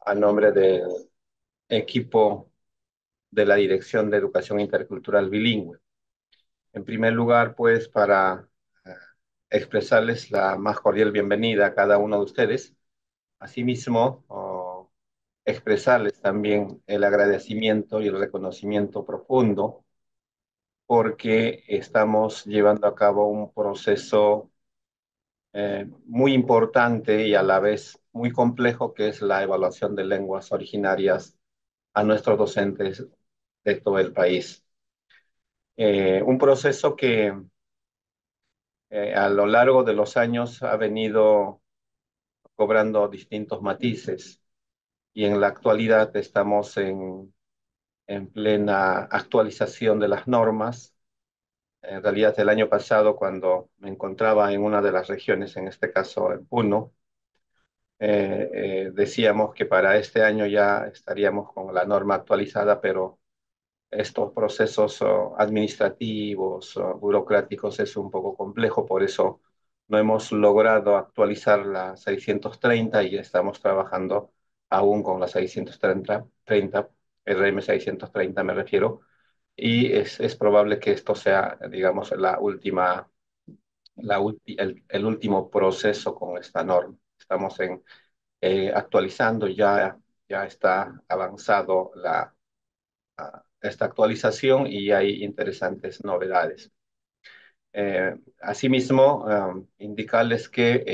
a nombre del equipo de la Dirección de Educación Intercultural Bilingüe. En primer lugar, pues, para eh, expresarles la más cordial bienvenida a cada uno de ustedes. Asimismo, expresarles también el agradecimiento y el reconocimiento profundo porque estamos llevando a cabo un proceso muy importante y a la vez muy complejo, que es la evaluación de lenguas originarias a nuestros docentes de todo el país. Un proceso que a lo largo de los años ha venido cobrando distintos matices y en la actualidad estamos en plena actualización de las normas. En realidad, el año pasado, cuando me encontraba en una de las regiones, en este caso en Puno, decíamos que para este año ya estaríamos con la norma actualizada, pero estos procesos administrativos, burocráticos es un poco complejo, por eso no hemos logrado actualizar la 630 y estamos trabajando aún con la 630, RM 630 me refiero, y es probable que esto sea, digamos, el último proceso con esta norma. Estamos actualizando, ya está avanzado esta actualización y hay interesantes novedades. Asimismo, indicarles que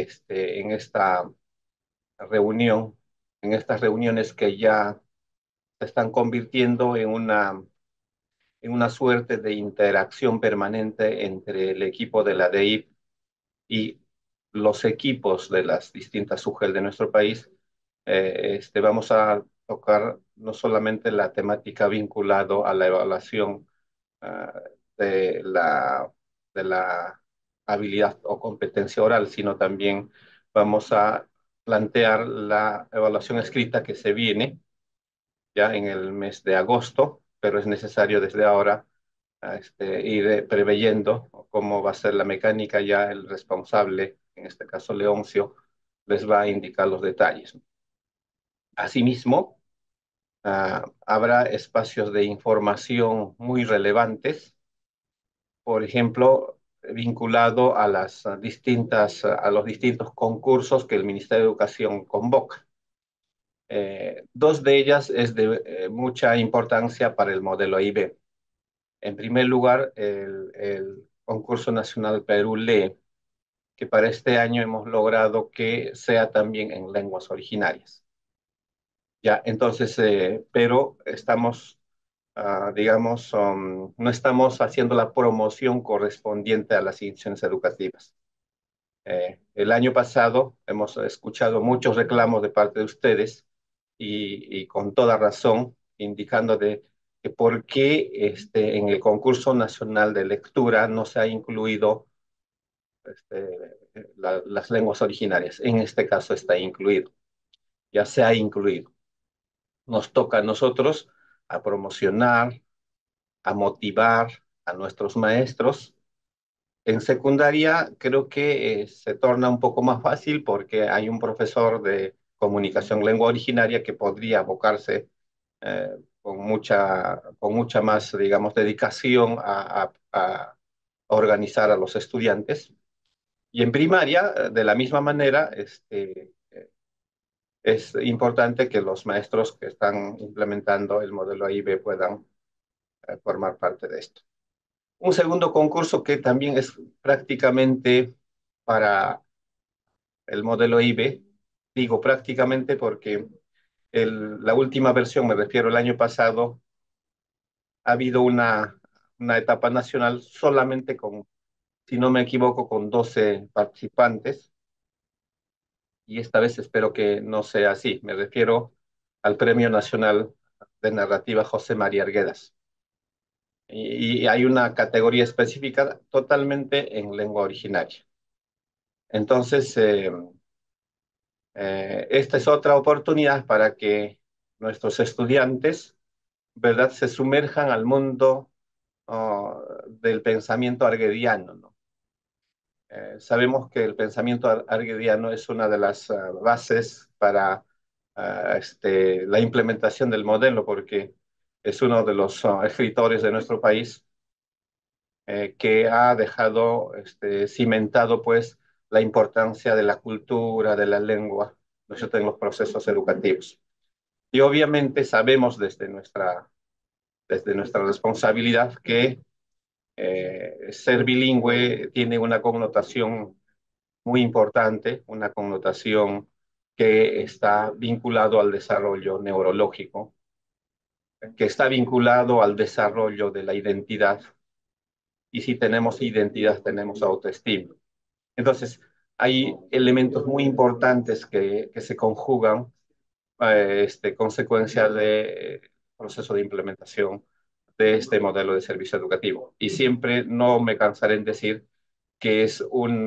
reunión, en estas reuniones que ya se están convirtiendo en una suerte de interacción permanente entre el equipo de la DEIP y los equipos de las distintas UGEL de nuestro país, vamos a tocar no solamente la temática vinculada a la evaluación uh, de, la, de la habilidad o competencia oral, sino también vamos a plantear la evaluación escrita que se viene ya en el mes de agosto, pero es necesario desde ahora ir preveyendo cómo va a ser la mecánica. Ya el responsable, en este caso Leoncio, les va a indicar los detalles. Asimismo, habrá espacios de información muy relevantes, por ejemplo, vinculado a a los distintos concursos que el Ministerio de Educación convoca. Dos de ellas es de mucha importancia para el modelo IB. En primer lugar, el concurso nacional Perú Lee, que para este año hemos logrado que sea también en lenguas originarias. Ya, entonces, pero estamos, digamos, no estamos haciendo la promoción correspondiente a las instituciones educativas. El año pasado hemos escuchado muchos reclamos de parte de ustedes y con toda razón, indicando de que por qué en el concurso nacional de lectura no se ha incluido las lenguas originarias. En este caso está incluido, ya se ha incluido. Nos toca a nosotros a promocionar, a motivar a nuestros maestros. En secundaria creo que se torna un poco más fácil porque hay un profesor de comunicación lengua originaria que podría abocarse eh, con mucha más, digamos, dedicación a organizar a los estudiantes. Y en primaria, de la misma manera, es importante que los maestros que están implementando el modelo AIB puedan formar parte de esto. Un segundo concurso que también es prácticamente para el modelo IB, digo prácticamente porque la última versión, me refiero al año pasado, ha habido una etapa nacional solamente con, si no me equivoco, con 12 participantes, y esta vez espero que no sea así. Me refiero al Premio Nacional de Narrativa José María Arguedas. Y hay una categoría específica totalmente en lengua originaria. Entonces, esta es otra oportunidad para que nuestros estudiantes, ¿verdad?, se sumerjan al mundo del pensamiento arguediano, ¿no? Sabemos que el pensamiento arguediano es una de las bases para la implementación del modelo, porque es uno de los escritores de nuestro país que ha dejado cimentado pues la importancia de la cultura, de la lengua, ¿no es cierto?, en los procesos educativos. Y obviamente sabemos desde nuestra responsabilidad que ser bilingüe tiene una connotación muy importante, una connotación que está vinculado al desarrollo neurológico, que está vinculado al desarrollo de la identidad. Y si tenemos identidad, tenemos autoestima. Entonces, hay elementos muy importantes que se conjugan consecuencia del proceso de implementación de este modelo de servicio educativo. Y siempre no me cansaré en decir que es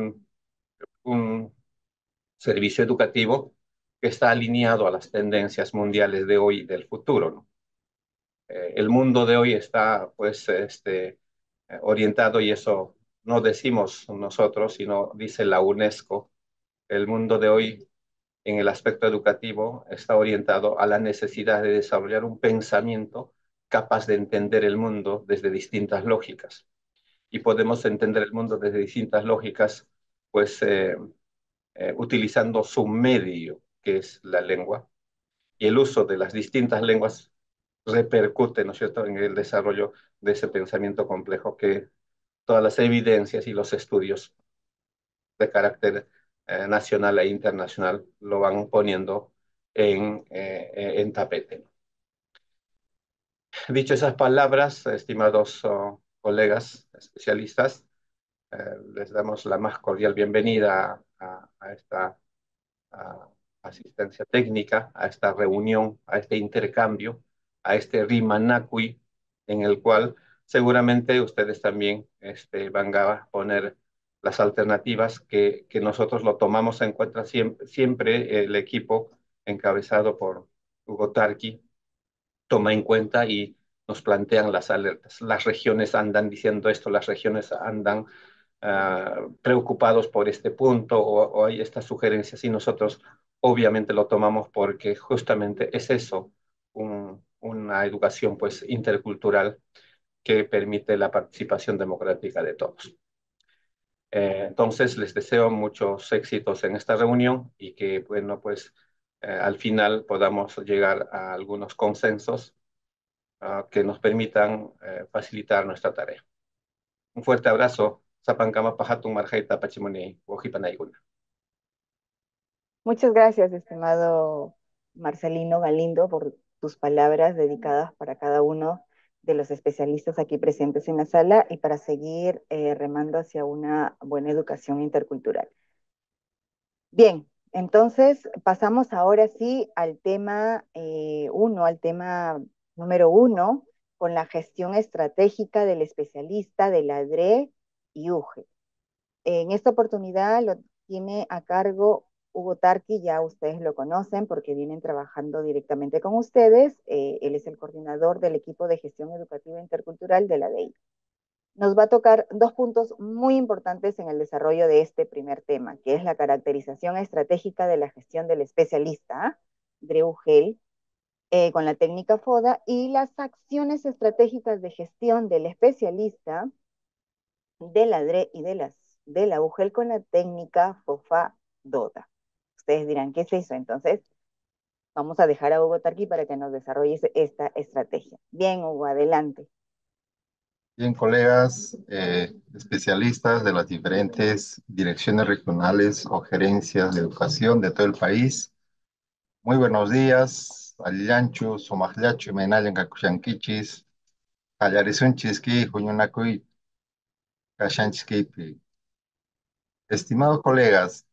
un servicio educativo que está alineado a las tendencias mundiales de hoy y del futuro, ¿no? El mundo de hoy está pues orientado, y eso no decimos nosotros, sino dice la UNESCO, el mundo de hoy en el aspecto educativo está orientado a la necesidad de desarrollar un pensamiento capaz de entender el mundo desde distintas lógicas. Y podemos entender el mundo desde distintas lógicas, pues utilizando su medio, que es la lengua, y el uso de las distintas lenguas repercute, ¿no es cierto?, en el desarrollo de ese pensamiento complejo que todas las evidencias y los estudios de carácter nacional e internacional lo van poniendo en tapete. Dicho esas palabras, estimados colegas especialistas, les damos la más cordial bienvenida a esta a asistencia técnica, a esta reunión, a este intercambio, a este Rimanacui, en el cual seguramente ustedes también van a poner las alternativas que nosotros lo tomamos en cuenta siempre, siempre el equipo encabezado por Hugo Tarqui toma en cuenta y nos plantean las alertas. Las regiones andan diciendo esto, las regiones andan preocupados por este punto o hay estas sugerencias y nosotros obviamente lo tomamos porque justamente es eso, una educación pues intercultural que permite la participación democrática de todos. Entonces les deseo muchos éxitos en esta reunión y que bueno pues al final podamos llegar a algunos consensos que nos permitan facilitar nuestra tarea. Un fuerte abrazo. Sapancama pahatun marjaita pachimuni wojipanaiguna. Muchas gracias, estimado Marcelino Galindo, por tus palabras dedicadas para cada uno de los especialistas aquí presentes en la sala y para seguir remando hacia una buena educación intercultural. Bien, entonces pasamos ahora sí al tema al tema número uno, con la gestión estratégica del especialista de la DRE y UGE. En esta oportunidad lo tiene a cargo Hugo Tarqui, ya ustedes lo conocen porque vienen trabajando directamente con ustedes. Él es el coordinador del equipo de gestión educativa intercultural de la DEI. Nos va a tocar dos puntos muy importantes en el desarrollo de este primer tema, que es la caracterización estratégica de la gestión del especialista, Dreu Gel, con la técnica FODA, y las acciones estratégicas de gestión del especialista de la DRE y de la UGEL con la técnica FOFA-DOTA. Ustedes dirán, ¿qué es eso? Entonces, vamos a dejar a Hugo Tarqui para que nos desarrolle esta estrategia. Bien, Hugo, adelante. Bien, colegas, especialistas de las diferentes direcciones regionales o gerencias de educación de todo el país. Muy buenos días. Alillanchu, Somagliachu, Menayan, Kakushankichis, Jallarisunchiski, Juñunacuy, Kashanchiskipi. Estimados colegas,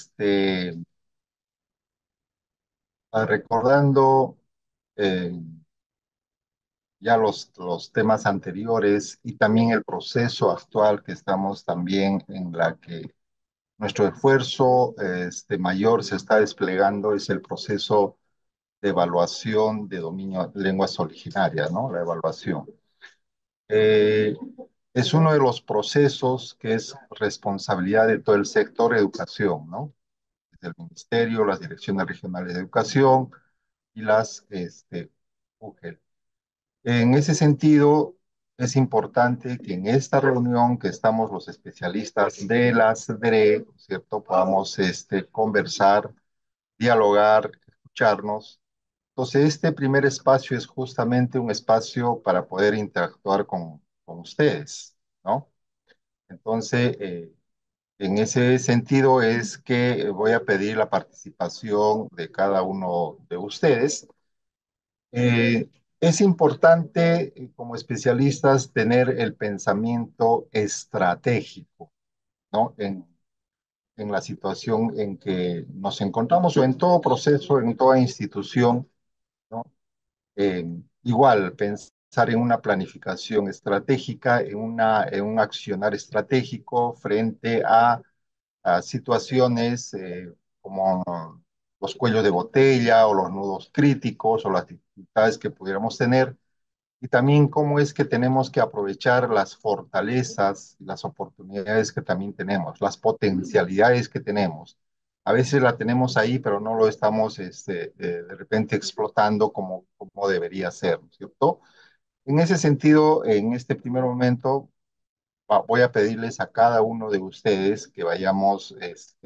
recordando eh, ya los temas anteriores y también el proceso actual que estamos también en la que nuestro esfuerzo mayor se está desplegando es el proceso de evaluación de dominio de lenguas originarias, ¿no? La evaluación. Eh, es uno de los procesos que es responsabilidad de todo el sector educación, ¿no? Desde el ministerio, las direcciones regionales de educación, y las UGEL. En ese sentido, es importante que en esta reunión que estamos los especialistas de las DRE, ¿cierto? Podamos conversar, dialogar, escucharnos. Entonces, este primer espacio es justamente un espacio para poder interactuar con ustedes, ¿no? Entonces, en ese sentido es que voy a pedir la participación de cada uno de ustedes. Eh, es importante, como especialistas, tener el pensamiento estratégico, ¿no? En la situación en que nos encontramos o en todo proceso, en toda institución, ¿no? Igual, pensar en una planificación estratégica, en un accionar estratégico frente a situaciones como los cuellos de botella o los nudos críticos o las dificultades que pudiéramos tener, y también cómo es que tenemos que aprovechar las fortalezas, las oportunidades que también tenemos, las potencialidades que tenemos. A veces la tenemos ahí, pero no lo estamos de repente explotando como debería ser, ¿no es cierto? En ese sentido, en este primer momento, voy a pedirles a cada uno de ustedes que vayamos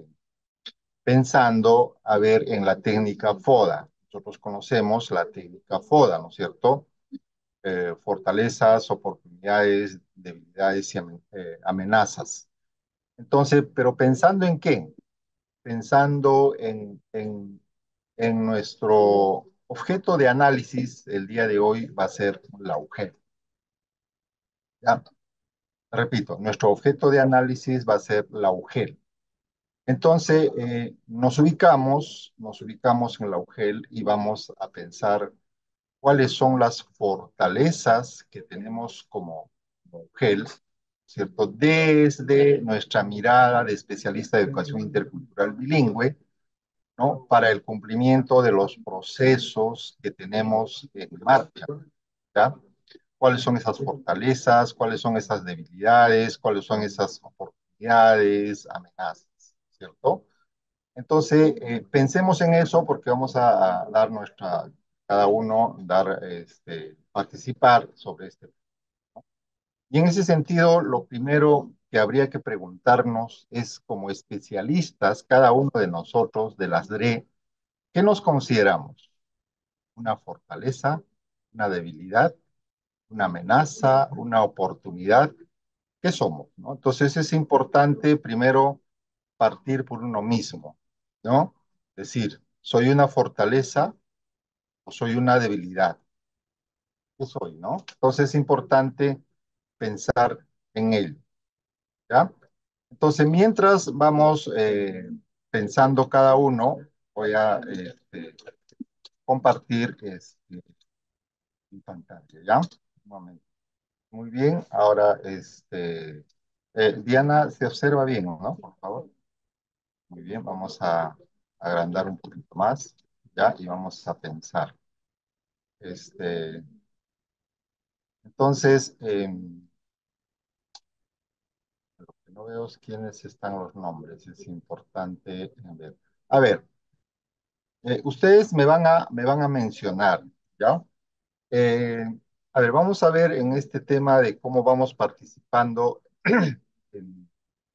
pensando a ver en la técnica FODA. Nosotros conocemos la técnica FODA, ¿no es cierto? Fortalezas, oportunidades, debilidades y amenazas. Entonces, pero pensando en qué? Pensando en nuestro objeto de análisis, el día de hoy va a ser la UGEL. ¿Ya? Repito, nuestro objeto de análisis va a ser la UGEL. Entonces, nos ubicamos en la UGEL y vamos a pensar cuáles son las fortalezas que tenemos como UGEL, ¿cierto? Desde nuestra mirada de especialista de educación intercultural bilingüe, ¿no? Para el cumplimiento de los procesos que tenemos en marcha, ¿ya? ¿Cuáles son esas fortalezas? ¿Cuáles son esas debilidades? ¿Cuáles son esas oportunidades, amenazas? ¿Cierto? Entonces, pensemos en eso porque vamos a dar cada uno, participar sobre este. Y en ese sentido, lo primero que habría que preguntarnos es, como especialistas, cada uno de nosotros, de las DRE, ¿qué nos consideramos? ¿Una fortaleza, una debilidad, una amenaza, una oportunidad? ¿Qué somos? ¿No? Entonces es importante primero partir por uno mismo, ¿no? Es decir, ¿soy una fortaleza o soy una debilidad? ¿Qué soy, no? Entonces es importante pensar en él, ¿ya? Entonces, mientras vamos pensando cada uno, voy a compartir mi pantalla, ¿ya? Un momento. Muy bien, ahora, Diana, se observa bien, ¿no? Por favor. Muy bien, vamos a agrandar un poquito más, ¿ya? Y vamos a pensar. Este, entonces, lo que no veo es quiénes están los nombres, es importante ver. A ver, ustedes me van a mencionar, ¿ya? Eh, a ver, vamos a ver en este tema de cómo vamos participando. en-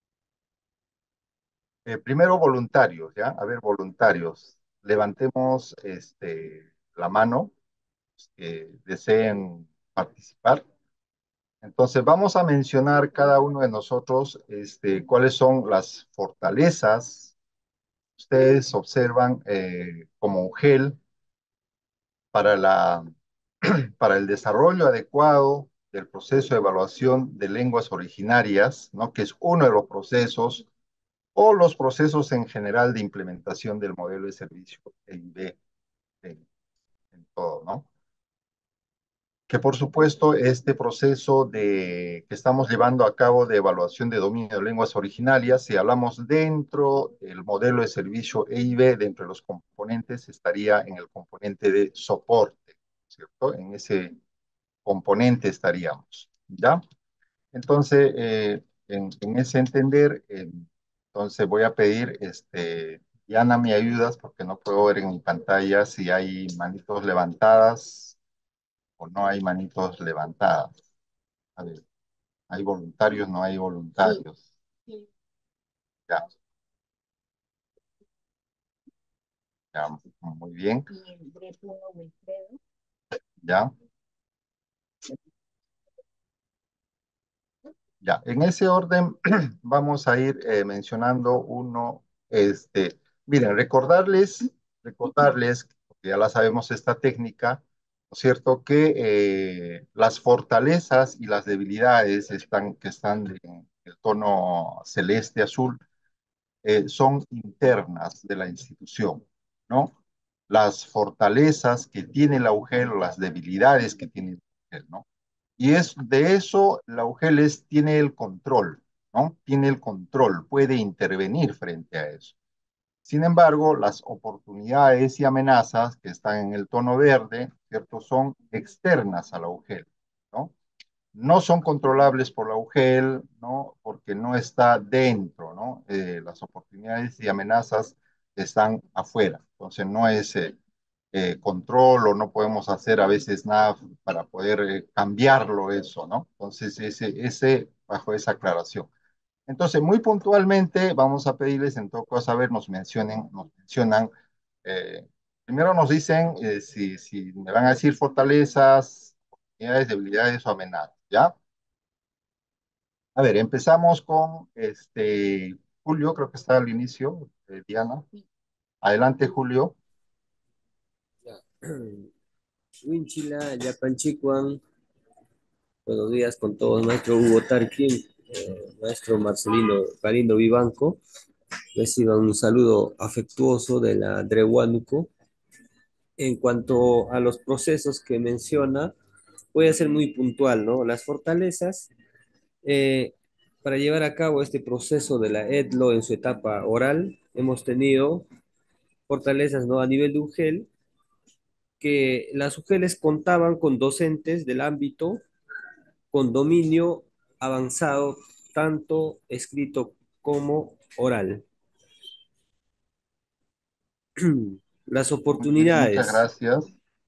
Primero, voluntarios, ¿ya? A ver, voluntarios. Levantemos la mano que deseen participar. Entonces, vamos a mencionar cada uno de nosotros cuáles son las fortalezas. Ustedes observan como un gel para para el desarrollo adecuado del proceso de evaluación de lenguas originarias, ¿no? Que es uno de los procesos, o los procesos en general de implementación del modelo de servicio EIB en todo, ¿no? Que por supuesto este proceso que estamos llevando a cabo de evaluación de dominio de lenguas originarias, si hablamos dentro del modelo de servicio EIB, dentro de los componentes, estaría en el componente de soporte, ¿cierto? En ese componente estaríamos, ¿ya? Entonces, en ese entender, entonces voy a pedir Diana, ¿me ayudas? Porque no puedo ver en mi pantalla si hay manitos levantadas o no hay manitos levantadas. A ver, ¿hay voluntarios? ¿No hay voluntarios? Ya, ya, muy bien. Ya, ya. En ese orden vamos a ir mencionando uno, miren, recordarles, porque ya la sabemos esta técnica, ¿no es cierto? Que las fortalezas y las debilidades que están en el tono celeste azul son internas de la institución, ¿no? Las fortalezas que tiene la UGEL o las debilidades que tiene la UGEL, ¿no? Y es de eso la UGEL tiene el control, ¿no? Tiene el control, puede intervenir frente a eso. Sin embargo, las oportunidades y amenazas que están en el tono verde, ¿cierto? Son externas a la UGEL, ¿no? No son controlables por la UGEL, ¿no? Porque no está dentro, ¿no? Las oportunidades y amenazas están afuera. Entonces no es control o no podemos hacer a veces nada para poder cambiarlo eso, ¿no? Entonces ese bajo esa aclaración. Entonces, muy puntualmente vamos a pedirles en todo caso, a ver, nos mencionan, eh, primero nos dicen si me van a decir fortalezas, oportunidades, debilidades o amenazas, ¿ya? A ver, empezamos con Julio, creo que está al inicio, Diana. Adelante, Julio. Winchila, Yapanchicuan, buenos días con todos, maestro Hugo Tarquín, maestro Marcelino Galindo Vivanco, reciban un saludo afectuoso de la Andre Huánuco. En cuanto a los procesos que menciona, voy a ser muy puntual, ¿no? Las fortalezas, eh, para llevar a cabo este proceso de la EDLO en su etapa oral, hemos tenido fortalezas, ¿no? A nivel de UGEL, que las UGELes contaban con docentes del ámbito con dominio avanzado, tanto escrito como oral. Las Muy bien, muchas oportunidades. gracias.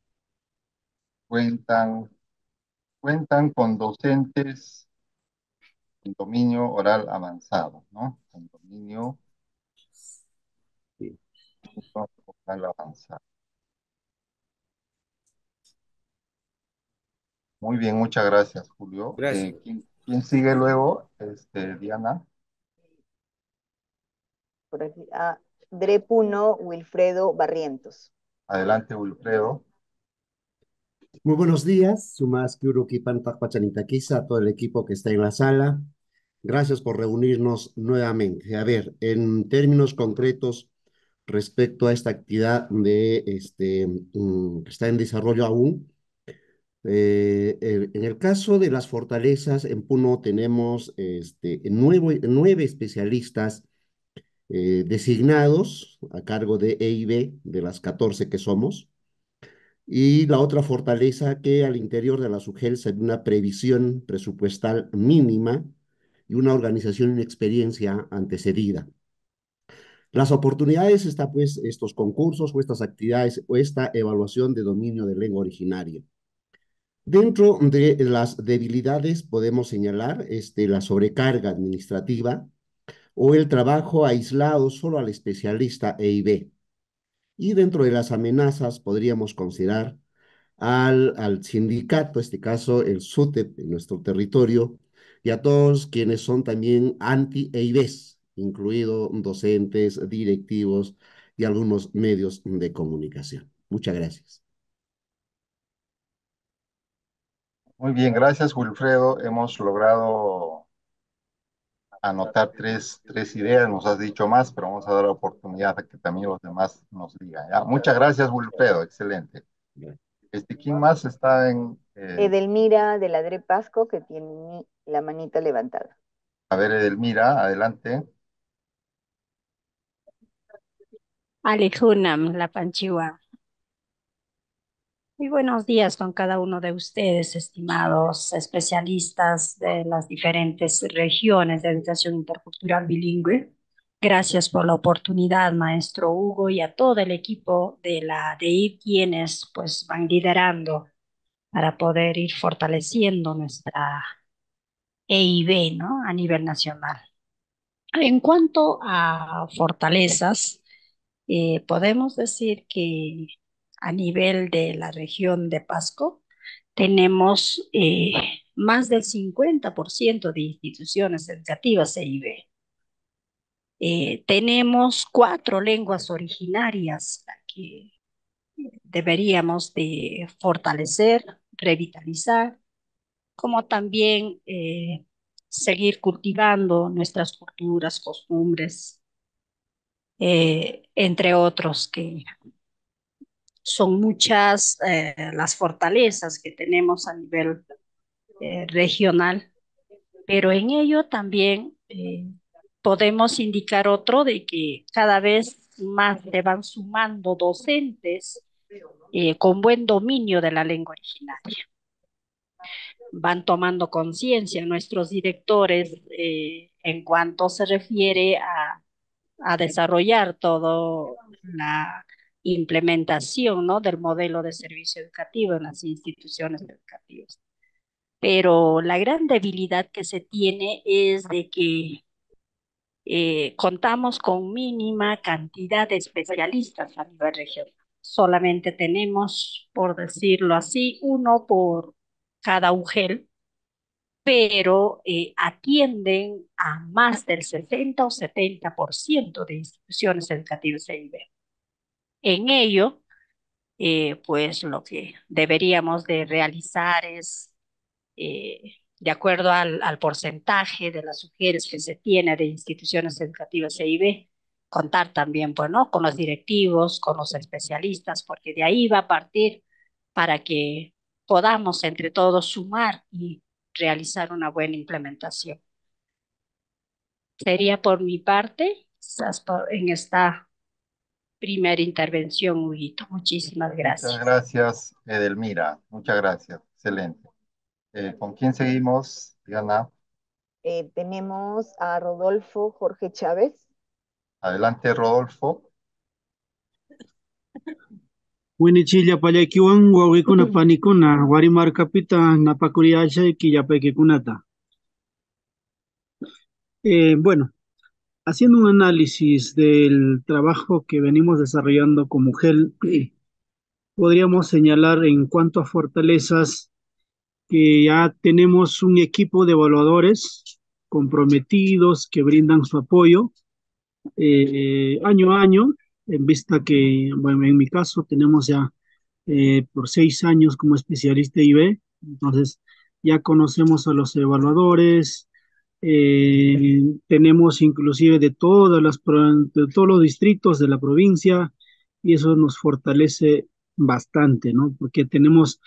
Cuentan, cuentan con docentes en dominio oral avanzado, ¿no? Con dominio Sí, oral avanzado. Muy bien, muchas gracias, Julio. gracias. ¿Quién sigue luego? Diana. Por aquí, Drepuno Wilfredo Barrientos. Adelante, Wilfredo. Muy buenos días, Sumas Kiuruki Pantak Pachanitakisa, a todo el equipo que está en la sala. Gracias por reunirnos nuevamente. A ver, en términos concretos, respecto a esta actividad que está en desarrollo aún, en el caso de las fortalezas, en Puno tenemos nueve especialistas designados a cargo de EIB, de las 14 que somos. Y la otra fortaleza que al interior de la SUGELS hay una previsión presupuestal mínima y una organización y experiencia antecedida. Las oportunidades está pues estos concursos o estas actividades o esta evaluación de dominio de lengua originaria. Dentro de las debilidades podemos señalar la sobrecarga administrativa o el trabajo aislado solo al especialista EIB. Y dentro de las amenazas podríamos considerar al sindicato, en este caso el SUTEP en nuestro territorio, y a todos quienes son también anti-EIBES, incluidos docentes, directivos y algunos medios de comunicación. Muchas gracias. Muy bien, gracias, Wilfredo. Hemos logrado anotar tres ideas, nos has dicho más, pero vamos a dar la oportunidad a que también los demás nos digan, ¿ya? Muchas gracias, Wilfredo, excelente. ¿Quién más está en... Edelmira de la Dre Pasco, que tiene la manita levantada. a ver, Edelmira, adelante. Alejunam, la Panchiwa. Muy buenos días con cada uno de ustedes, estimados especialistas de las diferentes regiones de educación intercultural bilingüe. Gracias por la oportunidad, maestro Hugo, y a todo el equipo de la DEIP, quienes pues van liderando para poder ir fortaleciendo nuestra EIB, ¿no? A nivel nacional. En cuanto a fortalezas, podemos decir que a nivel de la región de Pasco tenemos más del 50% de instituciones educativas EIB. Tenemos 4 lenguas originarias que deberíamos de fortalecer, revitalizar, como también seguir cultivando nuestras culturas, costumbres, entre otros, que son muchas las fortalezas que tenemos a nivel regional, pero en ello también podemos indicar otro de que cada vez más se van sumando docentes con buen dominio de la lengua originaria. Van tomando conciencia nuestros directores en cuanto se refiere a desarrollar toda la implementación, ¿no? Del modelo de servicio educativo en las instituciones educativas. Pero la gran debilidad que se tiene es de que contamos con mínima cantidad de especialistas a nivel regional. Solamente tenemos, por decirlo así, uno por cada UGEL, pero atienden a más del 60 o 70% de instituciones educativas EIB. En ello, pues lo que deberíamos de realizar es, de acuerdo al porcentaje de las mujeres que se tiene de instituciones educativas EIB, contar también, pues, ¿no? Con los directivos, con los especialistas, porque de ahí va a partir para que podamos entre todos sumar y realizar una buena implementación. Sería por mi parte, quizás en esta primera intervención, Huguito. Muchísimas Muchas gracias. gracias, Edelmira. Muchas gracias. Excelente. ¿Con quién seguimos, Diana? Tenemos a Rodolfo Jorge Chávez. Adelante, Rodolfo. Winichilla pallakiwan wawikuna panikuna warimarkapita napakuriachayki yapaykikunata. Bueno, haciendo un análisis del trabajo que venimos desarrollando como GEL, podríamos señalar en cuanto a fortalezas que ya tenemos un equipo de evaluadores comprometidos que brindan su apoyo año a año, en vista que, bueno, en mi caso tenemos ya por 6 años como especialista IB, entonces ya conocemos a los evaluadores, tenemos inclusive de todos los distritos de la provincia y eso nos fortalece bastante, ¿no? Porque tenemos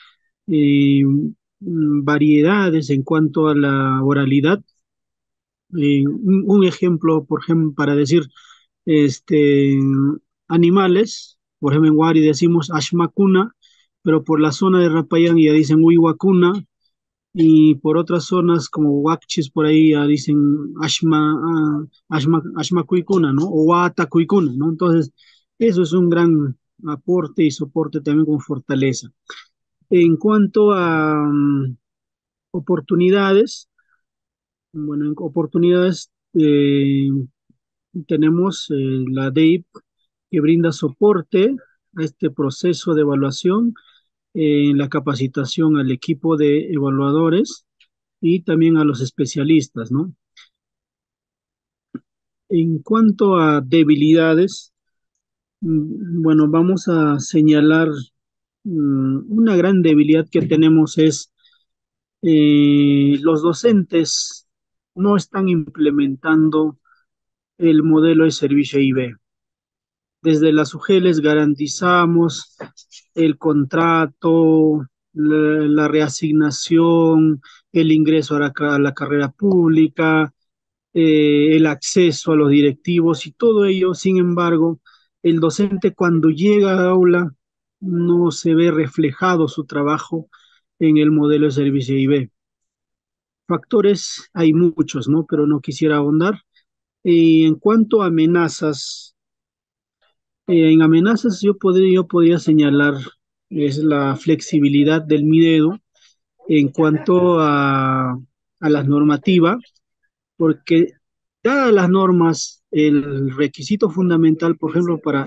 variedades en cuanto a la oralidad. Un ejemplo, por ejemplo, para decir este, animales, por ejemplo, en Wari decimos Ashmakuna, pero por la zona de Rapayán ya dicen Huihuacuna, y por otras zonas como Huachis por ahí ya dicen Ashmacuicuna, ¿no? O Huatacuicuna, ¿no? Entonces, eso es un gran aporte y soporte también con fortaleza. En cuanto a oportunidades, bueno, en oportunidades tenemos la DEIP que brinda soporte a este proceso de evaluación, en la capacitación al equipo de evaluadores y también a los especialistas, ¿no? En cuanto a debilidades, bueno, vamos a señalar una gran debilidad que tenemos es los docentes no están implementando el modelo de servicio IB. Desde las UGELES garantizamos el contrato, la reasignación, el ingreso a la carrera pública, el acceso a los directivos y todo ello. Sin embargo, el docente cuando llega a aula no se ve reflejado su trabajo en el modelo de servicio IB. Factores hay muchos, ¿no? Pero no quisiera ahondar. Y en cuanto a amenazas, en amenazas yo podría señalar es la flexibilidad del Minedu en cuanto a la normativa, porque dadas las normas, el requisito fundamental, por ejemplo, para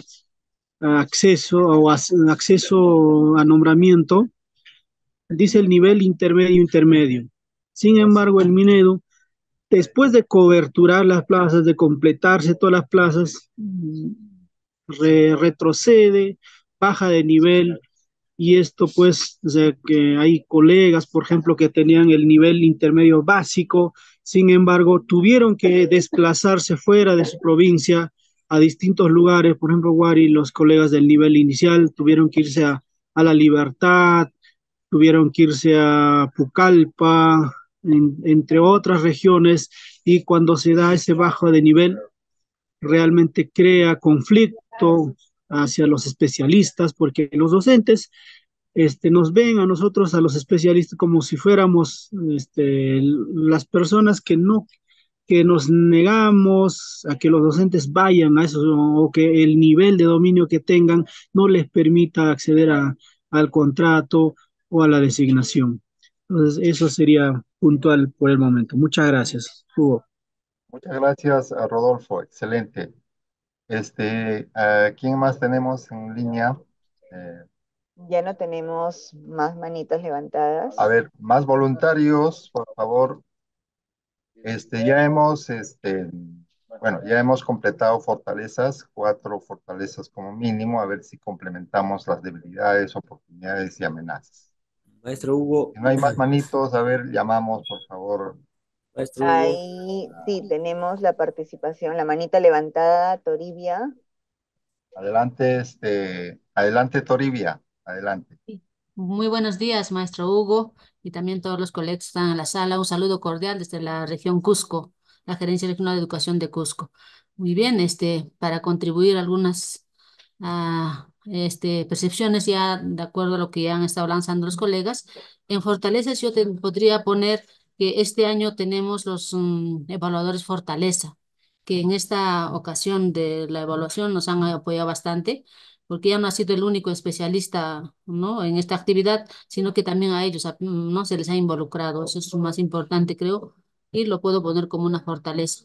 acceso a nombramiento, dice el nivel intermedio intermedio. Sin embargo, el Minedu, después de coberturar las plazas, de completarse todas las plazas, retrocede, baja de nivel, y esto pues, o sea, que hay colegas, por ejemplo, que tenían el nivel intermedio básico, sin embargo, tuvieron que desplazarse fuera de su provincia a distintos lugares, por ejemplo, Guari, los colegas del nivel inicial tuvieron que irse a La Libertad, tuvieron que irse a Pucallpa, entre otras regiones, y cuando se da ese bajo de nivel, realmente crea conflicto hacia los especialistas, porque los docentes nos ven a nosotros, a los especialistas, como si fuéramos las personas que nos negamos a que los docentes vayan a eso, o que el nivel de dominio que tengan no les permita acceder al contrato o a la designación. Entonces, eso sería puntual por el momento. Muchas gracias, Hugo. Muchas gracias, Rodolfo. Excelente. ¿Quién más tenemos en línea? Eh, Ya no tenemos más manitas levantadas. a ver, más voluntarios, por favor. Bueno, ya hemos completado fortalezas, 4 fortalezas como mínimo, a ver si complementamos las debilidades, oportunidades y amenazas. Maestro Hugo, Si no hay más manitos, a ver, llamamos, por favor. maestro Hugo. Ahí sí, tenemos la participación, la manita levantada, Toribia. Adelante, adelante, Toribia, adelante. Sí. Muy buenos días, maestro Hugo, y también todos los colegas que están en la sala. Un saludo cordial desde la región Cusco, la Gerencia Regional de Educación de Cusco. Muy bien, para contribuir a algunas percepciones ya de acuerdo a lo que ya han estado lanzando los colegas. En Fortalezas yo podría poner que este año tenemos los evaluadores Fortaleza, que en esta ocasión de la evaluación nos han apoyado bastante porque ya no ha sido el único especialista, ¿no?, en esta actividad, sino que también a ellos, ¿no?, se les ha involucrado. Eso es lo más importante, creo, y lo puedo poner como una fortaleza.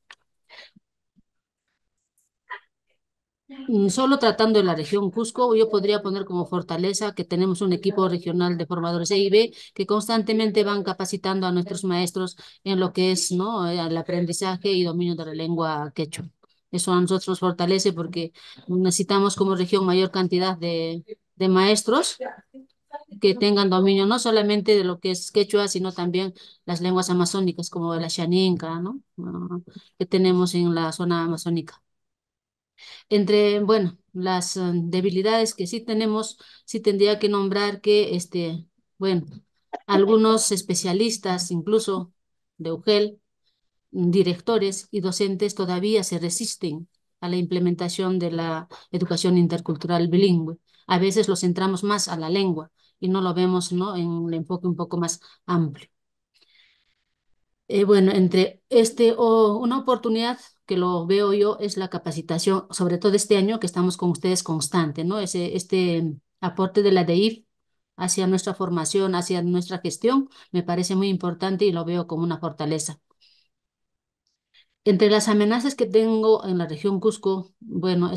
Solo tratando de la región Cusco, yo podría poner como fortaleza que tenemos un equipo regional de formadores EIB que constantemente van capacitando a nuestros maestros en lo que es, ¿no?, el aprendizaje y dominio de la lengua quechua. Eso a nosotros nos fortalece porque necesitamos como región mayor cantidad de maestros que tengan dominio no solamente de lo que es quechua, sino también las lenguas amazónicas como la xaninca, ¿no? Que tenemos en la zona amazónica. Entre, bueno, las debilidades que sí tenemos, sí tendría que nombrar que, bueno, algunos especialistas, incluso de UGEL, directores y docentes todavía se resisten a la implementación de la educación intercultural bilingüe. A veces lo centramos más a la lengua y no lo vemos, ¿no?, en un enfoque un poco más amplio. Bueno, una oportunidad que lo veo yo es la capacitación, sobre todo este año que estamos con ustedes constante, ¿no? Este aporte de la DEIF hacia nuestra formación, hacia nuestra gestión, me parece muy importante y lo veo como una fortaleza. Entre las amenazas que tengo en la región Cusco, bueno,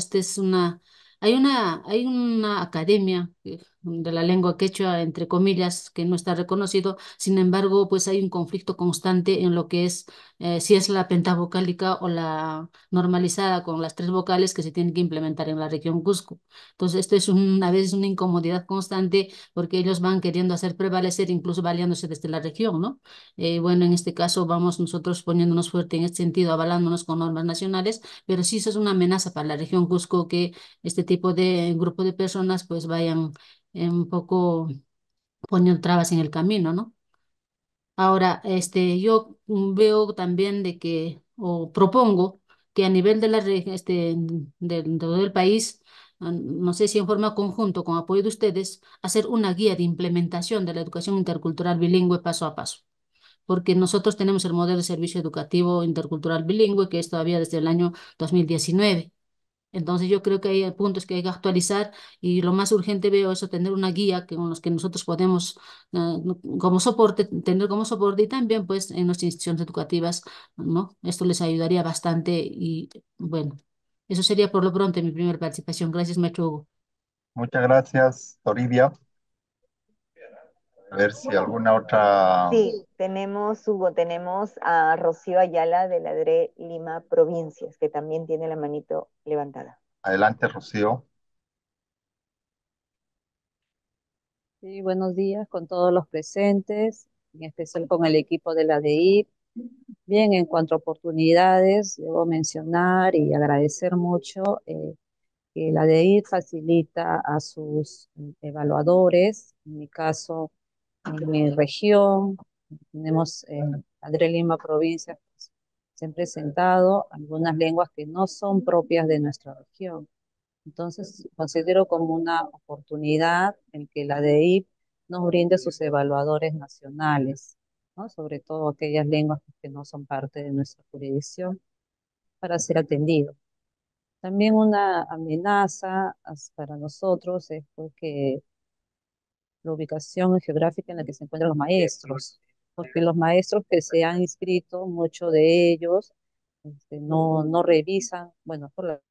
hay una academia de la lengua quechua, entre comillas, que no está reconocido. Sin embargo, pues hay un conflicto constante en lo que es si es la pentavocálica o la normalizada con las 3 vocales que se tienen que implementar en la región Cusco. Entonces, esto es a veces una incomodidad constante porque ellos van queriendo hacer prevalecer, incluso valiéndose desde la región, ¿no? Bueno, en este caso vamos nosotros poniéndonos fuerte en este sentido, avalándonos con normas nacionales, pero sí eso es una amenaza para la región Cusco que este tipo de grupo de personas pues vayan un poco poniendo trabas en el camino, ¿no? Ahora, yo veo también de que, o propongo que a nivel de de todo el país, no sé si en forma conjunto, con apoyo de ustedes, hacer una guía de implementación de la educación intercultural bilingüe paso a paso porque nosotros tenemos el modelo de servicio educativo intercultural bilingüe, que es todavía desde el año 2019. Entonces yo creo que hay puntos que hay que actualizar y lo más urgente veo eso, tener una guía que, con los que nosotros podemos como soporte, tener como soporte y también pues en nuestras instituciones educativas, ¿no? Esto les ayudaría bastante y bueno, eso sería por lo pronto mi primera participación. Gracias, maestro Hugo. Muchas gracias, Toribia. A ver si alguna otra. Sí, tenemos, Hugo, tenemos a Rocío Ayala de la DRE Lima Provincias, que también tiene la manito levantada. Adelante, Rocío. Sí, buenos días con todos los presentes, en especial con el equipo de la DEIP. Bien, en cuanto a oportunidades, debo mencionar y agradecer mucho que la DEIP facilita a sus evaluadores, en mi caso, en mi región, tenemos André Lima Provincia, pues, se han presentado algunas lenguas que no son propias de nuestra región. Entonces, considero como una oportunidad el que la DEIP nos brinde sus evaluadores nacionales, ¿no? Sobre todo aquellas lenguas que no son parte de nuestra jurisdicción, para ser atendido. También una amenaza para nosotros es porque la ubicación geográfica en la que se encuentran los maestros, porque los maestros que se han inscrito, muchos de ellos no revisan, bueno, por los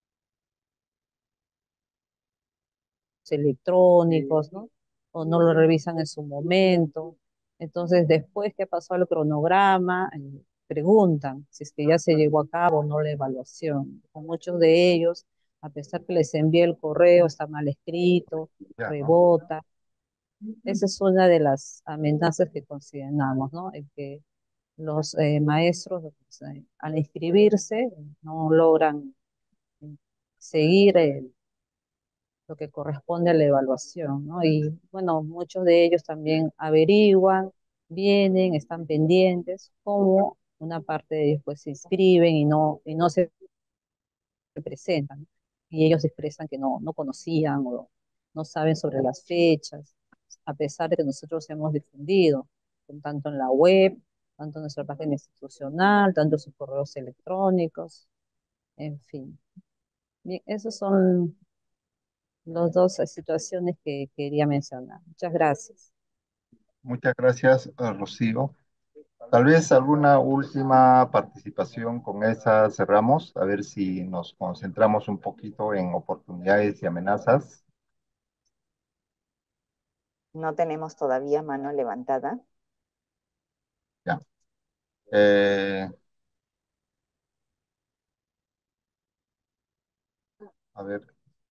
electrónicos, ¿no? O no lo revisan en su momento. Entonces, después que pasó el cronograma, preguntan si es que ya se llevó a cabo o no la evaluación. Con muchos de ellos, a pesar que les envié el correo, está mal escrito, Ya, ¿no? rebota. Esa es una de las amenazas que consideramos, ¿no? El que los maestros, pues, al inscribirse, no logran seguir lo que corresponde a la evaluación, ¿no? Y bueno, muchos de ellos también averiguan, vienen, están pendientes, como una parte de ellos pues se inscriben y no se presentan. Y ellos expresan que no conocían o no saben sobre las fechas, a pesar de que nosotros hemos difundido, tanto en la web, tanto en nuestra página institucional, tanto en sus correos electrónicos, en fin. Bien, esos son las dos situaciones que quería mencionar. Muchas gracias. Muchas gracias, Rocío. Tal vez alguna última participación con esa cerramos, a ver si nos concentramos un poquito en oportunidades y amenazas. No tenemos todavía mano levantada. Ya. Eh, a ver,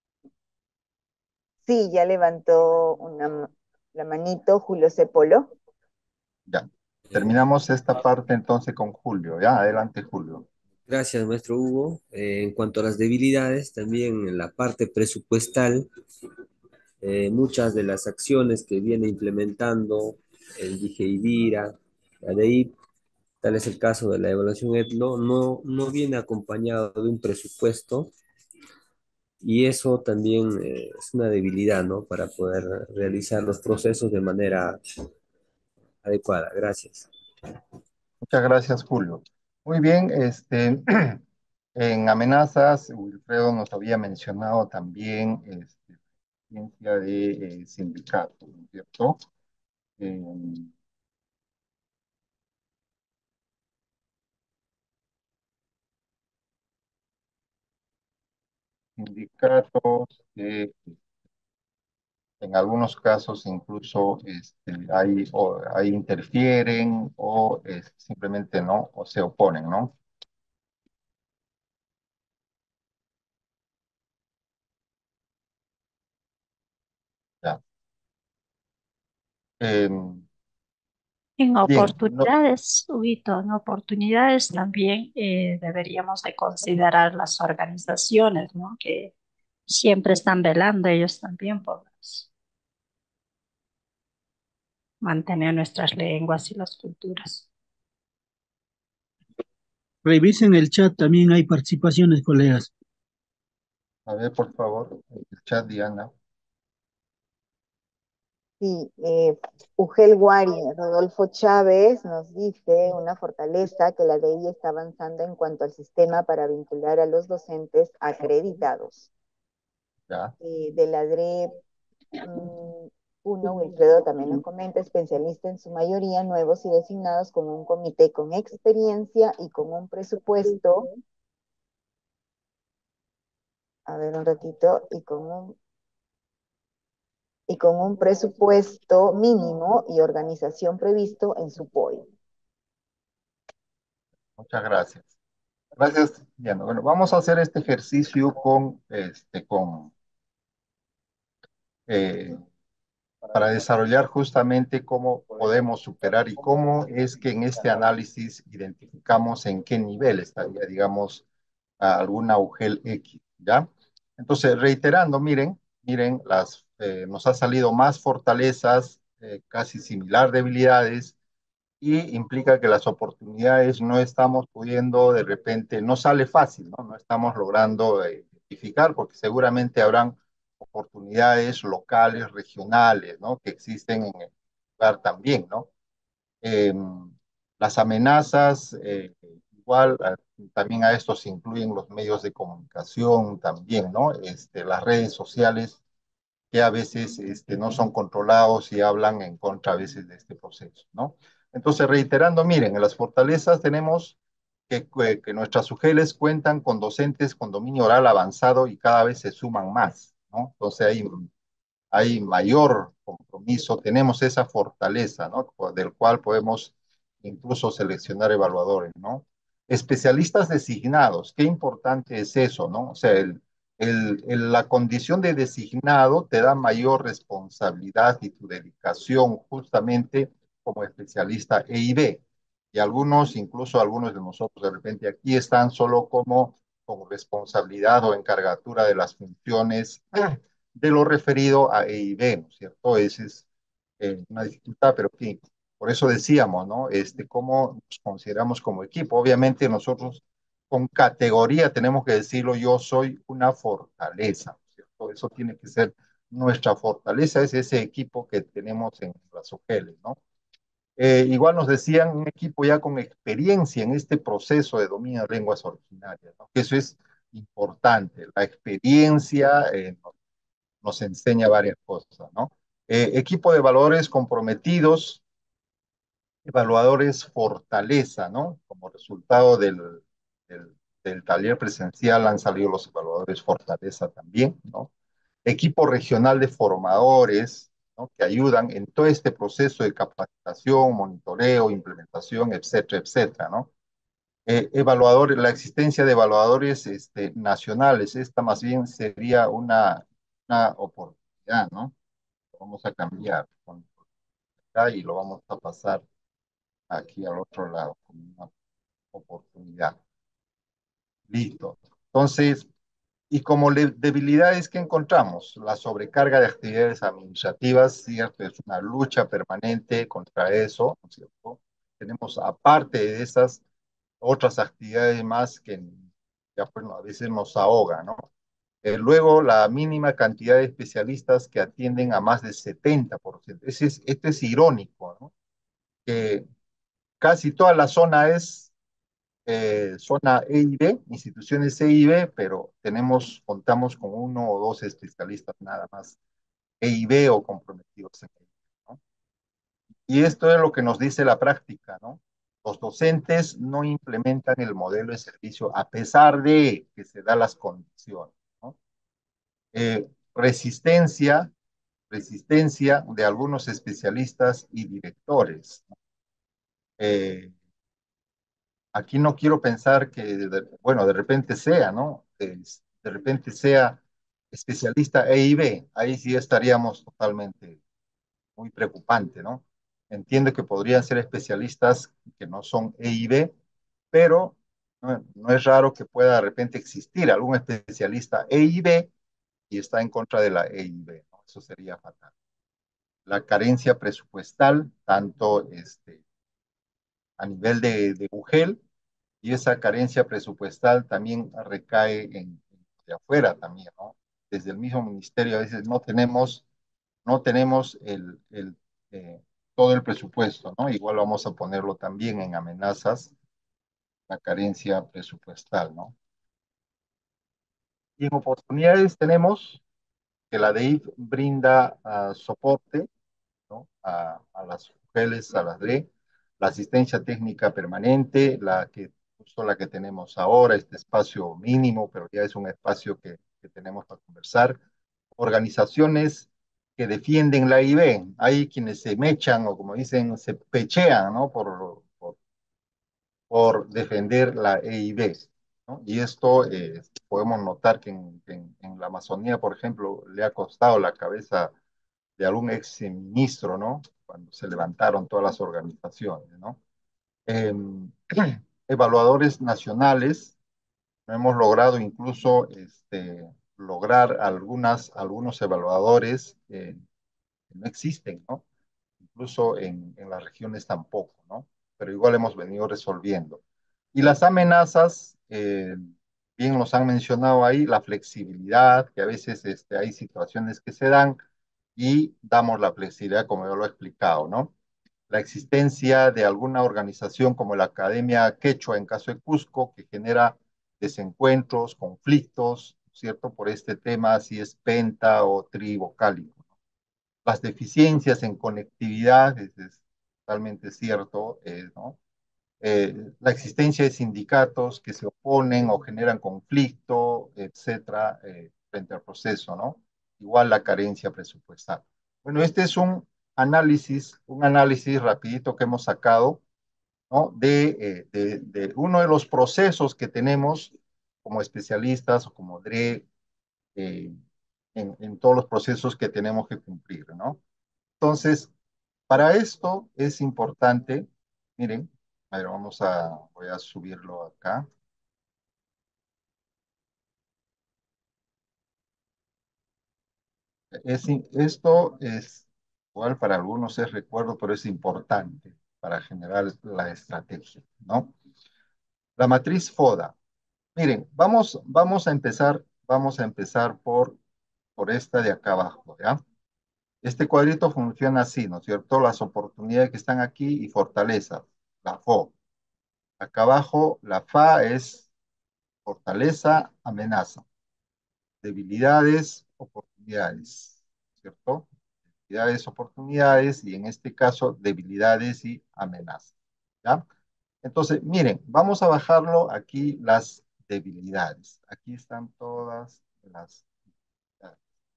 Sí, ya levantó la manito Julio Cepolo. ya. Terminamos esta parte entonces con Julio. Ya, adelante, Julio. Gracias, maestro Hugo. En cuanto a las debilidades, también en la parte presupuestal, muchas de las acciones que viene implementando el DGIDIRA, la DEIP, tal es el caso de la evaluación ETLO, no viene acompañado de un presupuesto y eso también es una debilidad, ¿no? Para poder realizar los procesos de manera adecuada. Gracias. Muchas gracias, Julio. Muy bien, en amenazas, Wilfredo nos había mencionado también ciencia de sindicato, ¿no es cierto? Eh, sindicatos que en algunos casos incluso ahí interfieren o simplemente no, o se oponen, ¿no? Ya. Em, En bien, no, oportunidades, Huguito, en oportunidades también deberíamos de considerar las organizaciones, ¿no? Que siempre están velando ellos también por mantener nuestras lenguas y las culturas. Revisen el chat, también hay participaciones, colegas. a ver, por favor, el chat, Diana. Sí, Ugel Guari, Rodolfo Chávez nos dice una fortaleza que la DI está avanzando en cuanto al sistema para vincular a los docentes acreditados. ¿Ya? De la DRE 1, Wilfredo también nos comenta, especialista en su mayoría, nuevos y designados con un comité con experiencia y con un presupuesto, a ver un ratito, y con un presupuesto mínimo y organización previsto en su POI. Muchas gracias. Gracias, Diana. Bueno, vamos a hacer este ejercicio eh, para desarrollar justamente cómo podemos superar y cómo es que en este análisis identificamos en qué nivel estaría, digamos, alguna UGEL X, ¿ya? Entonces, reiterando, miren, nos ha salido más fortalezas, casi similar debilidades, y implica que las oportunidades no estamos pudiendo de repente, no sale fácil, ¿no? No estamos logrando identificar porque seguramente habrán oportunidades locales, regionales, ¿no? Que existen en el lugar también, ¿no? Eh, las amenazas, igual, también a esto se incluyen los medios de comunicación también, ¿no? Las redes sociales que a veces no son controlados y hablan en contra a veces de este proceso, ¿no? Entonces, reiterando, miren, en las fortalezas tenemos que nuestras UGELs cuentan con docentes con dominio oral avanzado y cada vez se suman más, ¿no? Entonces hay mayor compromiso, tenemos esa fortaleza, ¿no? Del cual podemos incluso seleccionar evaluadores, ¿no? Especialistas designados, qué importante es eso, ¿no? O sea, la condición de designado te da mayor responsabilidad y tu dedicación justamente como especialista EIB. Y algunos, incluso algunos de nosotros de repente aquí están solo como responsabilidad o encargatura de las funciones de lo referido a EIB, ¿no es cierto? Esa es una dificultad, pero que por eso decíamos, ¿no? Cómo nos consideramos como equipo. Obviamente nosotros con categoría tenemos que decirlo, yo soy una fortaleza, ¿no es cierto? Eso tiene que ser nuestra fortaleza, es ese equipo que tenemos en las OGELs, ¿no? Igual nos decían un equipo ya con experiencia en este proceso de dominio de lenguas originarias, ¿no? Que eso es importante, la experiencia nos enseña varias cosas, ¿no? Equipo de evaluadores comprometidos, evaluadores fortaleza, ¿no? Como resultado del taller presencial han salido los evaluadores fortaleza también, ¿no? Equipo regional de formadores, ¿no? Que ayudan en todo este proceso de capacitación, monitoreo, implementación, etcétera, etcétera, ¿no? Evaluadores, la existencia de evaluadores nacionales, esta más bien sería una oportunidad, ¿no? Lo vamos a cambiar acá y lo vamos a pasar aquí al otro lado como una oportunidad. Listo. Entonces, y como debilidades que encontramos, la sobrecarga de actividades administrativas, ¿cierto? Es una lucha permanente contra eso, ¿no es cierto? Tenemos, aparte de esas, otras actividades más que ya, bueno, a veces nos ahogan, ¿no? Luego, la mínima cantidad de especialistas que atienden a más del 70%. Esto es irónico, ¿no? Que casi toda la zona es zona E y B, instituciones E y B, pero contamos con uno o dos especialistas nada más E y B o comprometidos en ello, ¿no? Y esto es lo que nos dice la práctica, ¿no? Los docentes no implementan el modelo de servicio a pesar de que se dan las condiciones, ¿no? Eh, resistencia, resistencia de algunos especialistas y directores, ¿no? Aquí no quiero pensar que, bueno, de repente sea, ¿no? De repente sea especialista E y B, ahí sí estaríamos totalmente muy preocupante, ¿no? Entiendo que podrían ser especialistas que no son E y B, pero no es raro que pueda de repente existir algún especialista E y B y está en contra de la E y B, ¿no? Eso sería fatal. La carencia presupuestal, tanto a nivel de UGEL, y esa carencia presupuestal también recae de afuera también, ¿no? Desde el mismo ministerio a veces no tenemos no tenemos todo el presupuesto, ¿no? Igual vamos a ponerlo también en amenazas, la carencia presupuestal, ¿no? Y en oportunidades tenemos que la DEIF brinda soporte, ¿no? A las mujeres, a las DRE, la asistencia técnica permanente, justo la que tenemos ahora, este espacio mínimo, pero ya es un espacio que tenemos para conversar. Organizaciones que defienden la IB, hay quienes se mechan o como dicen, se pechean, ¿no? Por defender la EIB, ¿no? Y esto podemos notar que en la Amazonía, por ejemplo, le ha costado la cabeza de algún ex ministro, ¿no? Cuando se levantaron todas las organizaciones, ¿no? Eh, Evaluadores nacionales, hemos logrado incluso lograr algunos evaluadores que no existen, ¿no? Incluso en las regiones tampoco, ¿no? Pero igual hemos venido resolviendo. Y las amenazas, bien los han mencionado ahí, la flexibilidad, que a veces hay situaciones que se dan y damos la flexibilidad, como yo lo he explicado, ¿no? La existencia de alguna organización como la Academia Quechua en caso de Cusco, que genera desencuentros, conflictos, ¿cierto? Por este tema, si es penta o trivocálico. Las deficiencias en conectividad, es totalmente cierto, ¿no? La existencia de sindicatos que se oponen o generan conflicto, etcétera, frente al proceso, ¿no? Igual la carencia presupuestal. Bueno, este es un análisis rapidito que hemos sacado, ¿no? De uno de los procesos que tenemos como especialistas o como DRE en todos los procesos que tenemos que cumplir, ¿no? Entonces, para esto es importante, miren, a ver, voy a subirlo acá. Esto es, igual para algunos es recuerdo, pero es importante para generar la estrategia, ¿no? La matriz FODA. Miren, vamos a empezar por esta de acá abajo, ¿ya? Este cuadrito funciona así, ¿no es cierto? Las oportunidades que están aquí y fortalezas, la FO. Acá abajo, la FA es fortaleza, amenaza. Debilidades, oportunidades, ¿cierto? Debilidades, oportunidades y en este caso debilidades y amenazas, ¿ya? Entonces, miren, vamos a bajarlo aquí las debilidades. Aquí están todas las debilidades.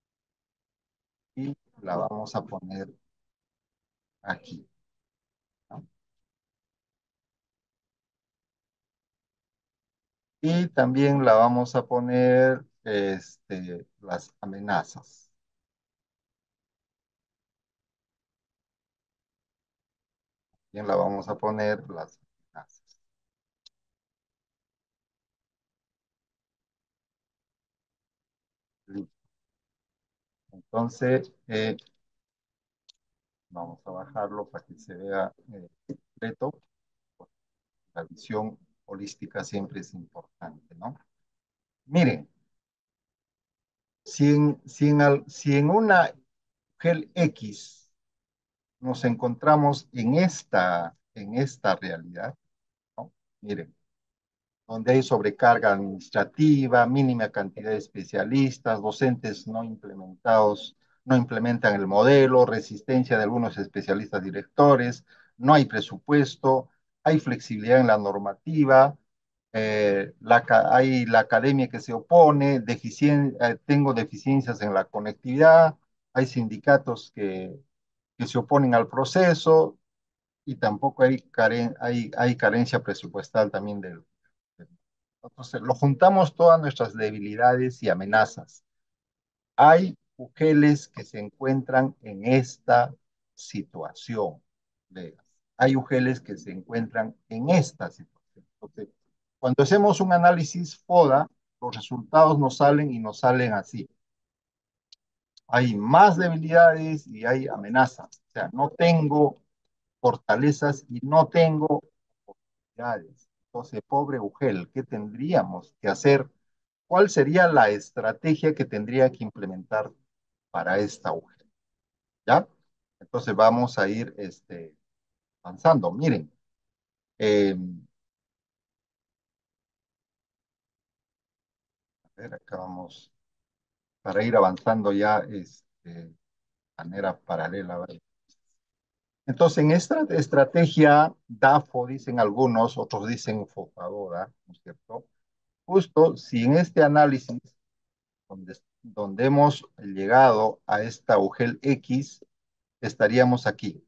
Y la vamos a poner aquí, ¿no? Y también la vamos a poner las amenazas. También la vamos a poner las amenazas. Listo. Entonces, vamos a bajarlo para que se vea completo. La visión holística siempre es importante, ¿no? Miren, si en una gel X nos encontramos en esta realidad, ¿no? Miren, donde hay sobrecarga administrativa, mínima cantidad de especialistas, docentes no implementados, no implementan el modelo, resistencia de algunos especialistas directores, no hay presupuesto, hay flexibilidad en la normativa, hay la academia que se opone, tengo deficiencias en la conectividad, hay sindicatos que se oponen al proceso y tampoco hay carencia presupuestal también entonces, lo juntamos todas nuestras debilidades y amenazas. Hay UGELes que se encuentran en esta situación, Vegas. Hay UGELes que se encuentran en esta situación. Entonces, cuando hacemos un análisis FODA, los resultados nos salen y nos salen así. Hay más debilidades y hay amenazas. O sea, no tengo fortalezas y no tengo oportunidades. Entonces, pobre UGEL, ¿qué tendríamos que hacer? ¿Cuál sería la estrategia que tendría que implementar para esta UGEL? ¿ya? Entonces vamos a ir avanzando. Miren, eh, a ver, acá vamos, para ir avanzando ya de manera paralela. ¿Vale? Entonces, en esta estrategia DAFO, dicen algunos, otros dicen FOFADORA, ¿no es cierto? Justo si en este análisis, donde hemos llegado a esta UGEL X, estaríamos aquí.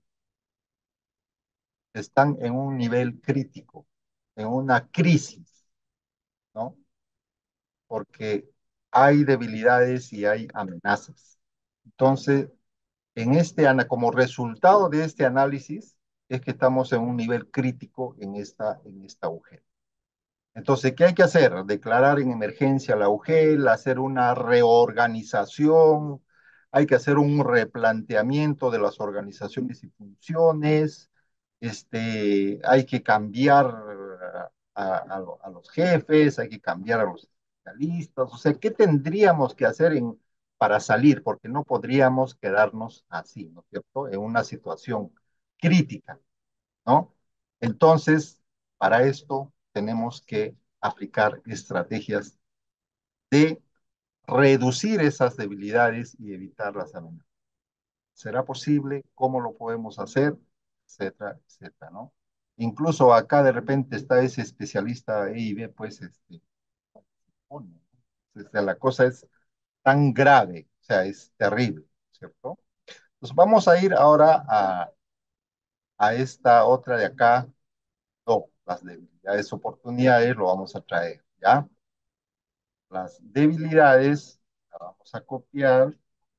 Están en un nivel crítico, en una crisis, ¿no? Porque hay debilidades y hay amenazas. Entonces, como resultado de este análisis, es que estamos en un nivel crítico en esta UGEL. Entonces, ¿qué hay que hacer? Declarar en emergencia la UGEL, hacer una reorganización, hay que hacer un replanteamiento de las organizaciones y funciones, hay que cambiar a los jefes, hay que cambiar a los especialistas, o sea, ¿qué tendríamos que hacer para salir? Porque no podríamos quedarnos así, ¿no es cierto? En una situación crítica, ¿no? Entonces, para esto tenemos que aplicar estrategias de reducir esas debilidades y evitar las amenazas. ¿Será posible? ¿Cómo lo podemos hacer? Etcétera, etcétera, ¿no? Incluso acá de repente está ese especialista E y B, pues, pone, ¿no? O sea, la cosa es tan grave, o sea, es terrible, ¿cierto? Entonces vamos a ir ahora a esta otra de acá. No, las debilidades, oportunidades, lo vamos a traer, ¿ya? Las debilidades, la vamos a copiar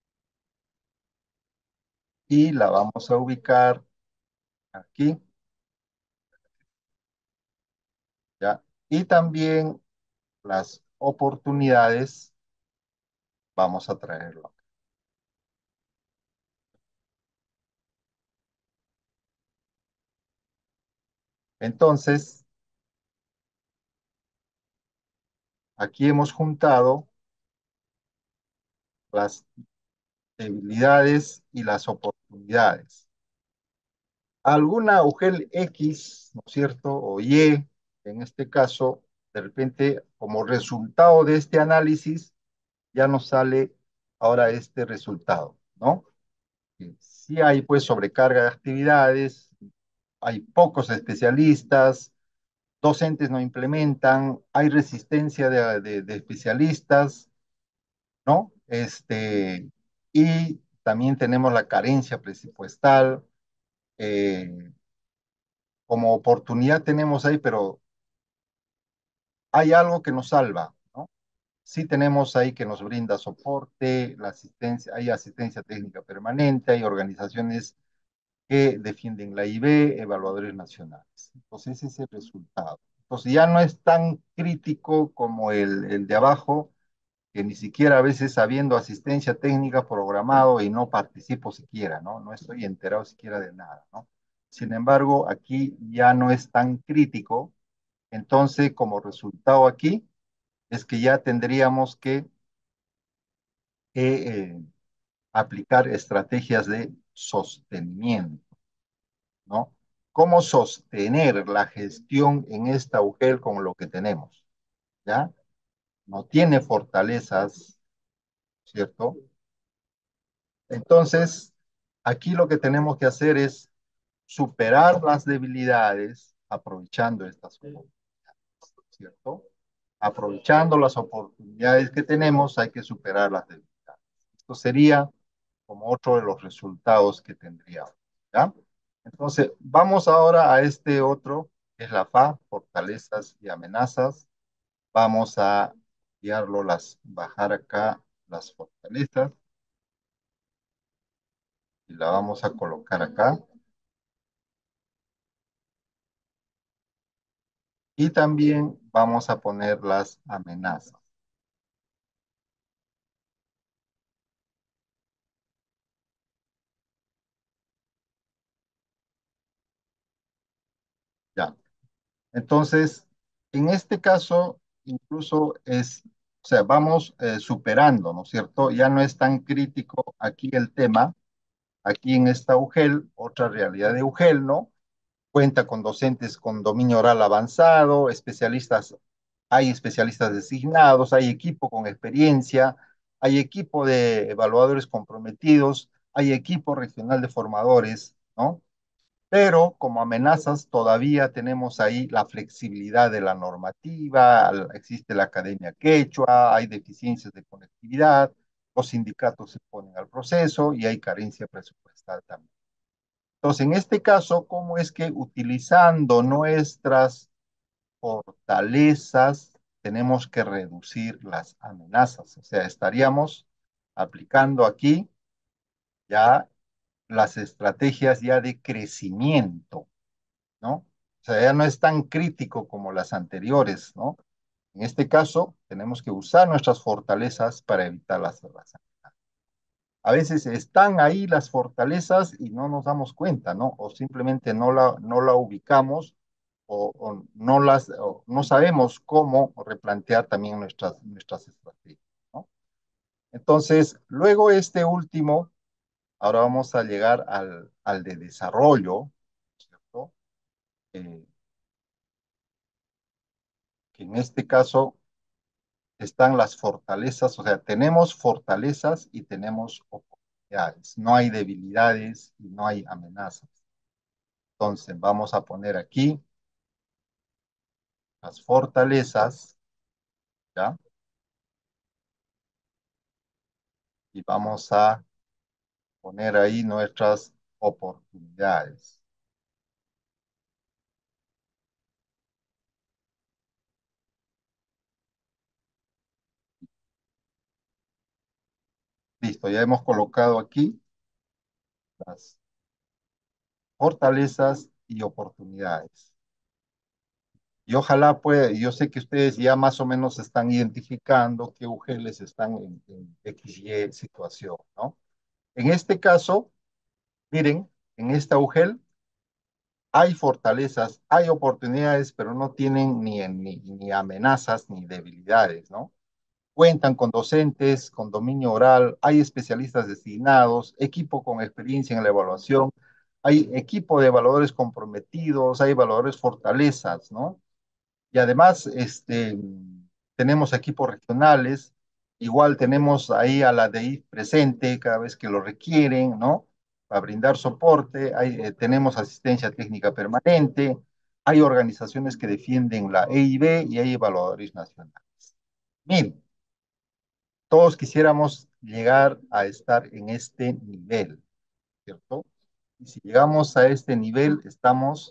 y la vamos a ubicar aquí, ¿ya? Y también las oportunidades, vamos a traerlo. Entonces, aquí hemos juntado las debilidades y las oportunidades. Alguna UGEL X, ¿no es cierto? O Y, en este caso, de repente, como resultado de este análisis, ya nos sale ahora este resultado, ¿no? Sí hay pues sobrecarga de actividades, hay pocos especialistas, docentes no implementan, hay resistencia de especialistas, ¿no? Y también tenemos la carencia presupuestal, eh, como oportunidad tenemos ahí, pero hay algo que nos salva, ¿no? Sí tenemos ahí que nos brinda soporte, la asistencia, hay asistencia técnica permanente, hay organizaciones que defienden la IB, evaluadores nacionales. Entonces ese es el resultado. Entonces ya no es tan crítico como el de abajo, que ni siquiera a veces habiendo asistencia técnica programado y no participo siquiera, ¿no? No estoy enterado siquiera de nada, ¿no? Sin embargo, aquí ya no es tan crítico. Entonces, como resultado aquí, es que ya tendríamos que eh, aplicar estrategias de sostenimiento, ¿no? ¿Cómo sostener la gestión en esta UGEL con lo que tenemos? ¿Ya? No tiene fortalezas, ¿cierto? Entonces, aquí lo que tenemos que hacer es superar las debilidades aprovechando estas oportunidades, ¿cierto? Aprovechando las oportunidades que tenemos, hay que superar las debilidades. Esto sería como otro de los resultados que tendríamos, ¿ya? Entonces, vamos ahora a este otro, que es la FA, fortalezas y amenazas. Vamos a bajar acá las fortalezas y la vamos a colocar acá. Y también vamos a poner las amenazas. Ya. Entonces, en este caso, incluso o sea, vamos superando, ¿no es cierto? Ya no es tan crítico aquí el tema. aquí en esta UGEL, otra realidad de UGEL, ¿no? Cuenta con docentes con dominio oral avanzado, especialistas, hay especialistas designados, hay equipo con experiencia, hay equipo de evaluadores comprometidos, hay equipo regional de formadores, ¿no? Pero como amenazas todavía tenemos ahí la flexibilidad de la normativa, existe la Academia Quechua, hay deficiencias de conectividad, los sindicatos se ponen al proceso y hay carencia presupuestal también. Entonces, en este caso, ¿cómo es que utilizando nuestras fortalezas tenemos que reducir las amenazas? O sea, estaríamos aplicando aquí ya las estrategias ya de crecimiento, ¿no? O sea, ya no es tan crítico como las anteriores, ¿no? En este caso, tenemos que usar nuestras fortalezas para evitar las amenazas. A veces están ahí las fortalezas y no nos damos cuenta, ¿no? O simplemente no la ubicamos o no sabemos cómo replantear también nuestras estrategias, ¿no? Entonces, luego este último, ahora vamos a llegar al de desarrollo, ¿cierto? Eh, que en este caso están las fortalezas, o sea, tenemos fortalezas y tenemos oportunidades, no hay debilidades y no hay amenazas. Entonces, vamos a poner aquí las fortalezas, ¿ya? Y vamos a poner ahí nuestras oportunidades. Listo, ya hemos colocado aquí las fortalezas y oportunidades. Y ojalá, pues, yo sé que ustedes ya más o menos están identificando qué UGELs están en XY situación, ¿no? En este caso, miren, en esta UGEL hay fortalezas, hay oportunidades, pero no tienen ni amenazas ni debilidades, ¿no? Cuentan con docentes, con dominio oral, hay especialistas designados, equipo con experiencia en la evaluación, hay equipo de evaluadores comprometidos, hay evaluadores fortalezas, ¿no? Y además, tenemos equipos regionales, igual tenemos ahí a la DI presente cada vez que lo requieren, ¿no? Para brindar soporte, tenemos asistencia técnica permanente, hay organizaciones que defienden la EIB y hay evaluadores nacionales. Miren, todos quisiéramos llegar a estar en este nivel, ¿cierto? Y si llegamos a este nivel, estamos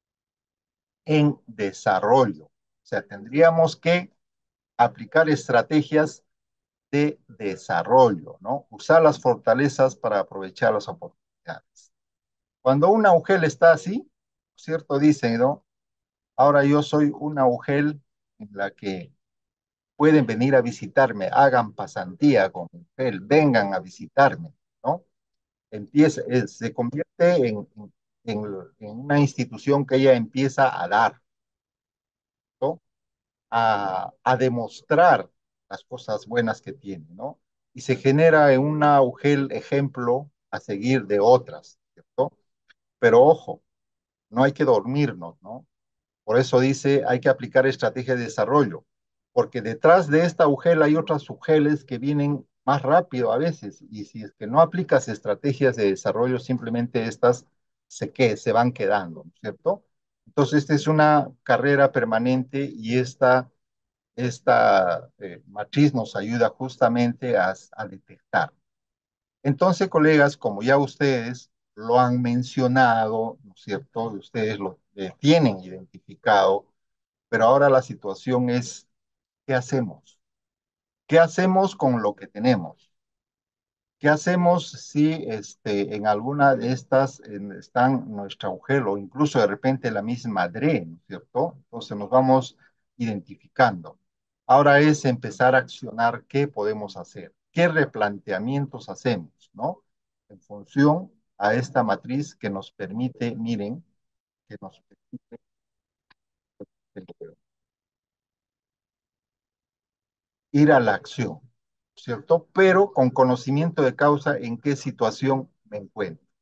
en desarrollo. O sea, tendríamos que aplicar estrategias de desarrollo, ¿no? Usar las fortalezas para aprovechar las oportunidades. Cuando una UGEL está así, ¿cierto? Dicen, ¿no? Ahora yo soy una UGEL en la que pueden venir a visitarme, hagan pasantía con UGEL, vengan a visitarme, ¿no? Se convierte en una institución que ella empieza a dar, ¿no? A demostrar las cosas buenas que tiene, ¿no? Y se genera en una UGEL ejemplo a seguir de otras, ¿cierto? Pero ojo, no hay que dormirnos, ¿no? Por eso dice, hay que aplicar estrategias de desarrollo, porque detrás de esta UGEL hay otras UGELs que vienen más rápido a veces, y si es que no aplicas estrategias de desarrollo, simplemente estas se van quedando, ¿no es cierto? Entonces, esta es una carrera permanente y esta matriz nos ayuda justamente a detectar. Entonces, colegas, como ya ustedes lo han mencionado, ¿no es cierto? Ustedes lo tienen identificado, pero ahora la situación es, ¿qué hacemos? ¿Qué hacemos con lo que tenemos? ¿Qué hacemos si en alguna de estas están nuestra agujero o incluso de repente la misma DRE, ¿no es cierto? Entonces nos vamos identificando. Ahora es empezar a accionar qué podemos hacer, qué replanteamientos hacemos, ¿no? En función a esta matriz que nos permite, miren, que nos permite ir a la acción, ¿cierto? Pero con conocimiento de causa en qué situación me encuentro.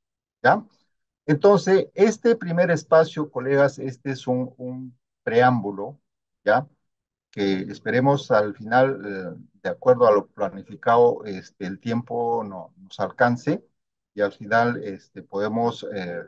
¿ya? Entonces, este primer espacio, colegas, este es un preámbulo, ¿ya? Que esperemos al final, de acuerdo a lo planificado, el tiempo nos alcance y al final podemos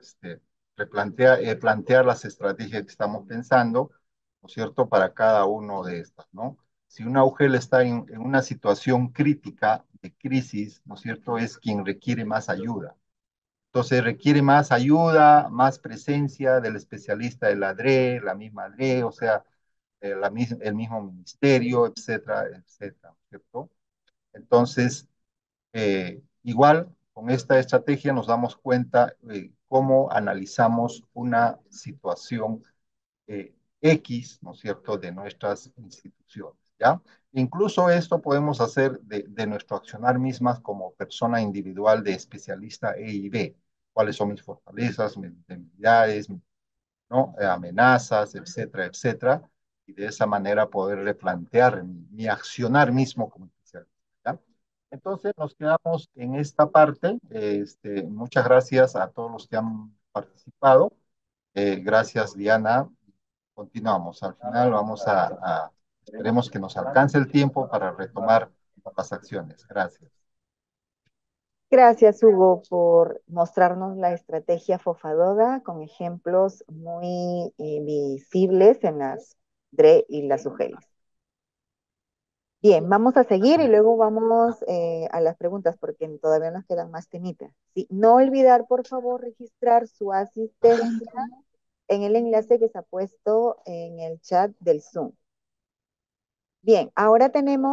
plantear las estrategias que estamos pensando, ¿no es cierto?, para cada uno de estas, ¿no? Si una UGEL está en una situación crítica de crisis, ¿no es cierto?, es quien requiere más ayuda. Entonces requiere más ayuda, más presencia del especialista de la DRE, la misma DRE, o sea, el mismo ministerio, etcétera, etcétera, ¿cierto? Entonces, igual con esta estrategia nos damos cuenta cómo analizamos una situación X, ¿no es cierto?, de nuestras instituciones, ¿ya? Incluso esto podemos hacer de nuestro accionar mismas como persona individual de especialista E y B. ¿Cuáles son mis fortalezas, mis debilidades, ¿no? Amenazas, etcétera, etcétera? Y de esa manera poder replantear mi accionar mismo como especialista, ¿ya? Entonces nos quedamos en esta parte. Muchas gracias a todos los que han participado. Gracias, Diana. Continuamos. Al final esperemos que nos alcance el tiempo para retomar las acciones. Gracias. Gracias, Hugo, por mostrarnos la estrategia Fofadoda con ejemplos muy visibles en las DRE y las UGELs. Bien, vamos a seguir y luego vamos a las preguntas porque todavía nos quedan más temitas. ¿Sí? No olvidar, por favor, registrar su asistencia en el enlace que se ha puesto en el chat del Zoom. Bien, ahora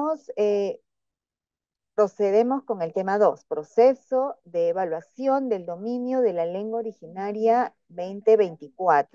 procedemos con el tema 2, proceso de evaluación del dominio de la lengua originaria 2024.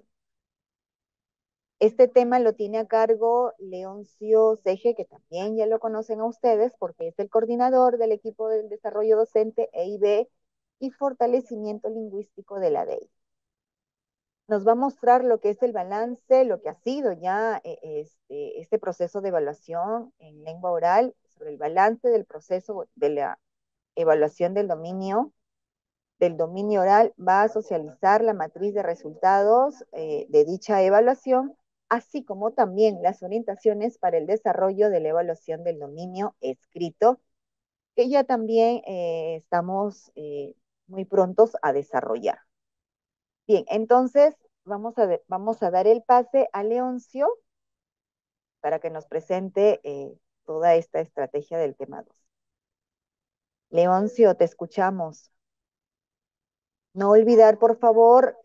Este tema lo tiene a cargo Leoncio Seje, que también ya lo conocen a ustedes porque es el coordinador del equipo del desarrollo docente EIB y fortalecimiento lingüístico de la DEI. Nos va a mostrar lo que es el balance, lo que ha sido ya este proceso de evaluación en lengua oral, sobre el balance del proceso de la evaluación del dominio oral, va a socializar la matriz de resultados de dicha evaluación, así como también las orientaciones para el desarrollo de la evaluación del dominio escrito, que ya también estamos muy prontos a desarrollar. Bien, entonces vamos a dar el pase a Leoncio para que nos presente toda esta estrategia del tema 2. Leoncio, te escuchamos. No olvidar, por favor,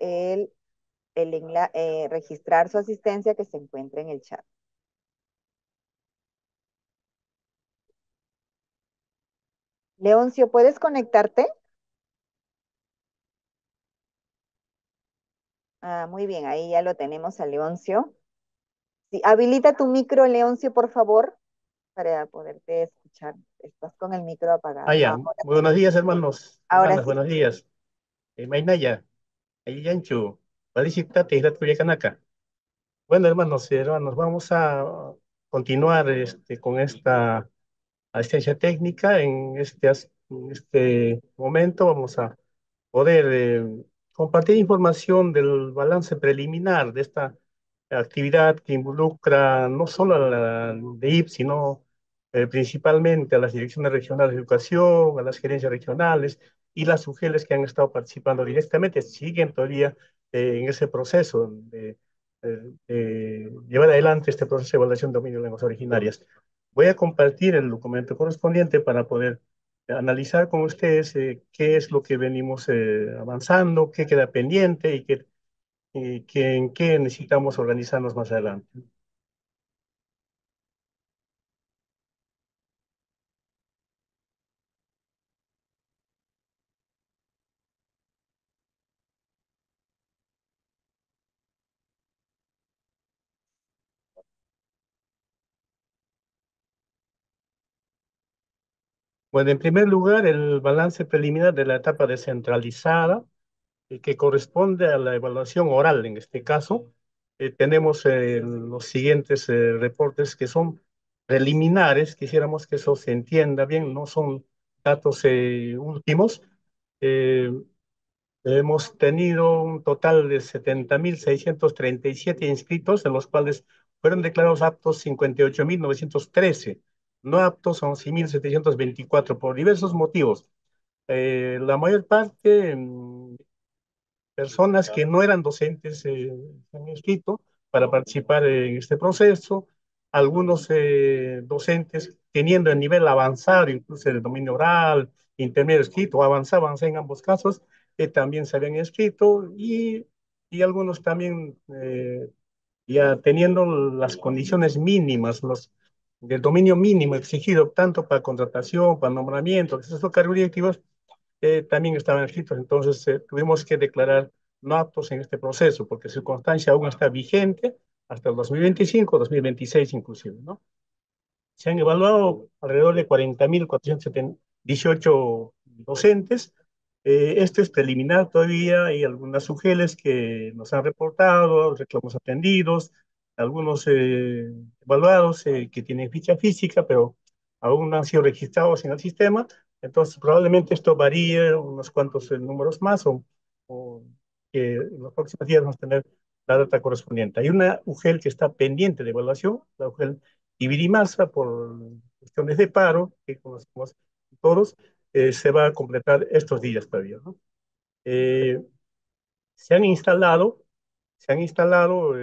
registrar su asistencia que se encuentra en el chat. Leoncio, ¿puedes conectarte? Ah, muy bien, ahí ya lo tenemos a Leoncio. Sí, habilita tu micro, Leoncio, por favor, para poderte escuchar. Estás con el micro apagado. Ya. Muy buenos días, hermanos. Ahora Hermanas, sí. buenos días. Mainaya, ahí Yanchu, Padishiptate, Kanaka. Bueno, hermanos, vamos a continuar con esta asistencia técnica. En este momento vamos a poder compartir información del balance preliminar de esta actividad que involucra no solo a la DEIP, sino principalmente a las direcciones regionales de educación, a las gerencias regionales y las UGELes que han estado participando directamente, siguen todavía en ese proceso de llevar adelante este proceso de evaluación de dominio de lenguas originarias. Voy a compartir el documento correspondiente para poder analizar con ustedes qué es lo que venimos avanzando, qué queda pendiente y en qué necesitamos organizarnos más adelante. Bueno, en primer lugar, el balance preliminar de la etapa descentralizada, que corresponde a la evaluación oral en este caso. Tenemos los siguientes reportes que son preliminares, quisiéramos que eso se entienda bien, no son datos últimos. Eh, Hemos tenido un total de 70.637 inscritos, de los cuales fueron declarados aptos 58.913. No aptos 11.724 por diversos motivos. La mayor parte, personas que no eran docentes se han inscrito para participar en este proceso. Algunos docentes teniendo el nivel avanzado, incluso el dominio oral, intermedio escrito, avanzaban en ambos casos, también se habían inscrito y algunos también ya teniendo las condiciones mínimas, del dominio mínimo exigido tanto para contratación, para nombramiento, acceso a cargos directivos, también estaban escritos. Entonces tuvimos que declarar no aptos en este proceso, porque su constancia aún está vigente hasta el 2025, 2026 inclusive, ¿no? Se han evaluado alrededor de 40.418 docentes. Esto es preliminar todavía, hay algunas sugeles que nos han reportado, reclamos atendidos, algunos evaluados que tienen ficha física, pero aún no han sido registrados en el sistema. Entonces, probablemente esto varíe unos cuantos números más o que en los próximos días vamos a tener la data correspondiente. Hay una UGEL que está pendiente de evaluación, la UGEL Ibirimasa, por cuestiones de paro, que conocemos todos, se va a completar estos días todavía, ¿no? Eh, se han instalado, se han instalado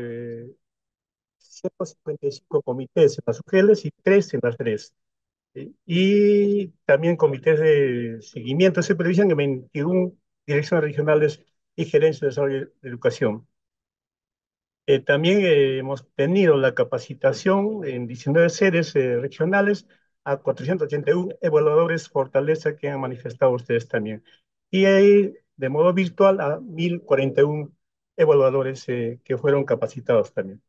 155 comités en las UGELs y 3 en las tres. Y también comités de seguimiento y supervisión en 21 direcciones regionales y gerencias de desarrollo de educación. También hemos tenido la capacitación en 19 sedes regionales a 481 evaluadores Fortaleza que han manifestado ustedes también. Y hay de modo virtual a 1.041 evaluadores que fueron capacitados también.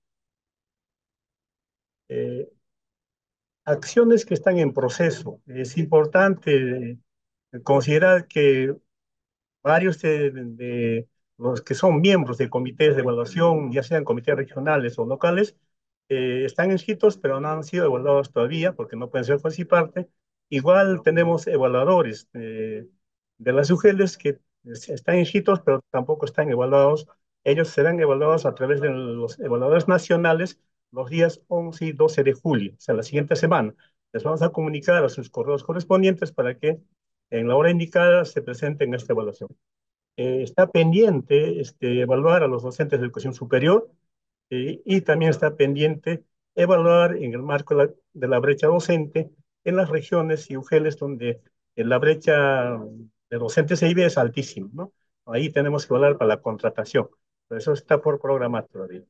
Eh, Acciones que están en proceso. Es importante considerar que varios de los que son miembros de comités de evaluación, ya sean comités regionales o locales, están inscritos, pero no han sido evaluados todavía porque no pueden ser parte. Igual tenemos evaluadores de las UGELs que están inscritos, pero tampoco están evaluados. Ellos serán evaluados a través de los evaluadores nacionales los días 11 y 12 de julio, o sea, la siguiente semana. Les vamos a comunicar a sus correos correspondientes para que en la hora indicada se presenten esta evaluación. Está pendiente evaluar a los docentes de educación superior y también está pendiente evaluar en el marco de la brecha docente en las regiones y UGELs donde la brecha de docentes e IB es altísima, ¿no? Ahí tenemos que evaluar para la contratación, pero eso está por programar todavía.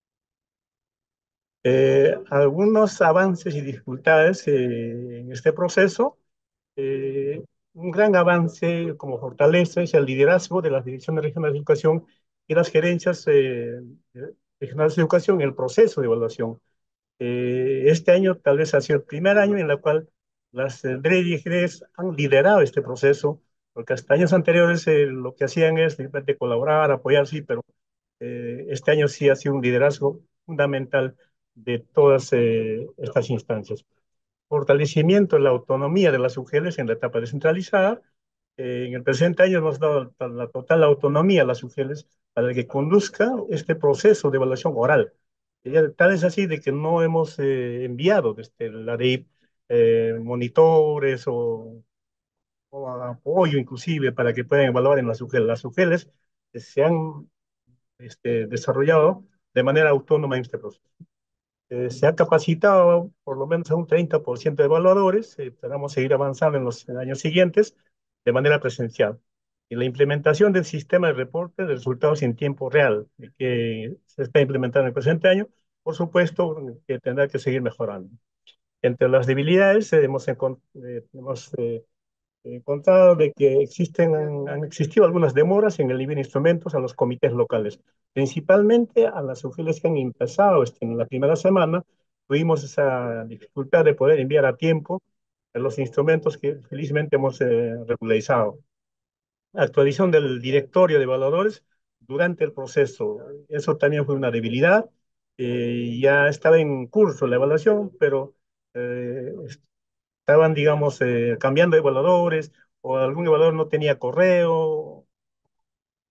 Algunos avances y dificultades en este proceso. Eh, un gran avance como fortaleza es el liderazgo de las direcciones regionales de educación y las gerencias regionales de educación en el proceso de evaluación. Este año tal vez ha sido el primer año en el cual las DRED y GDES han liderado este proceso, porque hasta años anteriores lo que hacían es de colaborar, apoyar, sí, pero este año sí ha sido un liderazgo fundamental de todas estas instancias. Fortalecimiento de la autonomía de las UGELs en la etapa descentralizada. En el presente año hemos dado la total autonomía a las UGELs para que conduzca este proceso de evaluación oral. Tal es así de que no hemos enviado desde la DEIP monitores o apoyo inclusive para que puedan evaluar en las UGELs. Las UGELs se han desarrollado de manera autónoma en este proceso. Se ha capacitado por lo menos a un 30% de evaluadores, esperamos seguir avanzando en los años siguientes de manera presencial. Y la implementación del sistema de reporte de resultados en tiempo real, que se está implementando en el presente año, por supuesto que tendrá que seguir mejorando. Entre las debilidades hemos encontrado de que han existido algunas demoras en el envío de instrumentos a los comités locales, principalmente a las UGELs que han empezado en la primera semana. Tuvimos esa dificultad de poder enviar a tiempo los instrumentos que felizmente hemos regularizado. Actualización del directorio de evaluadores durante el proceso. Eso también fue una debilidad. Ya estaba en curso la evaluación, pero estaban, digamos, cambiando de evaluadores o algún evaluador no tenía correo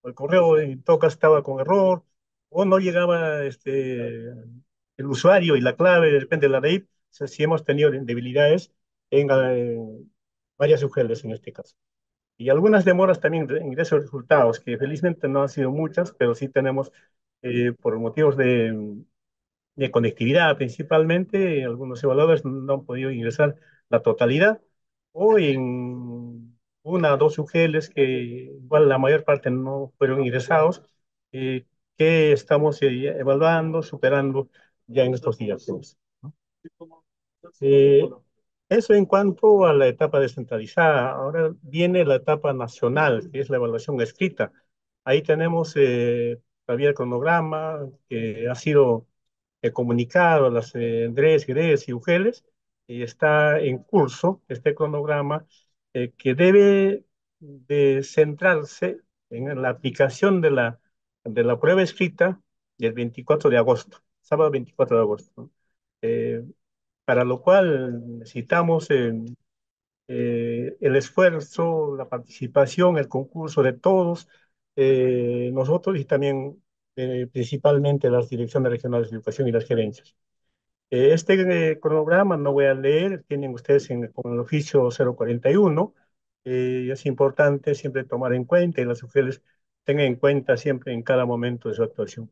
o el correo en todo caso estaba con error, o no llegaba el usuario y la clave, de repente la DEIP, o sea, sí hemos tenido debilidades en varias UGLs en este caso. Y algunas demoras también de ingreso de resultados, que felizmente no han sido muchas, pero sí tenemos, por motivos de conectividad principalmente, algunos evaluadores no han podido ingresar la totalidad, o en una o dos UGLs que igual la mayor parte no fueron ingresados, eh, que estamos evaluando, superando ya en estos días, pues, ¿no? Eh, Eso en cuanto a la etapa descentralizada. Ahora viene la etapa nacional, que es la evaluación escrita. Ahí tenemos todavía el cronograma que ha sido comunicado a las DRES, GRES y UGELES, y está en curso este cronograma que debe de centrarse en la aplicación de la prueba escrita del 24 de agosto, sábado 24 de agosto, ¿no? Eh, para lo cual necesitamos el esfuerzo, la participación, el concurso de todos, nosotros y también principalmente las direcciones regionales de educación y las gerencias. Cronograma no voy a leer, tienen ustedes con el oficio 041, es importante siempre tomar en cuenta y las mujeres tengan en cuenta siempre en cada momento de su actuación.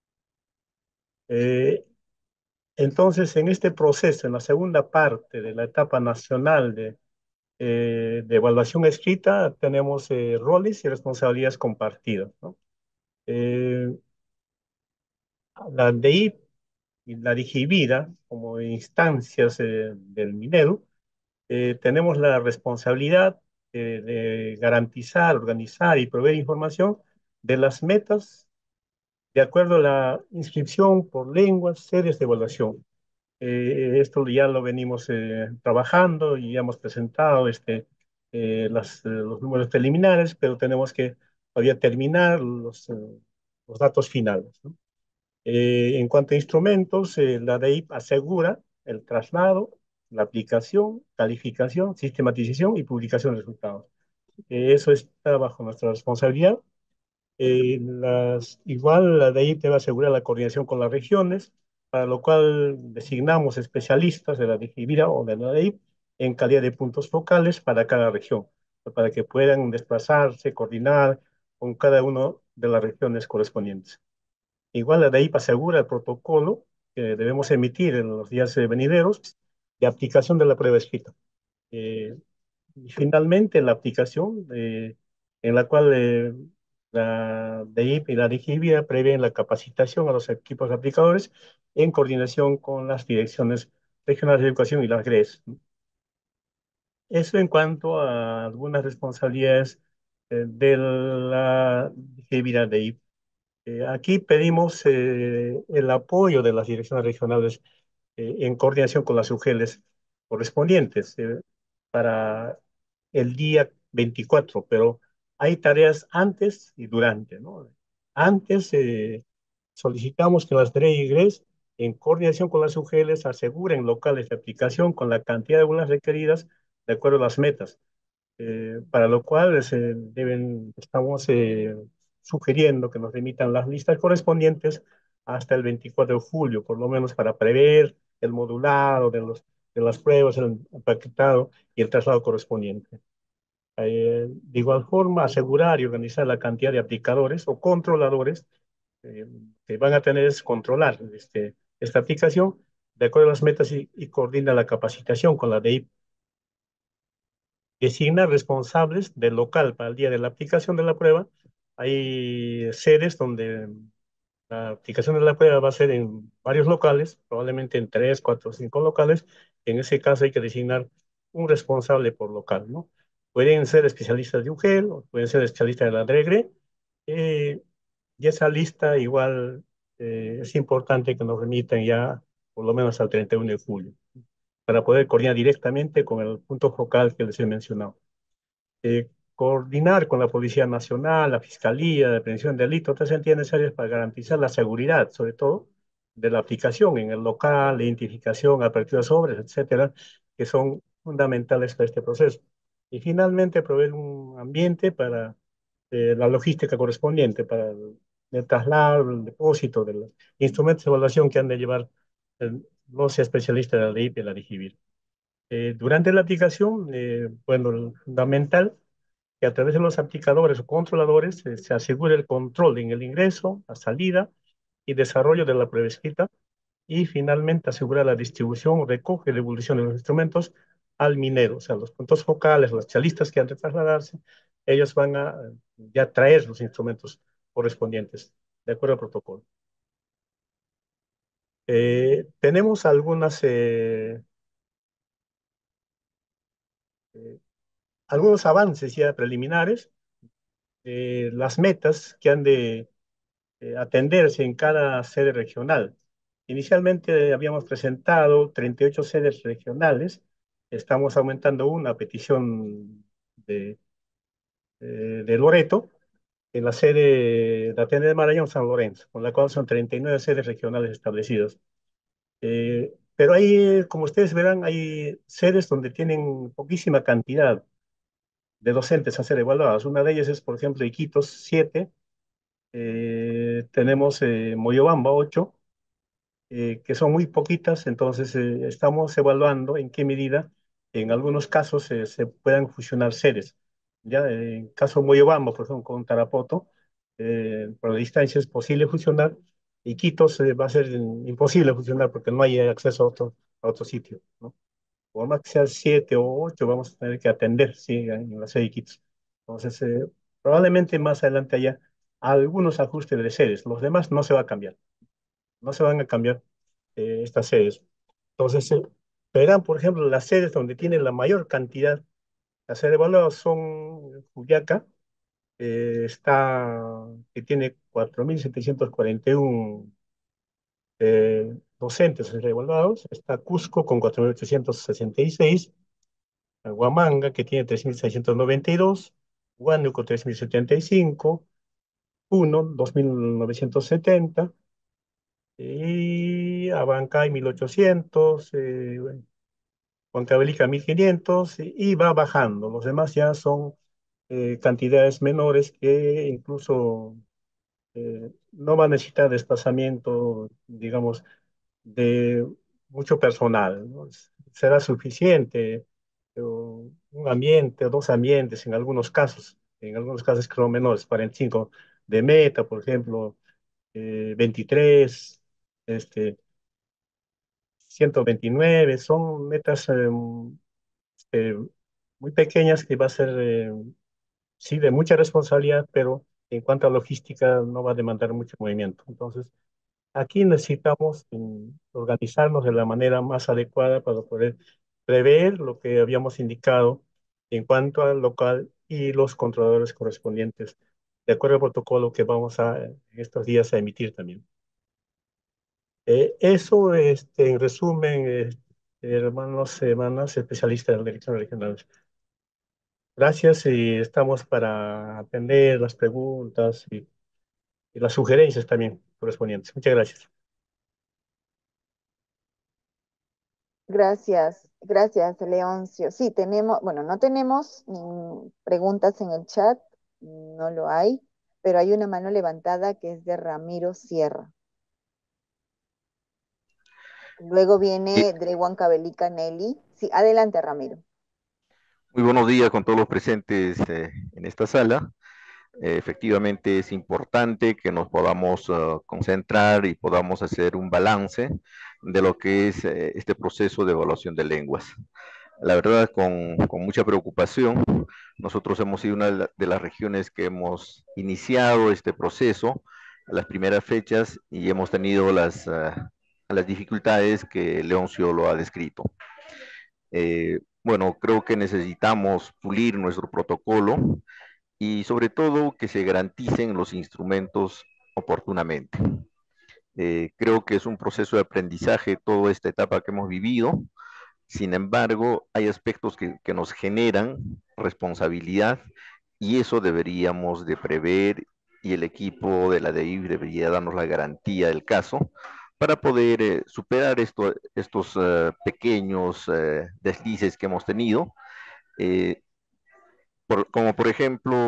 Eh, entonces, en este proceso, en la segunda parte de la etapa nacional de evaluación escrita, tenemos roles y responsabilidades compartidas, ¿no? Eh, la DEIP y la DIGIVIDA, como instancias del Minedu, tenemos la responsabilidad de garantizar, organizar y proveer información de las metas de acuerdo a la inscripción por lenguas, sedes de evaluación. Esto ya lo venimos trabajando y ya hemos presentado los números preliminares, pero tenemos que todavía terminar los datos finales, ¿no? En cuanto a instrumentos, la DEIP asegura el traslado, la aplicación, calificación, sistematización y publicación de resultados. Eso está bajo nuestra responsabilidad. Igual la DEIP debe asegurar la coordinación con las regiones, para lo cual designamos especialistas de la DIGIVIRA o de la DEIP en calidad de puntos focales para cada región, para que puedan desplazarse, coordinar con cada una de las regiones correspondientes. Igual la DEIP asegura el protocolo que debemos emitir en los días venideros de aplicación de la prueba escrita. Eh, y finalmente, la aplicación en la cual la DIP y la DIGIVIA prevén la capacitación a los equipos aplicadores en coordinación con las direcciones regionales de educación y las GRES, ¿no? Eso en cuanto a algunas responsabilidades de la DIGIVIA DIP. Aquí pedimos el apoyo de las direcciones regionales en coordinación con las UGELs correspondientes para el día 24, pero hay tareas antes y durante, ¿no? Antes solicitamos que las DRE y GRES, en coordinación con las UGELs, aseguren locales de aplicación con la cantidad de aulas requeridas de acuerdo a las metas, para lo cual estamos sugiriendo que nos remitan las listas correspondientes hasta el 24 de julio, por lo menos para prever el modulado de las pruebas, el empaquetado y el traslado correspondiente. De igual forma, asegurar y organizar la cantidad de aplicadores o controladores que van a tener es controlar esta aplicación de acuerdo a las metas y coordina la capacitación con la DEIP. Designa responsables del local para el día de la aplicación de la prueba. Hay sedes donde la aplicación de la prueba va a ser en varios locales, probablemente en 3, 4, 5 locales. En ese caso hay que designar un responsable por local, ¿no? Pueden ser especialistas de UGEL o pueden ser especialistas de la DREGRE. eh, y esa lista igual es importante que nos remitan ya por lo menos al 31 de julio para poder coordinar directamente con el punto focal que les he mencionado. Coordinar con la Policía Nacional, la Fiscalía de Prevención de Delitos, otras entidades necesarias para garantizar la seguridad, sobre todo, de la aplicación en el local, la identificación, apertura de sobres, etcétera, que son fundamentales para este proceso. Y finalmente, proveer un ambiente para la logística correspondiente para el traslado, el depósito de los instrumentos de evaluación que han de llevar los especialistas de la DIP y la DIGIBIR. Durante la aplicación, bueno, lo fundamental que a través de los aplicadores o controladores se asegure el control en el ingreso, la salida y desarrollo de la prueba escrita y finalmente asegurar la distribución, recoge y devolución de los instrumentos al minero, o sea, los puntos focales, los chalistas que han de trasladarse, ellos van a ya traer los instrumentos correspondientes, de acuerdo al protocolo. Tenemos algunos avances ya preliminares, las metas que han de atenderse en cada sede regional. Inicialmente habíamos presentado 38 sedes regionales, estamos aumentando una petición de, de Loreto, en la sede de Atene de Marañón, San Lorenzo, con la cual son 39 sedes regionales establecidas. Pero ahí, como ustedes verán, hay sedes donde tienen poquísima cantidad de docentes a ser evaluados. Una de ellas es, por ejemplo, Iquitos, 7, tenemos Moyobamba, 8, que son muy poquitas, entonces estamos evaluando en qué medida en algunos casos se puedan fusionar sedes. Ya en caso de Moyobamba, por ejemplo, con Tarapoto, por la distancia es posible fusionar, y Quitos va a ser imposible fusionar porque no hay acceso a otro sitio, ¿no? Por más que sean 7 o 8, vamos a tener que atender, sí, en la sede de Quitos. Entonces, probablemente más adelante haya algunos ajustes de sedes, los demás no se va a cambiar, no se van a cambiar estas sedes. Entonces, verán, por ejemplo, las sedes donde tienen la mayor cantidad a ser evaluadas son Juliaca, que tiene 4.741 docentes evaluados, está Cusco con 4.866, Huamanga, que tiene 3.692, Huánuco 3.075, Puno 2.970, y Abancay 1.800, Huancavelica 1.500, y va bajando. Los demás ya son cantidades menores que incluso no va a necesitar desplazamiento, digamos, de mucho personal, ¿no? Será suficiente un ambiente o dos ambientes en algunos casos que son menores, 45 de meta, por ejemplo, 23, este, 129, son metas eh, muy pequeñas que va a ser, sí, de mucha responsabilidad, pero en cuanto a logística no va a demandar mucho movimiento. Entonces, aquí necesitamos organizarnos de la manera más adecuada para poder prever lo que habíamos indicado en cuanto al local y los controladores correspondientes, de acuerdo al protocolo que vamos en estos días a emitir también. Eso, en resumen, hermanos, hermanas, especialistas de la dirección regional. Gracias y estamos para atender las preguntas y las sugerencias también correspondientes. Muchas gracias. Gracias, Leoncio. Sí, tenemos, bueno, no tenemos preguntas en el chat, no lo hay, pero hay una mano levantada que es de Ramiro Sierra. Luego viene Drewan Cabelica Nelly. Sí, adelante, Ramiro. Muy buenos días con todos los presentes en esta sala. Efectivamente es importante que nos podamos concentrar y podamos hacer un balance de lo que es este proceso de evaluación de lenguas. La verdad, con mucha preocupación, nosotros hemos sido una de las regiones que hemos iniciado este proceso a las primeras fechas y hemos tenido las dificultades que Leoncio lo ha descrito. Bueno, creo que necesitamos pulir nuestro protocolo y sobre todo que se garanticen los instrumentos oportunamente. Creo que es un proceso de aprendizaje toda esta etapa que hemos vivido. Sin embargo, hay aspectos que nos generan responsabilidad y eso deberíamos de prever y el equipo de la DEIF debería darnos la garantía del caso para poder superar estos pequeños deslices que hemos tenido, como por ejemplo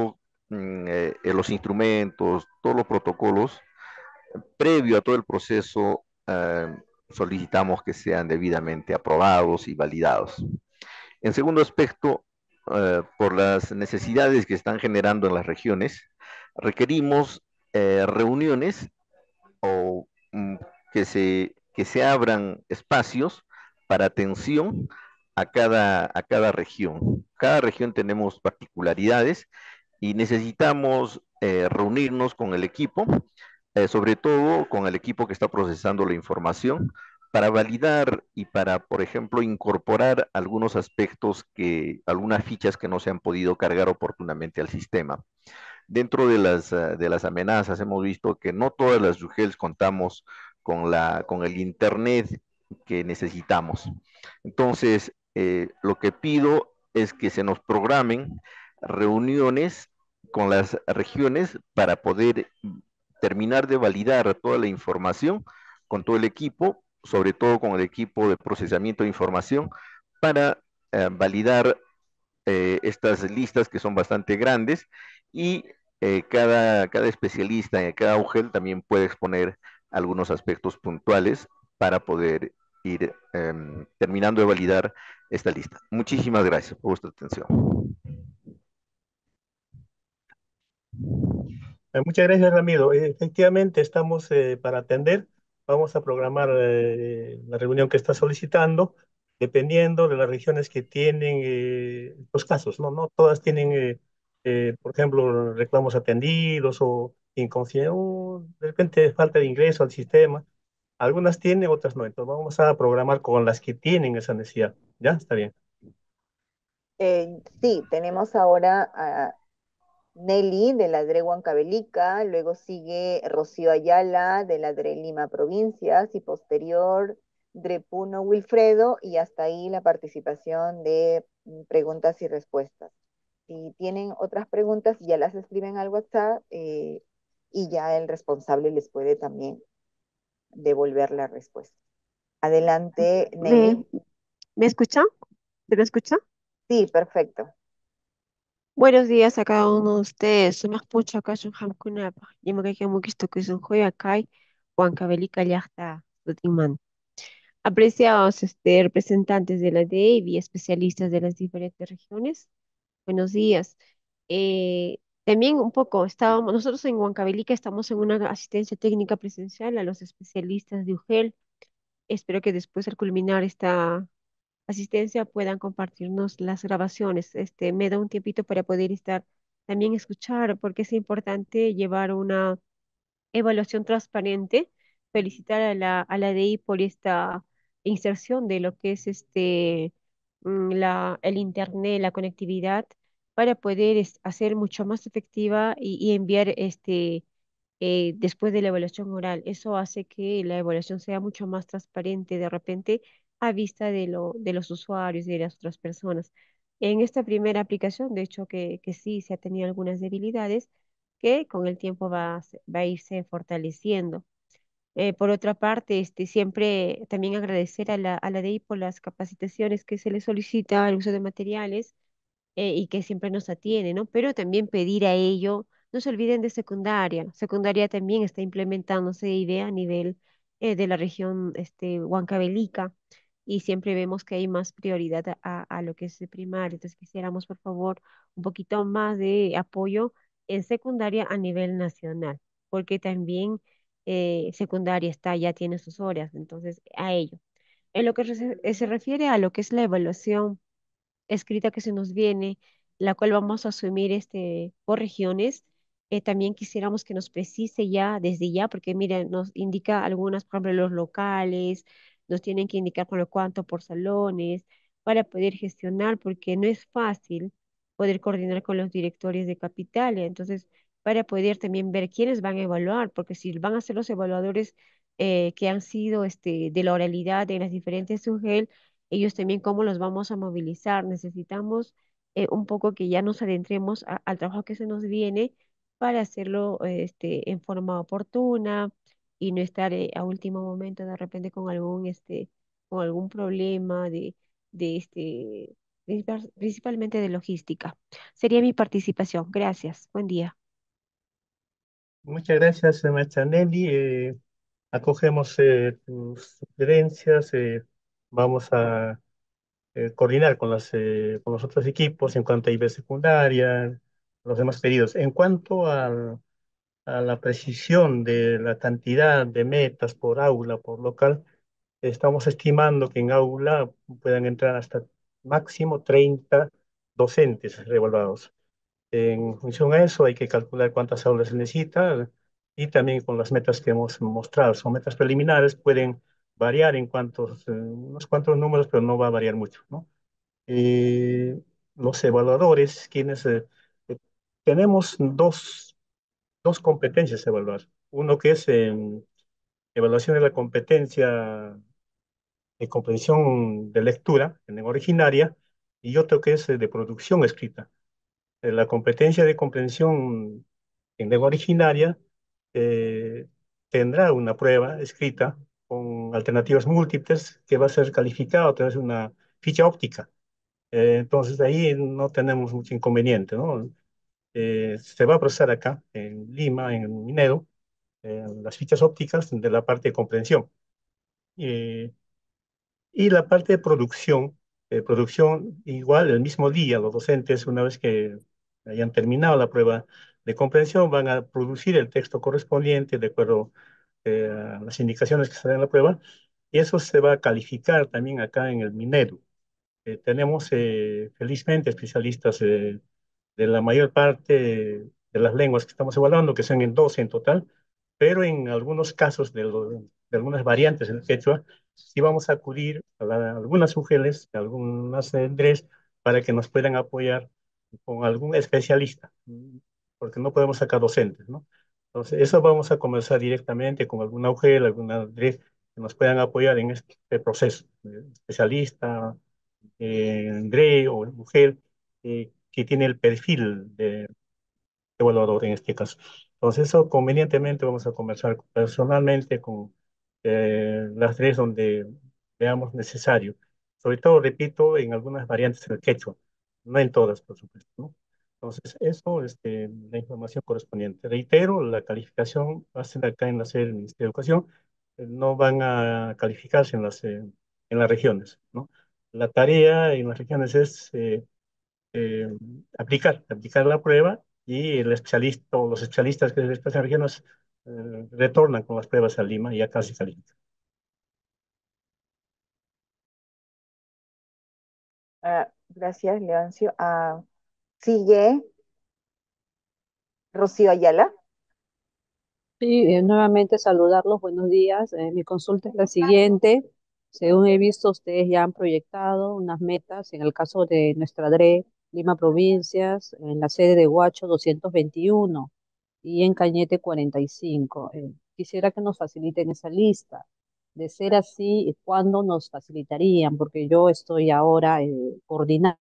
los instrumentos, todos los protocolos, previo a todo el proceso, solicitamos que sean debidamente aprobados y validados. En segundo aspecto, por las necesidades que están generando en las regiones, requerimos reuniones o que se abran espacios para atención a cada región. Cada región tenemos particularidades y necesitamos reunirnos con el equipo, sobre todo con el equipo que está procesando la información, para validar y para, por ejemplo, incorporar algunos aspectos algunas fichas que no se han podido cargar oportunamente al sistema. Dentro de las amenazas hemos visto que no todas las UGELs contamos con el Internet que necesitamos. Entonces, lo que pido es que se nos programen reuniones con las regiones para poder terminar de validar toda la información con todo el equipo, sobre todo con el equipo de procesamiento de información, para validar estas listas que son bastante grandes y cada especialista en cada UGEL también puede exponer algunos aspectos puntuales para poder ir terminando de validar esta lista. Muchísimas gracias por vuestra atención. Muchas gracias, Ramiro. Efectivamente, estamos para atender. Vamos a programar la reunión que está solicitando, dependiendo de las regiones que tienen los casos. No, no todas tienen, por ejemplo, reclamos atendidos o de repente falta de ingreso al sistema. Algunas tienen, otras no. Entonces vamos a programar con las que tienen esa necesidad. ¿Ya? Está bien. Sí, tenemos ahora a Nelly de la DRE Huancavelica, luego sigue Rocío Ayala de la DRE Lima Provincias y posterior DRE Puno Wilfredo y hasta ahí la participación de preguntas y respuestas. Si tienen otras preguntas, ya las escriben al WhatsApp y ya el responsable les puede también devolver la respuesta. Adelante, Nelly. ¿Me escuchan? ¿Se me escucha? Sí, perfecto. Buenos días a cada uno de ustedes. Sumak pucha kashun hamkunapa. Yama kay kisto que son joya kai, Huancavelica llaqta sutinman. Apreciados representantes de la DEIV y especialistas de las diferentes regiones, buenos días. También un poco, nosotros en Huancavelica estamos en una asistencia técnica presencial a los especialistas de UGEL. Espero que después al culminar esta asistencia puedan compartirnos las grabaciones. Me da un tiempito para poder estar también escuchar, porque es importante llevar una evaluación transparente. Felicitar a la DI por esta inserción de lo que es el internet, la conectividad, para poder hacer mucho más efectiva y enviar después de la evaluación oral. Eso hace que la evaluación sea mucho más transparente de repente a vista de los usuarios y de las otras personas. En esta primera aplicación, de hecho, que sí se ha tenido algunas debilidades que con el tiempo va a irse fortaleciendo. Por otra parte, siempre también agradecer a la DEI por las capacitaciones que se le solicita al uso de materiales y que siempre nos atiene, ¿no? Pero también pedir a ello, no se olviden de secundaria. Secundaria también está implementándose IDEA a nivel de la región Huancavelica y siempre vemos que hay más prioridad a lo que es de primaria. Entonces quisiéramos, por favor, un poquito más de apoyo en secundaria a nivel nacional, porque también secundaria ya tiene sus horas, entonces a ello. En lo que se refiere a lo que es la evaluación escrita que se nos viene, la cual vamos a asumir por regiones. También quisiéramos que nos precise ya, desde ya, porque mira, nos indica algunas, por ejemplo, los locales, nos tienen que indicar por lo cuánto por salones, para poder gestionar, porque no es fácil poder coordinar con los directores de capitales. Entonces, para poder también ver quiénes van a evaluar, porque si van a ser los evaluadores que han sido de la oralidad en las diferentes UGEL, ellos también cómo los vamos a movilizar. Necesitamos un poco que ya nos adentremos al trabajo que se nos viene para hacerlo en forma oportuna y no estar a último momento de repente con algún problema de, principalmente de logística. Sería mi participación. Gracias. Buen día. Muchas gracias, maestra Nelly. Acogemos tus sugerencias. Vamos a coordinar con los otros equipos en cuanto a IB secundaria, los demás pedidos. En cuanto a la precisión de la cantidad de metas por aula, por local, estamos estimando que en aula puedan entrar hasta máximo 30 docentes revaluados. En función a eso hay que calcular cuántas aulas se necesita y también con las metas que hemos mostrado. Son metas preliminares, pueden variar en unos cuantos números, pero no va a variar mucho, ¿no? Los evaluadores, eh, tenemos dos competencias a evaluar. Uno que es evaluación de la competencia de comprensión de lectura en lengua originaria y otro que es de producción escrita. La competencia de comprensión en lengua originaria eh, tendrá una prueba escrita con alternativas múltiples que va a ser calificada a través de una ficha óptica. Entonces ahí no tenemos mucho inconveniente, ¿no? Se va a procesar acá en Lima, en Minedo, las fichas ópticas de la parte de comprensión. Eh, y la parte de producción, igual el mismo día, los docentes, una vez que hayan terminado la prueba de comprensión, van a producir el texto correspondiente de acuerdo a las indicaciones que salen en la prueba, y eso se va a calificar también acá en el Minedu. Tenemos felizmente especialistas de la mayor parte de las lenguas que estamos evaluando, que son en 12 en total, pero en algunos casos de algunas variantes del quechua, sí vamos a acudir a algunas UGELs, a algunas DRES, para que nos puedan apoyar con algún especialista, porque no podemos sacar docentes, ¿no? Entonces, eso vamos a conversar directamente con alguna UGEL, alguna DRES, que nos puedan apoyar en este proceso, especialista, DRE o UGEL, que tiene el perfil de evaluador en este caso. Entonces, eso convenientemente vamos a conversar personalmente con las tres donde veamos necesario. Sobre todo, repito, en algunas variantes del quechua, no en todas, por supuesto, ¿no? Entonces, eso, la información correspondiente. Reitero, la calificación va a ser acá en la sede del Ministerio de Educación, no van a calificarse en las regiones, ¿no? La tarea en las regiones es eh, aplicar la prueba y el especialista o los especialistas que después en regiones retornan con las pruebas a Lima y acá se califica. Gracias, Leoncio. Sigue Rocío Ayala. Sí, nuevamente saludarlos, buenos días. Mi consulta es la siguiente. Según he visto, ustedes ya han proyectado unas metas, en el caso de nuestra DRE, Lima Provincias, en la sede de Huacho 221 y en Cañete 45. Quisiera que nos faciliten esa lista. De ser así, ¿cuándo nos facilitarían? Porque yo estoy ahora coordinando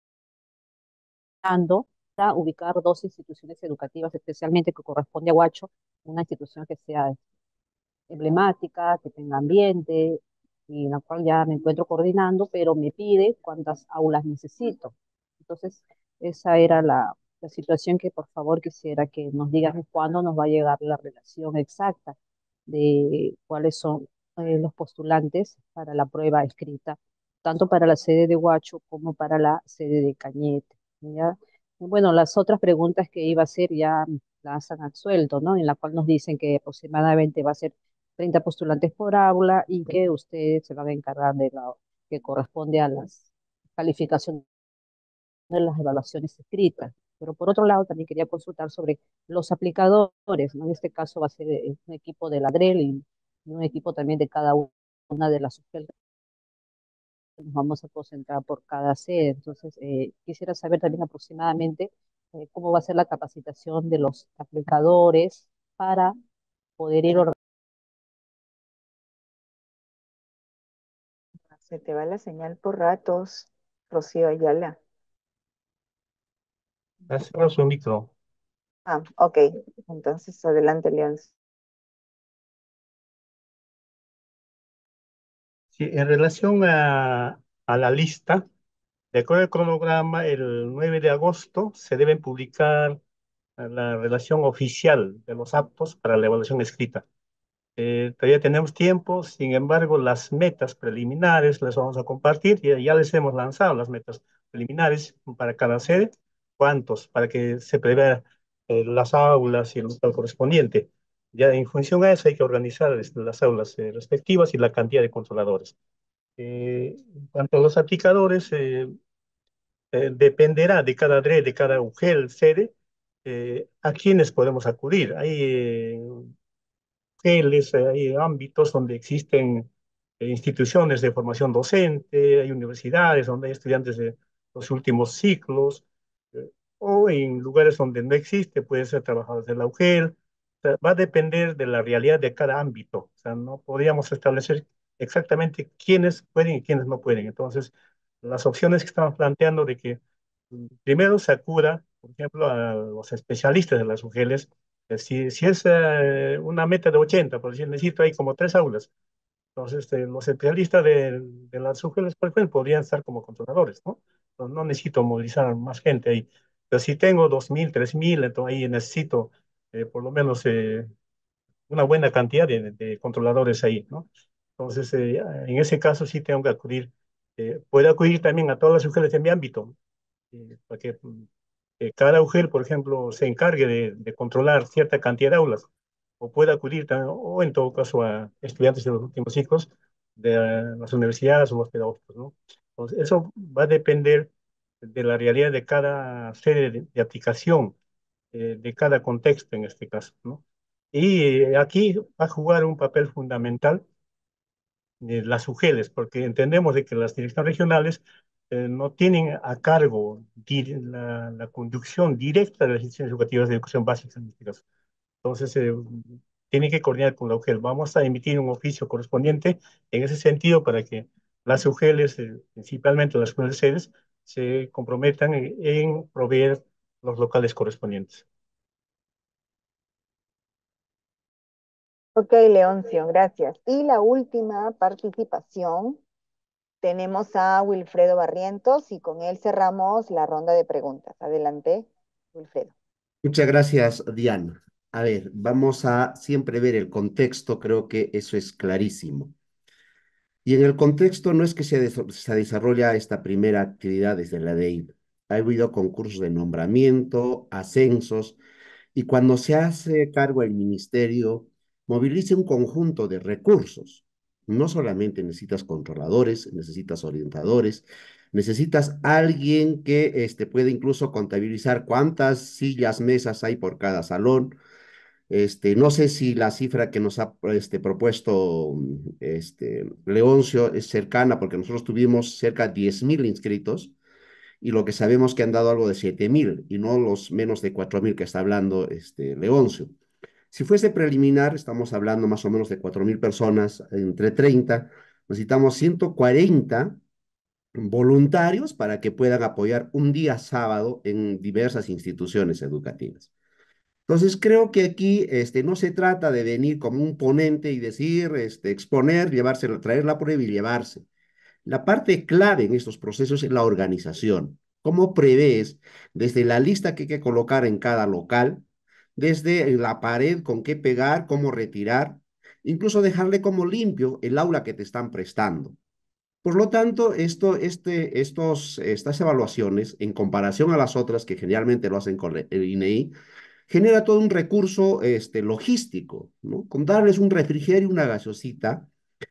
para ubicar dos instituciones educativas, especialmente que corresponde a Huacho, una institución que sea emblemática, que tenga ambiente, y en la cual ya me encuentro coordinando, pero me pide cuántas aulas necesito. Entonces, esa era la situación que por favor quisiera que nos digan cuándo nos va a llegar la relación exacta de cuáles son los postulantes para la prueba escrita, tanto para la sede de Huacho como para la sede de Cañete. ¿Ya? Bueno, las otras preguntas que iba a hacer ya las han absuelto, ¿no? En la cual nos dicen que aproximadamente va a ser 30 postulantes por aula y que ustedes se van a encargar de lo que corresponde a las calificaciones de las evaluaciones escritas. Pero por otro lado, también quería consultar sobre los aplicadores, ¿no? En este caso va a ser un equipo de la DREL y un equipo también de cada una de las UGEL. Nos vamos a concentrar por cada sede. Entonces, quisiera saber también aproximadamente cómo va a ser la capacitación de los aplicadores para poder ir. Se te va la señal por ratos, Rocío Ayala. Cerrar su micro. Ok. Entonces, adelante, Leoncio. Sí, en relación a la lista, De acuerdo al cronograma, el 9 de agosto se deben publicar la relación oficial de los aptos para la evaluación escrita. Todavía tenemos tiempo, sin embargo, las metas preliminares las vamos a compartir. Ya les hemos lanzado las metas preliminares para cada sede. ¿Cuántos? Para que se prevea las aulas y el local correspondiente. Ya en función a eso hay que organizar las aulas respectivas y la cantidad de controladores. En cuanto a los aplicadores, dependerá de cada DRE, de cada UGEL, sede, a quienes podemos acudir. Hay geles, hay ámbitos donde existen instituciones de formación docente, hay universidades donde hay estudiantes de los últimos ciclos, o en lugares donde no existe, pueden ser trabajadores de la UGEL. O sea, va a depender de la realidad de cada ámbito. O sea, no podríamos establecer exactamente quiénes pueden y quiénes no pueden. Entonces, las opciones que estamos planteando de que primero se acuda, por ejemplo, a los especialistas de las UGELes. Si es una meta de 80, por decir, necesito ahí como 3 aulas. Entonces, los especialistas de las UGELes, por ejemplo, podrían estar como controladores, ¿no? Entonces, no necesito movilizar más gente ahí. Pero si tengo 2.000, 3.000, entonces ahí necesito por lo menos una buena cantidad de controladores ahí, ¿no? Entonces, en ese caso sí tengo que acudir. Puedo acudir también a todas las UGELes de mi ámbito, para que cada UGEL, por ejemplo, se encargue de controlar cierta cantidad de aulas, o pueda acudir también, o en todo caso a estudiantes de los últimos ciclos de las universidades o los pedagógicos, ¿no? Entonces, eso va a depender de la realidad de cada sede de aplicación, de cada contexto en este caso, ¿no? Y aquí va a jugar un papel fundamental las UGELes, porque entendemos de que las direcciones regionales no tienen a cargo la conducción directa de las instituciones educativas de educación básica en este caso. Entonces, tienen que coordinar con la UGEL. Vamos a emitir un oficio correspondiente en ese sentido para que las UGELes, principalmente las escuelas de sedes, se comprometan en proveer los locales correspondientes. Ok, Leoncio, gracias. Y la última participación, tenemos a Wilfredo Barrientos y con él cerramos la ronda de preguntas. Adelante, Wilfredo. Muchas gracias, Diana. A ver, vamos a siempre ver el contexto, creo que eso es clarísimo. Y en el contexto no es que se desarrolla esta primera actividad desde la DEIB. Ha habido concursos de nombramiento, ascensos, y cuando se hace cargo el ministerio, moviliza un conjunto de recursos. No solamente necesitas controladores, necesitas orientadores, necesitas alguien que pueda incluso contabilizar cuántas sillas, mesas hay por cada salón. No sé si la cifra que nos ha propuesto Leoncio es cercana, porque nosotros tuvimos cerca de 10.000 inscritos y lo que sabemos que han dado algo de 7.000 y no los menos de 4.000 que está hablando Leoncio. Si fuese preliminar, estamos hablando más o menos de 4.000 personas, entre 30, necesitamos 140 voluntarios para que puedan apoyar un día sábado en diversas instituciones educativas. Entonces creo que aquí no se trata de venir como un ponente y decir, exponer, llevarse, traer la prueba y llevarse. La parte clave en estos procesos es la organización. ¿Cómo prevés desde la lista que hay que colocar en cada local, desde la pared con qué pegar, cómo retirar, incluso dejarle como limpio el aula que te están prestando? Por lo tanto, estas evaluaciones, en comparación a las otras que generalmente lo hacen con el INEI, genera todo un recurso logístico, ¿no? Con darles un refrigerio, una gaseosita,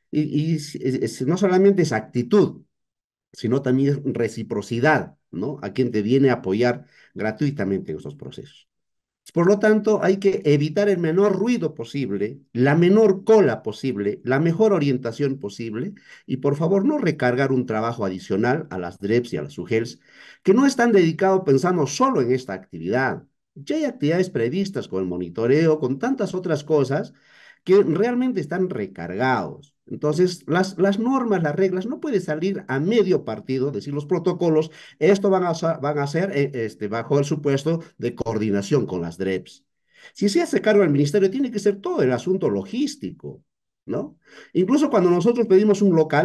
no solamente es actitud, sino también reciprocidad, ¿no? A quien te viene a apoyar gratuitamente en estos procesos. Por lo tanto, hay que evitar el menor ruido posible, la menor cola posible, la mejor orientación posible y por favor no recargar un trabajo adicional a las DREPS y a las UGELs que no están dedicados pensando solo en esta actividad. Ya hay actividades previstas con el monitoreo, con tantas otras cosas que realmente están recargados. Entonces, las normas, las reglas, no puede salir a medio partido, decir los protocolos, esto van a ser bajo el supuesto de coordinación con las DREPS. Si se hace cargo del ministerio, tiene que ser todo el asunto logístico, ¿no? Incluso cuando nosotros pedimos un local,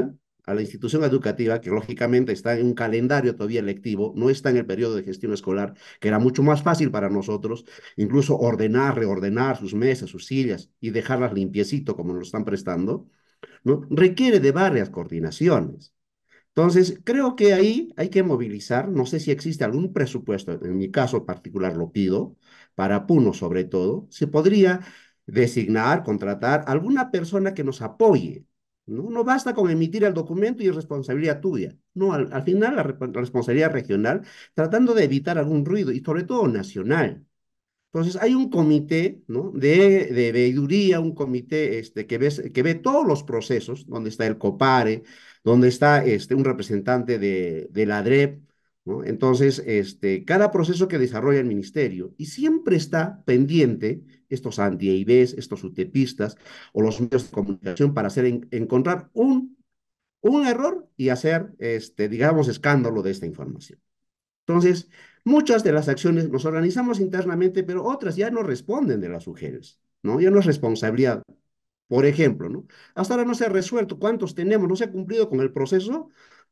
a la institución educativa, que lógicamente está en un calendario todavía lectivo, no está en el periodo de gestión escolar, que era mucho más fácil para nosotros, incluso ordenar, reordenar sus mesas, sus sillas y dejarlas limpiecito como nos están prestando, ¿no? Requiere de varias coordinaciones. Entonces, creo que ahí hay que movilizar, no sé si existe algún presupuesto, en mi caso particular lo pido, para Puno sobre todo, se podría designar, contratar alguna persona que nos apoye, ¿no? No basta con emitir el documento y es responsabilidad tuya, no, al final la responsabilidad regional, tratando de evitar algún ruido y sobre todo nacional. Entonces, hay un comité, ¿no? de veeduría, un comité que ve todos los procesos, donde está el COPARE, donde está un representante de la DREP, ¿no? Entonces, cada proceso que desarrolla el ministerio, y siempre está pendiente estos anti-EIBs, estos UTEPistas o los medios de comunicación para encontrar un error y hacer, digamos, escándalo de esta información. Entonces, muchas de las acciones nos organizamos internamente, pero otras ya no responden de las UGELs, ¿no? Ya no es responsabilidad. Por ejemplo, ¿no? Hasta ahora no se ha resuelto cuántos tenemos, no se ha cumplido con el proceso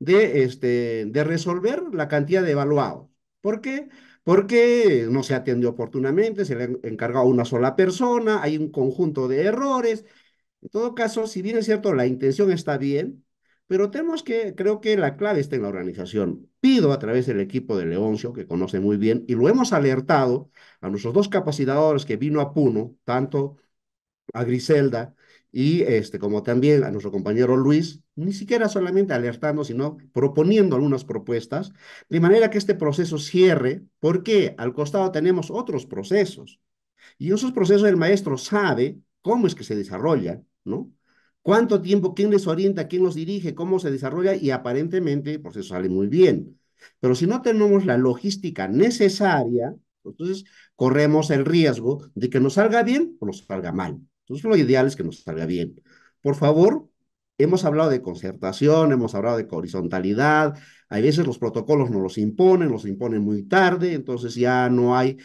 de resolver la cantidad de evaluados. ¿Por qué? Porque no se atendió oportunamente, se le ha encargado a una sola persona, hay un conjunto de errores, en todo caso, si bien es cierto, la intención está bien, pero creo que la clave está en la organización. Pido a través del equipo de Leoncio, que conoce muy bien, y lo hemos alertado a nuestros dos capacitadores que vino a Puno, tanto a Griselda y como también a nuestro compañero Luis, ni siquiera solamente alertando, sino proponiendo algunas propuestas, de manera que este proceso cierre, porque al costado tenemos otros procesos. Y en esos procesos el maestro sabe cómo es que se desarrolla, ¿no? Cuánto tiempo, quién les orienta, quién los dirige, cómo se desarrolla y aparentemente el proceso sale muy bien. Pero si no tenemos la logística necesaria, entonces corremos el riesgo de que nos salga bien o nos salga mal. Entonces lo ideal es que nos salga bien. Por favor, hemos hablado de concertación, hemos hablado de horizontalidad, hay veces los protocolos nos los imponen muy tarde, entonces ya no hay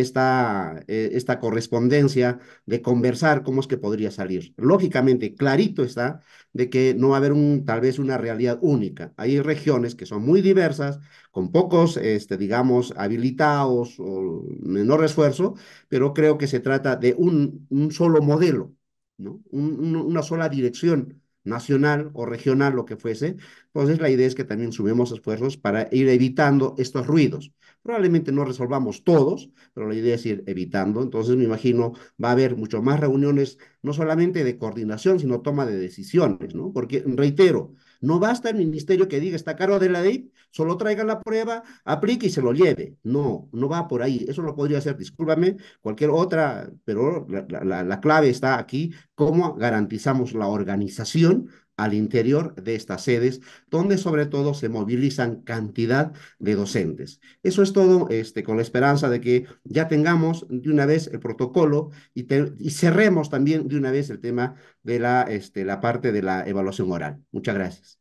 esta correspondencia de conversar cómo es que podría salir. Lógicamente, clarito está de que no va a haber tal vez una realidad única. Hay regiones que son muy diversas, con pocos, digamos, habilitados o menor esfuerzo, pero creo que se trata de un solo modelo, ¿no? Una sola dirección nacional o regional, lo que fuese. Entonces, la idea es que también sumemos esfuerzos para ir evitando estos ruidos. Probablemente no resolvamos todos, pero la idea es ir evitando. Entonces, me imagino, va a haber mucho más reuniones, no solamente de coordinación, sino toma de decisiones, ¿no? Porque, reitero, no basta el ministerio que diga, está caro de la ley, solo traiga la prueba, aplique y se lo lleve. No, no va por ahí. Eso lo podría hacer, discúlpame, cualquier otra, pero la clave está aquí, cómo garantizamos la organización al interior de estas sedes, donde sobre todo se movilizan cantidad de docentes. Eso es todo, con la esperanza de que ya tengamos de una vez el protocolo y cerremos también de una vez el tema de la parte de la evaluación oral. Muchas gracias.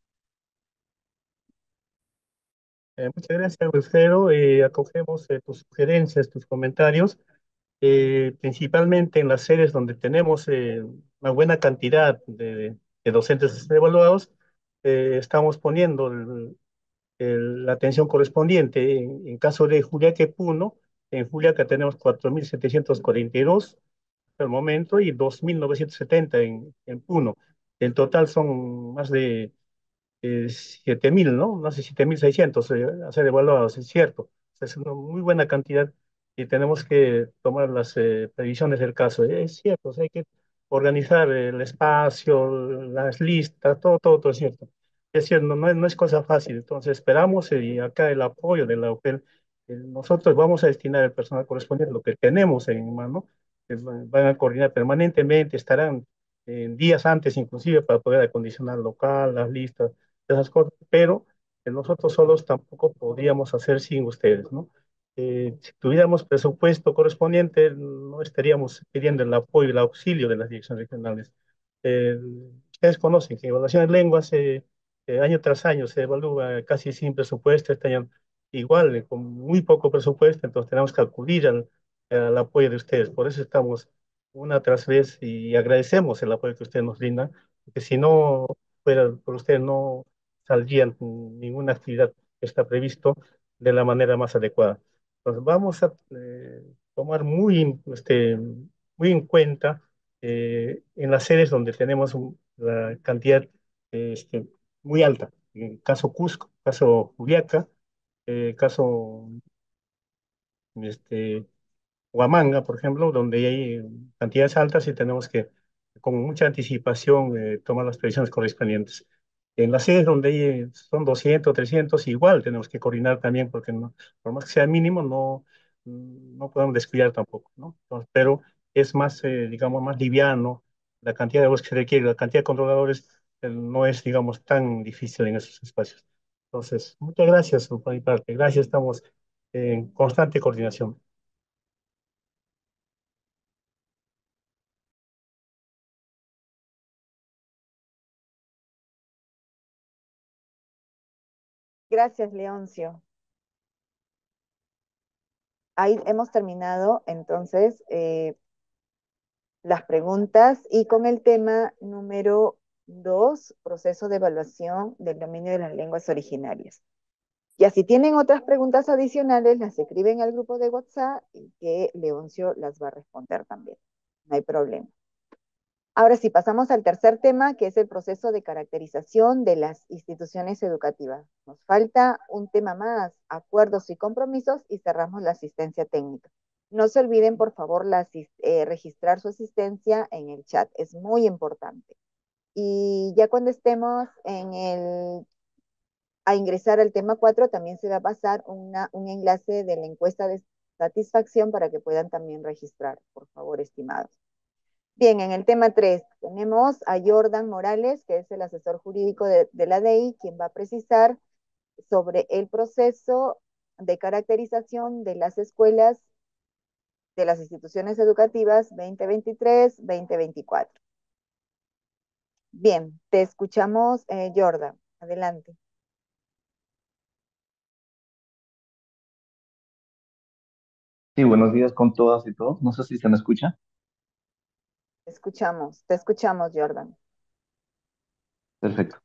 Muchas gracias, Wilfredo. Acogemos tus sugerencias, tus comentarios, principalmente en las sedes donde tenemos una buena cantidad de docentes evaluados. Estamos poniendo la atención correspondiente. En caso de Juliaca Puno, en Juliaca tenemos 4.742 hasta el momento y 2.970 en Puno. En total son más de 7.000, ¿no? Más de 7.600 a ser evaluados, es cierto. Es una muy buena cantidad y tenemos que tomar las previsiones del caso. Es cierto, o sea, hay que organizar el espacio, las listas, todo es cierto. Es cierto, no es cosa fácil. Entonces esperamos y acá el apoyo de la UPEL, nosotros vamos a destinar el personal correspondiente, lo que tenemos en mano, van a coordinar permanentemente, estarán días antes inclusive para poder acondicionar local, las listas esas cosas, pero nosotros solos tampoco podríamos hacer sin ustedes, ¿no? Si tuviéramos presupuesto correspondiente, no estaríamos pidiendo el apoyo y el auxilio de las direcciones regionales. Ustedes conocen que evaluación de lenguas año tras año se evalúa casi sin presupuesto, este año igual, con muy poco presupuesto, entonces tenemos que acudir al apoyo de ustedes. Por eso estamos una tras vez y agradecemos el apoyo que ustedes nos brindan, porque si no fuera por ustedes, saldría ninguna actividad que está previsto de la manera más adecuada. Entonces vamos a tomar muy en cuenta en las sedes donde tenemos la cantidad muy alta. En caso Cusco, caso Juliaca, caso este, Huamanga, por ejemplo, donde hay cantidades altas y tenemos que, con mucha anticipación, tomar las previsiones correspondientes. En las sedes donde son 200, 300, igual tenemos que coordinar también, porque no, por más que sea mínimo, no podemos descuidar tampoco, ¿no? Entonces, pero es más, digamos, más liviano la cantidad de voz que se requiere, la cantidad de controladores no es, digamos, tan difícil en esos espacios. Entonces, muchas gracias por mi parte. Gracias, estamos en constante coordinación. Gracias, Leoncio. Ahí hemos terminado entonces las preguntas y con el tema número 2, proceso de evaluación del dominio de las lenguas originarias. Y así tienen otras preguntas adicionales, las escriben al grupo de WhatsApp y que Leoncio las va a responder también. No hay problema. Ahora sí, pasamos al tercer tema, que es el proceso de caracterización de las instituciones educativas. Nos falta un tema más, acuerdos y compromisos, y cerramos la asistencia técnica. No se olviden, por favor, registrar su asistencia en el chat, es muy importante. Y ya cuando estemos a ingresar al tema 4, también se va a pasar un enlace de la encuesta de satisfacción para que puedan también registrar, por favor, estimados. Bien, en el tema 3 tenemos a Jordan Morales, que es el asesor jurídico de la DEI, quien va a precisar sobre el proceso de caracterización de las escuelas de las instituciones educativas 2023-2024. Bien, te escuchamos, Jordan. Adelante. Sí, buenos días con todas y todos. No sé si se me escucha. Te escuchamos, Jordan. Perfecto.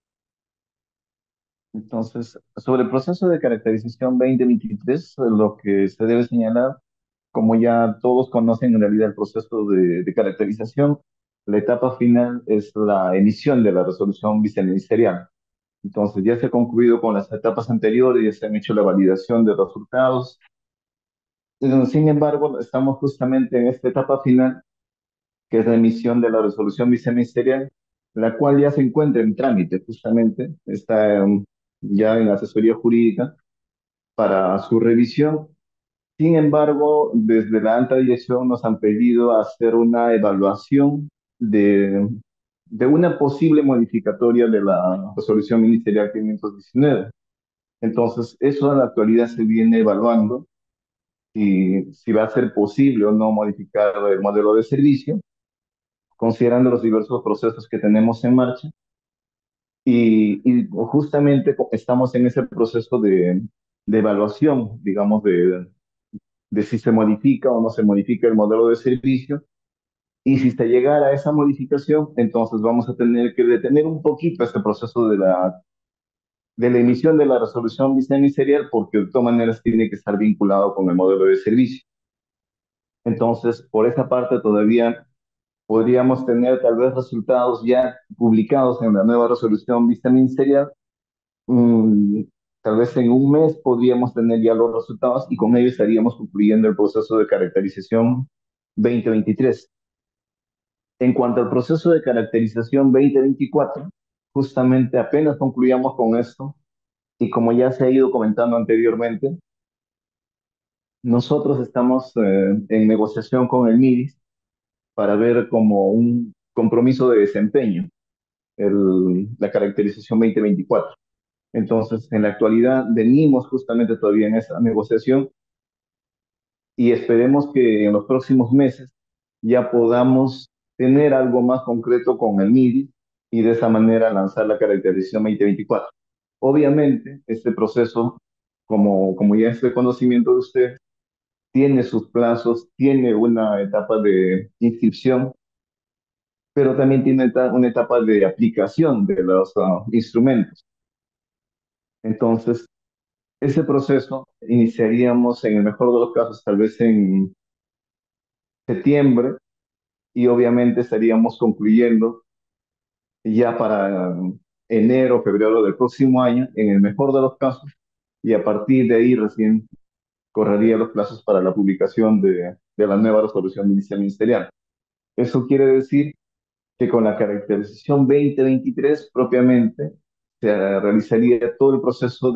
Entonces, sobre el proceso de caracterización 2023, lo que se debe señalar, como ya todos conocen en realidad el proceso de caracterización, la etapa final es la emisión de la resolución viceministerial. Entonces, ya se ha concluido con las etapas anteriores, ya se han hecho la validación de resultados. Sin embargo, estamos justamente en esta etapa final, que es la emisión de la resolución viceministerial, la cual ya se encuentra en trámite, justamente, está ya en asesoría jurídica para su revisión. Sin embargo, desde la alta dirección nos han pedido hacer una evaluación de una posible modificatoria de la resolución ministerial 519. Entonces, eso en la actualidad se viene evaluando, si va a ser posible o no modificar el modelo de servicio, considerando los diversos procesos que tenemos en marcha. Y justamente estamos en ese proceso de evaluación, digamos, de si se modifica o no se modifica el modelo de servicio. Y si se llegara a esa modificación, entonces vamos a tener que detener un poquito este proceso de la emisión de la resolución viceministerial, porque de todas maneras tiene que estar vinculado con el modelo de servicio. Entonces, por esa parte todavía podríamos tener tal vez resultados ya publicados en la nueva resolución viceministerial. Mm, Tal vez en un mes podríamos tener ya los resultados y con ello estaríamos concluyendo el proceso de caracterización 2023. En cuanto al proceso de caracterización 2024, justamente apenas concluyamos con esto y como ya se ha ido comentando anteriormente, nosotros estamos en negociación con el MIDIS para ver como un compromiso de desempeño la caracterización 2024. Entonces, en la actualidad venimos justamente todavía en esa negociación y esperemos que en los próximos meses ya podamos tener algo más concreto con el MIDI y de esa manera lanzar la caracterización 2024. Obviamente, este proceso, como ya es de conocimiento de usted, tiene sus plazos, tiene una etapa de inscripción, pero también tiene una etapa de aplicación de los instrumentos. Entonces, ese proceso iniciaríamos en el mejor de los casos tal vez en septiembre y obviamente estaríamos concluyendo ya para enero, febrero del próximo año, en el mejor de los casos, y a partir de ahí recién correría los plazos para la publicación de la nueva resolución ministerial. Eso quiere decir que con la caracterización 2023 propiamente se realizaría todo el proceso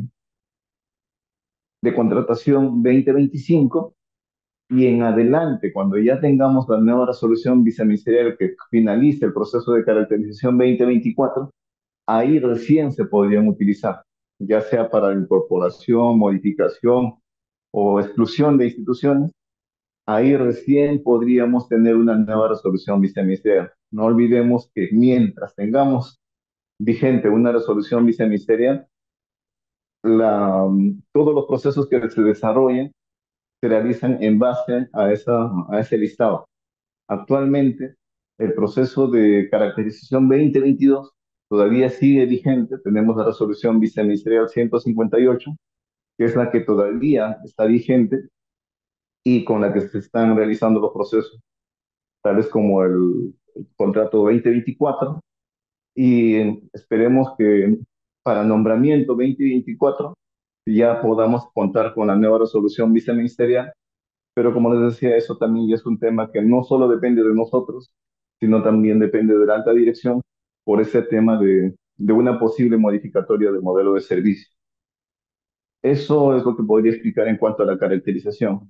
de contratación 2025 y en adelante, cuando ya tengamos la nueva resolución viceministerial que finalice el proceso de caracterización 2024, ahí recién se podrían utilizar, ya sea para incorporación, modificación o exclusión de instituciones, ahí recién podríamos tener una nueva resolución viceministerial. No olvidemos que mientras tengamos vigente una resolución viceministerial, todos los procesos que se desarrollen se realizan en base a ese listado. Actualmente, el proceso de caracterización 2022 todavía sigue vigente. Tenemos la resolución viceministerial 158, que es la que todavía está vigente y con la que se están realizando los procesos, tales como el contrato 2024, y esperemos que para nombramiento 2024 ya podamos contar con la nueva resolución viceministerial, pero como les decía, eso también ya es un tema que no solo depende de nosotros, sino también depende de la alta dirección por ese tema de una posible modificatoria del modelo de servicio. Eso es lo que podría explicar en cuanto a la caracterización.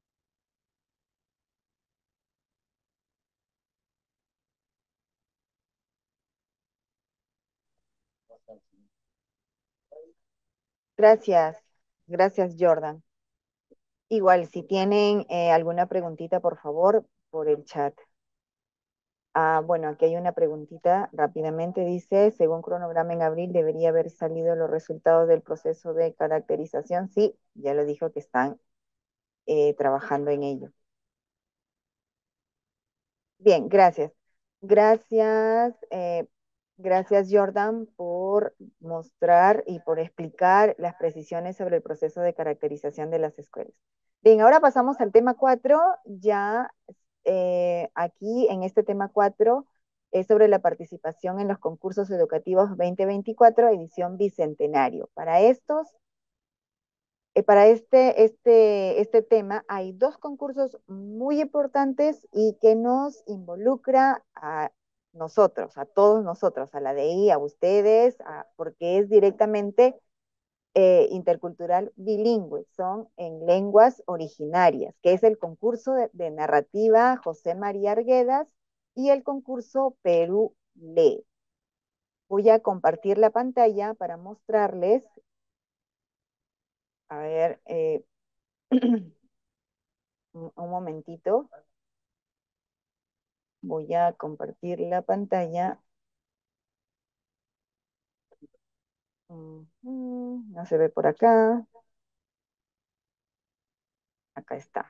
Gracias, gracias Jordan. Igual, si tienen alguna preguntita, por favor, por el chat. Bueno, aquí hay una preguntita rápidamente. Dice, según cronograma en abril debería haber salido los resultados del proceso de caracterización. Sí, ya lo dijo que están trabajando en ello. Bien, gracias. Gracias, gracias Jordan por mostrar y por explicar las precisiones sobre el proceso de caracterización de las escuelas. Bien, ahora pasamos al tema 4. Ya aquí en este tema 4 es sobre la participación en los concursos educativos 2024, edición bicentenario. Para este tema hay dos concursos muy importantes y que nos involucra a nosotros, a todos nosotros, a la DI, a ustedes, porque es directamente intercultural bilingüe, son en lenguas originarias, que es el concurso de narrativa José María Arguedas y el concurso Perú Lee. Voy a compartir la pantalla para mostrarles, a ver, un momentito. Voy a compartir la pantalla. No se ve por acá. Acá está.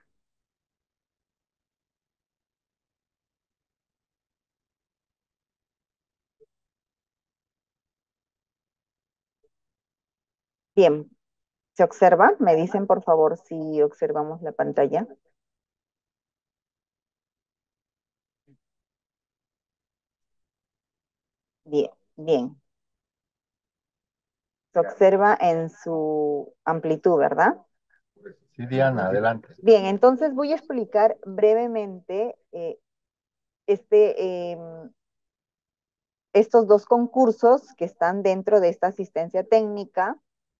Bien, ¿se observa? Me dicen por favor si observamos la pantalla. Bien, bien. Se observa en su amplitud, ¿verdad? Sí, Diana, adelante. Bien, entonces voy a explicar brevemente estos dos concursos que están dentro de esta asistencia técnica,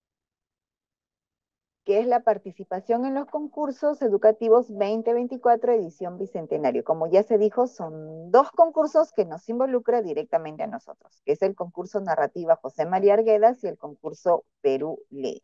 que es la participación en los concursos educativos 2024, edición bicentenario. Como ya se dijo, son dos concursos que nos involucran directamente a nosotros, que es el concurso Narrativa José María Arguedas y el concurso Perú Lee.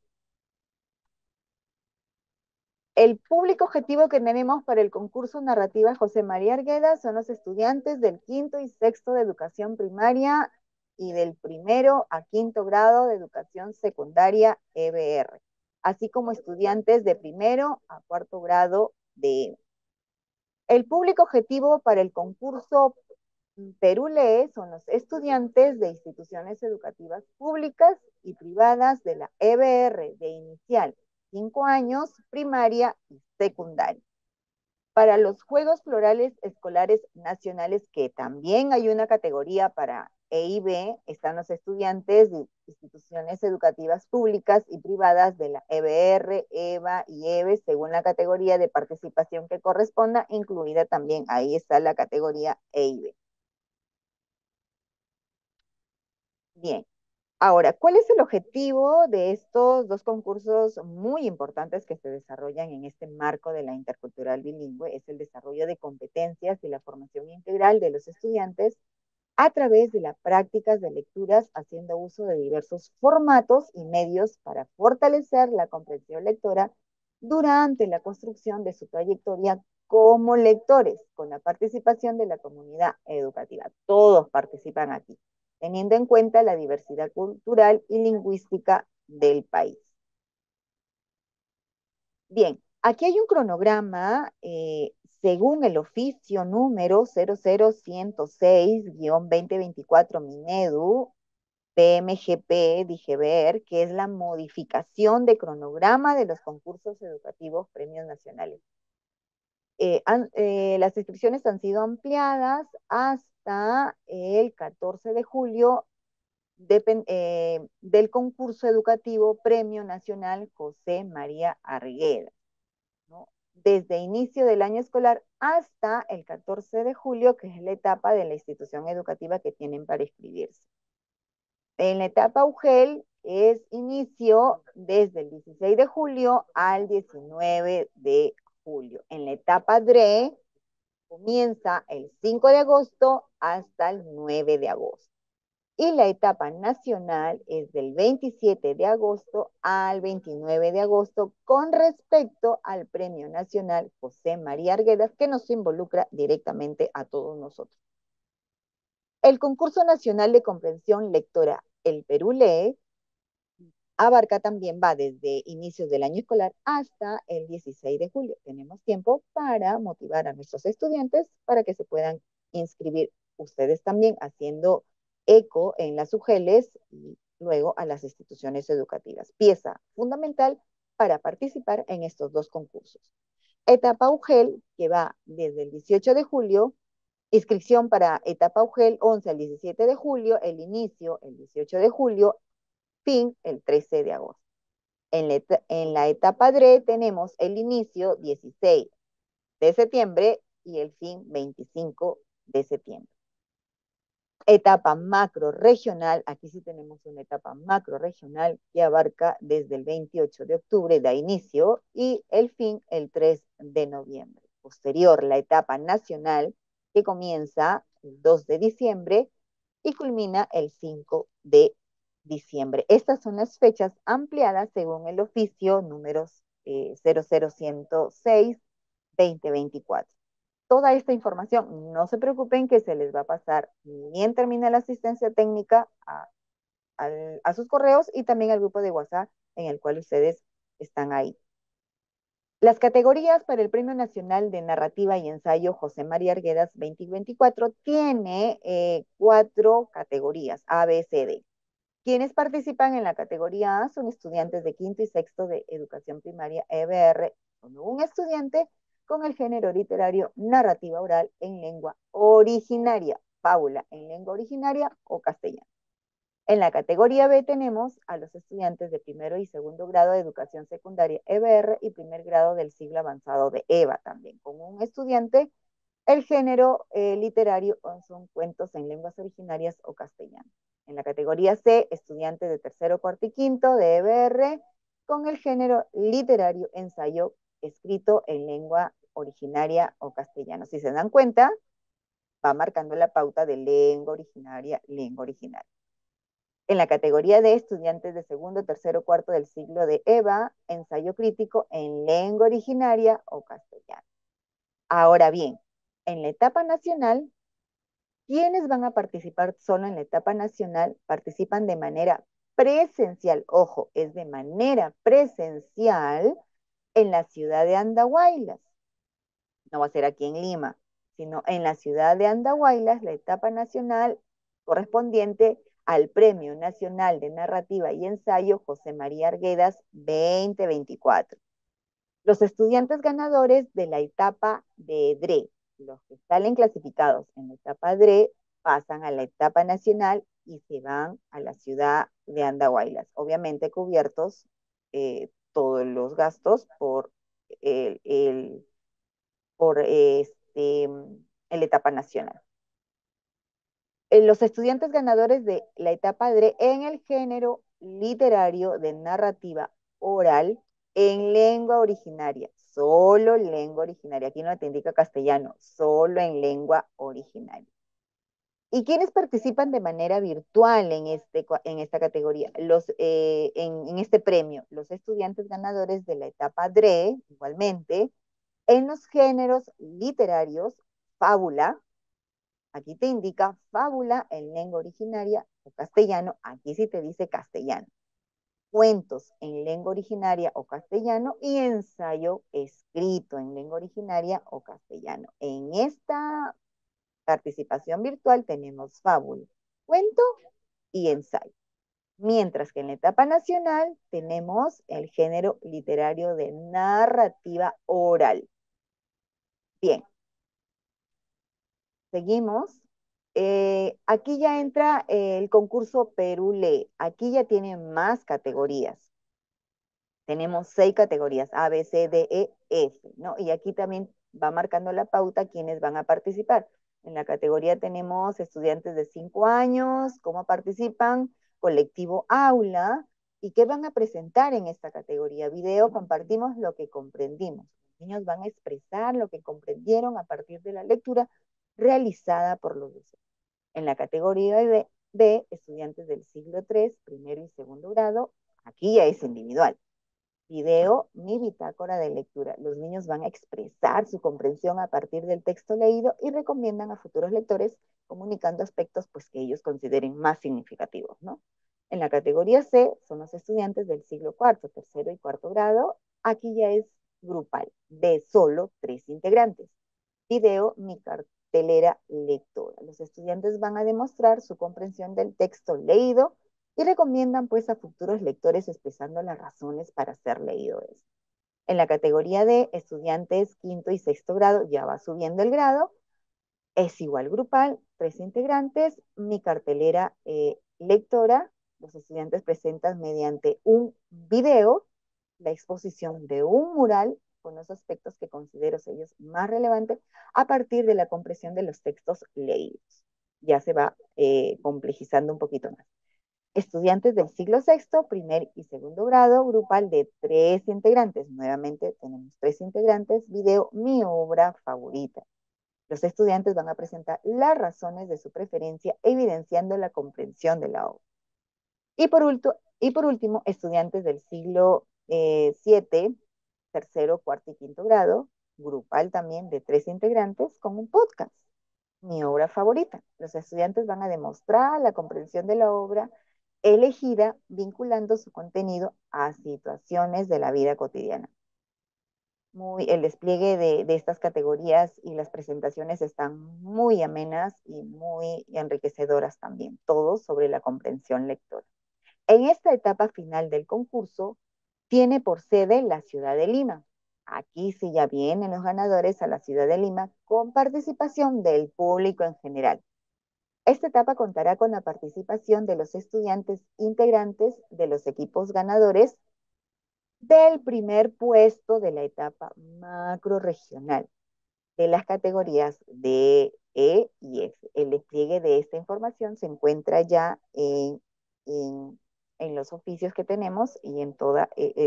El público objetivo que tenemos para el concurso Narrativa José María Arguedas son los estudiantes del quinto y sexto de educación primaria y del primero a quinto grado de educación secundaria EBR, así como estudiantes de primero a cuarto grado de EBE. El público objetivo para el concurso Perú Lee son los estudiantes de instituciones educativas públicas y privadas de la EBR de inicial 5 años, primaria y secundaria. Para los Juegos Florales Escolares Nacionales, que también hay una categoría para EIB, están los estudiantes de instituciones educativas públicas y privadas de la EBR, EVA y EVE, según la categoría de participación que corresponda, incluida también, ahí está la categoría EIB. Bien, ahora, ¿cuál es el objetivo de estos dos concursos muy importantes que se desarrollan en este marco de la intercultural bilingüe? Es el desarrollo de competencias y la formación integral de los estudiantes a través de las prácticas de lecturas, haciendo uso de diversos formatos y medios para fortalecer la comprensión lectora durante la construcción de su trayectoria como lectores, con la participación de la comunidad educativa. Todos participan aquí, teniendo en cuenta la diversidad cultural y lingüística del país. Bien, aquí hay un cronograma según el oficio número 00106-2024 Minedu, PMGP, Digeber, que es la modificación de cronograma de los concursos educativos premios nacionales. Las inscripciones han sido ampliadas hasta el 14 de julio del concurso educativo Premio Nacional José María Argueda, ¿no? Desde inicio del año escolar hasta el 14 de julio, que es la etapa de la institución educativa que tienen para inscribirse. En la etapa UGEL es inicio desde el 16 de julio al 19 de julio. En la etapa DRE comienza el 5 de agosto hasta el 9 de agosto. Y la etapa nacional es del 27 de agosto al 29 de agosto con respecto al Premio Nacional José María Arguedas, que nos involucra directamente a todos nosotros. El concurso nacional de comprensión lectora El Perú Lee abarca también, va desde inicios del año escolar hasta el 16 de julio. Tenemos tiempo para motivar a nuestros estudiantes para que se puedan inscribir ustedes también haciendo eco en las UGELes y luego a las instituciones educativas. Pieza fundamental para participar en estos dos concursos. Etapa UGEL, que va desde el 18 de julio, inscripción para etapa UGEL 11 al 17 de julio, el inicio el 18 de julio, fin el 13 de agosto. En la etapa DRE tenemos el inicio 16 de septiembre y el fin 25 de septiembre. Etapa macro regional, aquí sí tenemos una etapa macro regional que abarca desde el 28 de octubre, da inicio, y el fin el 3 de noviembre. Posterior, la etapa nacional que comienza el 2 de diciembre y culmina el 5 de diciembre. Estas son las fechas ampliadas según el oficio números 00106-2024. Toda esta información, no se preocupen que se les va a pasar bien termina la asistencia técnica a sus correos y también al grupo de WhatsApp en el cual ustedes están ahí. Las categorías para el Premio Nacional de Narrativa y Ensayo José María Arguedas 2024 tiene 4 categorías, A, B, C, D. Quienes participan en la categoría A son estudiantes de quinto y sexto de educación primaria EBR, son un estudiante con el género literario narrativa oral en lengua originaria, fábula en lengua originaria o castellano. En la categoría B tenemos a los estudiantes de primero y segundo grado de educación secundaria EBR y primer grado del siglo avanzado de EVA también. Con un estudiante, el género literario son cuentos en lenguas originarias o castellano. En la categoría C, estudiantes de tercero, cuarto y quinto de EBR con el género literario ensayo escrito en lengua originaria o castellano. Si se dan cuenta, va marcando la pauta de lengua originaria, lengua originaria. En la categoría de estudiantes de segundo, tercero, cuarto del siglo de EVA, ensayo crítico en lengua originaria o castellano. Ahora bien, en la etapa nacional, ¿quiénes van a participar solo en la etapa nacional? Participan de manera presencial, ojo, es de manera presencial en la ciudad de Andahuaylas. No va a ser aquí en Lima. sino en la ciudad de Andahuaylas, la etapa nacional correspondiente al Premio Nacional de Narrativa y Ensayo José María Arguedas 2024. Los estudiantes ganadores de la etapa de DRE, los que salen clasificados en la etapa DRE, pasan a la etapa nacional y se van a la ciudad de Andahuaylas, obviamente cubiertos todos los gastos el, el, por la etapa nacional. Los estudiantes ganadores de la etapa DRE en el género literario de narrativa oral en lengua originaria, solo lengua originaria, aquí no te indica castellano, solo en lengua originaria. ¿Y quiénes participan de manera virtual en esta categoría? En este premio, los estudiantes ganadores de la etapa DRE, igualmente, en los géneros literarios, fábula, aquí te indica fábula en lengua originaria o castellano, aquí sí te dice castellano. Cuentos en lengua originaria o castellano y ensayo escrito en lengua originaria o castellano. En esta participación virtual tenemos fábula, cuento y ensayo. Mientras que en la etapa nacional tenemos el género literario de narrativa oral. Bien, seguimos. Aquí ya entra el concurso Perú Lee. Aquí ya tiene más categorías. Tenemos 6 categorías, A, B, C, D, E, F, ¿no? Y aquí también va marcando la pauta quienes van a participar. En la categoría tenemos estudiantes de 5 años, cómo participan, colectivo aula, y qué van a presentar en esta categoría. Video, compartimos lo que comprendimos. Los niños van a expresar lo que comprendieron a partir de la lectura realizada por los docentes. En la categoría B, estudiantes del siglo III, primero y segundo grado, aquí ya es individual. Video, mi bitácora de lectura. Los niños van a expresar su comprensión a partir del texto leído y recomiendan a futuros lectores comunicando aspectos pues, que ellos consideren más significativos, ¿no? En la categoría C son los estudiantes del siglo IV, tercero y cuarto grado. Aquí ya es grupal, de solo 3 integrantes. Video, mi cartelera lectora. Los estudiantes van a demostrar su comprensión del texto leído y recomiendan pues a futuros lectores expresando las razones para ser leído esto. En la categoría de estudiantes quinto y sexto grado, ya va subiendo el grado, es igual grupal, 3 integrantes, mi cartelera lectora, los estudiantes presentan mediante un video la exposición de un mural con los aspectos que considero ellos más relevantes a partir de la comprensión de los textos leídos. Ya se va complejizando un poquito más. Estudiantes del siglo VI, primer y segundo grado, grupal de 3 integrantes. Nuevamente tenemos 3 integrantes. Video, mi obra favorita. Los estudiantes van a presentar las razones de su preferencia, evidenciando la comprensión de la obra. Y por último, estudiantes del siglo VII, tercero, cuarto y quinto grado, grupal también de 3 integrantes, con un podcast. Mi obra favorita. Los estudiantes van a demostrar la comprensión de la obra elegida vinculando su contenido a situaciones de la vida cotidiana. El despliegue de estas categorías y las presentaciones están muy amenas y muy enriquecedoras también, todos sobre la comprensión lectora. En esta etapa final del concurso, tiene por sede la ciudad de Lima. Aquí sí ya vienen los ganadores a la ciudad de Lima con participación del público en general. Esta etapa contará con la participación de los estudiantes integrantes de los equipos ganadores del primer puesto de la etapa macro-regional de las categorías D, E y F. El despliegue de esta información se encuentra ya en los oficios que tenemos y en toda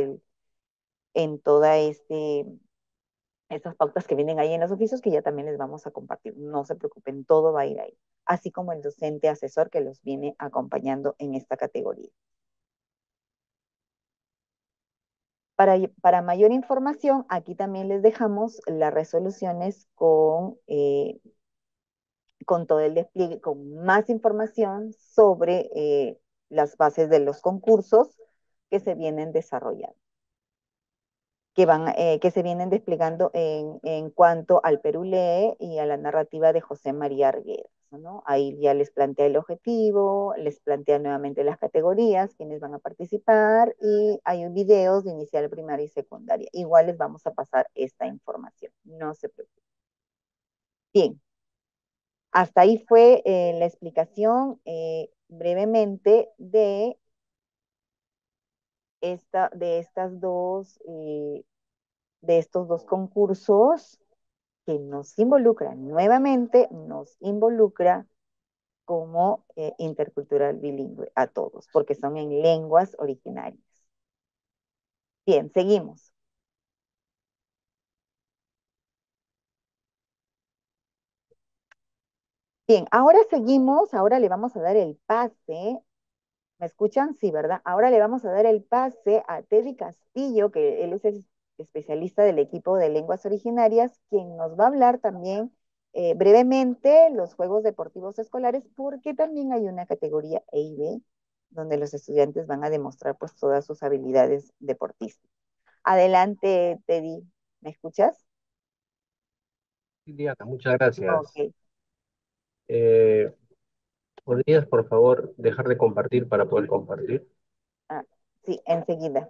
estas pautas que vienen ahí en los oficios que ya también les vamos a compartir. No se preocupen, todo va a ir ahí. Así como el docente asesor que los viene acompañando en esta categoría. Para mayor información, aquí también les dejamos las resoluciones con todo el despliegue, con más información sobre las bases de los concursos que se vienen desarrollando. que se vienen desplegando en cuanto al Perú Lee y a la narrativa de José María Arguedas, ¿no? Ahí ya les plantea el objetivo, les plantea nuevamente las categorías, quiénes van a participar, y hay videos de inicial, primaria y secundaria. Igual les vamos a pasar esta información, no se preocupen. Bien, hasta ahí fue la explicación brevemente de estas de estos dos concursos que nos involucran, nuevamente nos involucra como intercultural bilingüe a todos, porque son en lenguas originarias. Bien, seguimos. Bien, ahora seguimos, ahora le vamos a dar el pase. ¿Me escuchan? Sí, ¿verdad? Ahora le vamos a dar el pase a Teddy Castillo, que él es el especialista del equipo de lenguas originarias, quien nos va a hablar también brevemente los Juegos Deportivos Escolares, porque también hay una categoría E y B, donde los estudiantes van a demostrar pues todas sus habilidades deportistas. Adelante, Teddy. ¿Me escuchas? Sí, Diana, muchas gracias. Ok. Eh, ¿Podrías, por favor, dejar de compartir para poder compartir? Ah, sí, enseguida.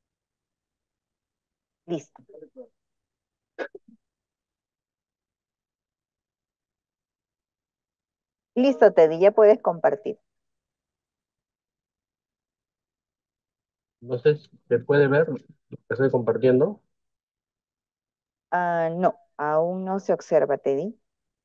Listo. Listo, Teddy, ya puedes compartir. No sé si se puede ver lo que estoy compartiendo. Ah, no, aún no se observa, Teddy.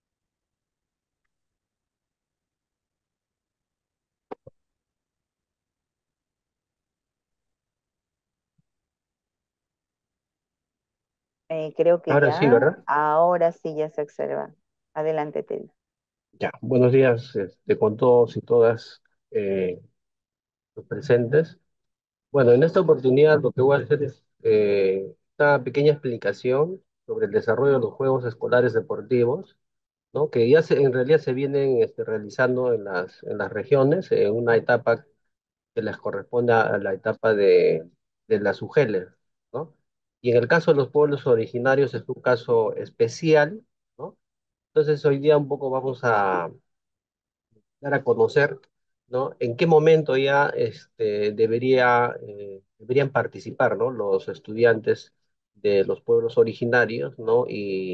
Creo que Ahora sí, ya, ¿verdad? ahora sí ya se observa. Adelante, Teddy. Ya, buenos días con todos y todas los presentes. Bueno, en esta oportunidad lo que voy a hacer es una pequeña explicación sobre el desarrollo de los Juegos Escolares Deportivos, ¿no? Que ya en realidad se vienen realizando en en las regiones, en una etapa que les corresponde a la etapa de las UGELES, ¿no? Y en el caso de los pueblos originarios es un caso especial, ¿no? Entonces hoy día un poco vamos a dar a conocer, ¿no? En qué momento ya deberían participar, ¿no? Los estudiantes de los pueblos originarios, ¿no?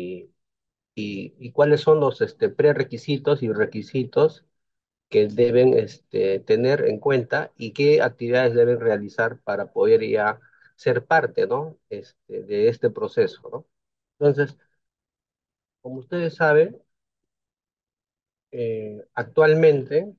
Y cuáles son los prerequisitos y requisitos que deben tener en cuenta y qué actividades deben realizar para poder ya ser parte, ¿no? De este proceso, ¿no? Entonces, como ustedes saben, actualmente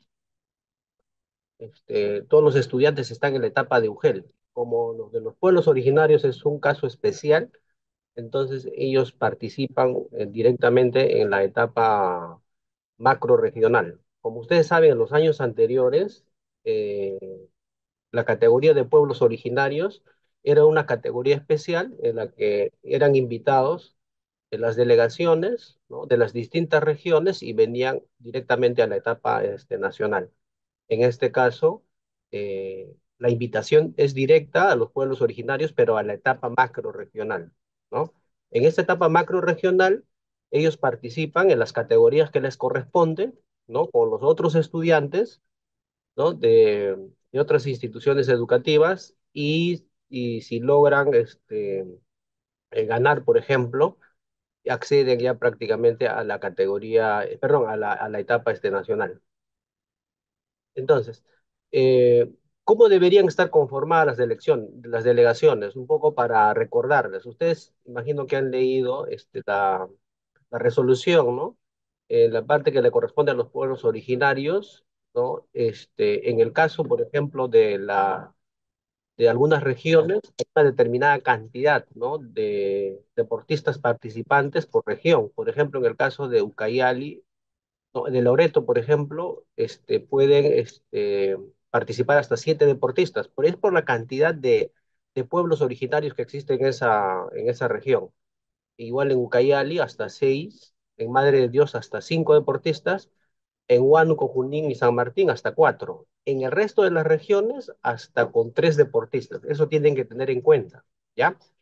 todos los estudiantes están en la etapa de UGEL. Como los de los pueblos originarios es un caso especial, entonces ellos participan directamente en la etapa macro regional. Como ustedes saben, en los años anteriores, eh, la categoría de pueblos originarios era una categoría especial en la que eran invitados de las delegaciones, ¿no? De las distintas regiones y venían directamente a la etapa nacional. En este caso, la invitación es directa a los pueblos originarios, pero a la etapa macro regional, ¿no? En esta etapa macro regional, ellos participan en las categorías que les corresponden, ¿no? Con los otros estudiantes, ¿no? De otras instituciones educativas y si logran ganar, por ejemplo, acceden ya prácticamente a la categoría, perdón, a la etapa nacional. Entonces, ¿cómo deberían estar conformadas las delegaciones? Un poco para recordarles. Ustedes imagino que han leído la resolución, ¿no? En la parte que le corresponde a los pueblos originarios, ¿no? En el caso, por ejemplo, de algunas regiones, hay una determinada cantidad, ¿no? De deportistas participantes por región. Por ejemplo, en el caso de Ucayali, ¿no? De Loreto, por ejemplo, pueden participar hasta 7 deportistas, es por la cantidad de pueblos originarios que existen en esa región. Igual en Ucayali hasta 6, en Madre de Dios hasta 5 deportistas, en Huánuco, Junín y San Martín hasta 4. En el resto de las regiones hasta con 3 deportistas. Eso tienen que tener en cuenta, ¿ya?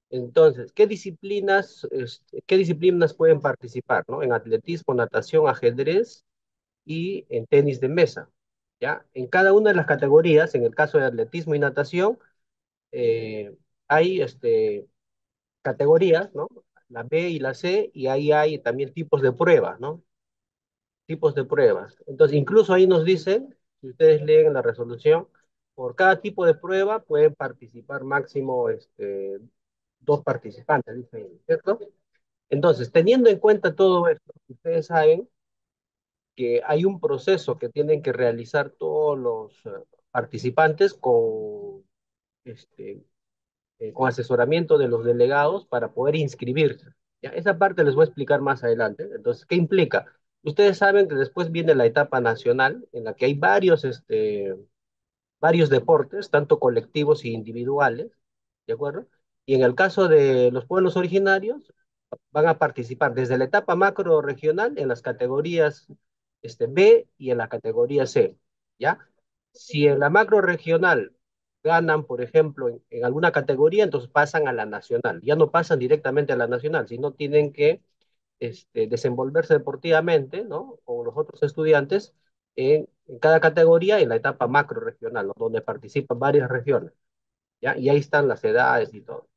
Entonces, qué disciplinas pueden participar, ¿no? En atletismo, natación, ajedrez y en tenis de mesa, ¿ya? En cada una de las categorías, en el caso de atletismo y natación, eh, hay categorías, ¿no? La B y la C, y ahí hay también tipos de pruebas, ¿no? Tipos de pruebas. Entonces, incluso ahí nos dicen, si ustedes leen la resolución, por cada tipo de prueba pueden participar máximo dos participantes, dice ahí, ¿cierto? Entonces, teniendo en cuenta todo esto, ustedes saben que hay un proceso que tienen que realizar todos los participantes este, con asesoramiento de los delegados para poder inscribirse. ¿Ya? Esa parte les voy a explicar más adelante. Entonces, ¿qué implica? Ustedes saben que después viene la etapa nacional, en la que hay varios deportes, tanto colectivos y individuales, ¿de acuerdo? Y en el caso de los pueblos originarios, van a participar desde la etapa macro regional en las categorías B y en la categoría C, ¿ya? Si en la macro regional ganan, por ejemplo, en alguna categoría, entonces pasan a la nacional. Ya no pasan directamente a la nacional, sino tienen que desenvolverse deportivamente, ¿no? Con los otros estudiantes en cada categoría en la etapa macro regional, ¿no? Donde participan varias regiones, ¿ya? Y ahí están las edades y todo.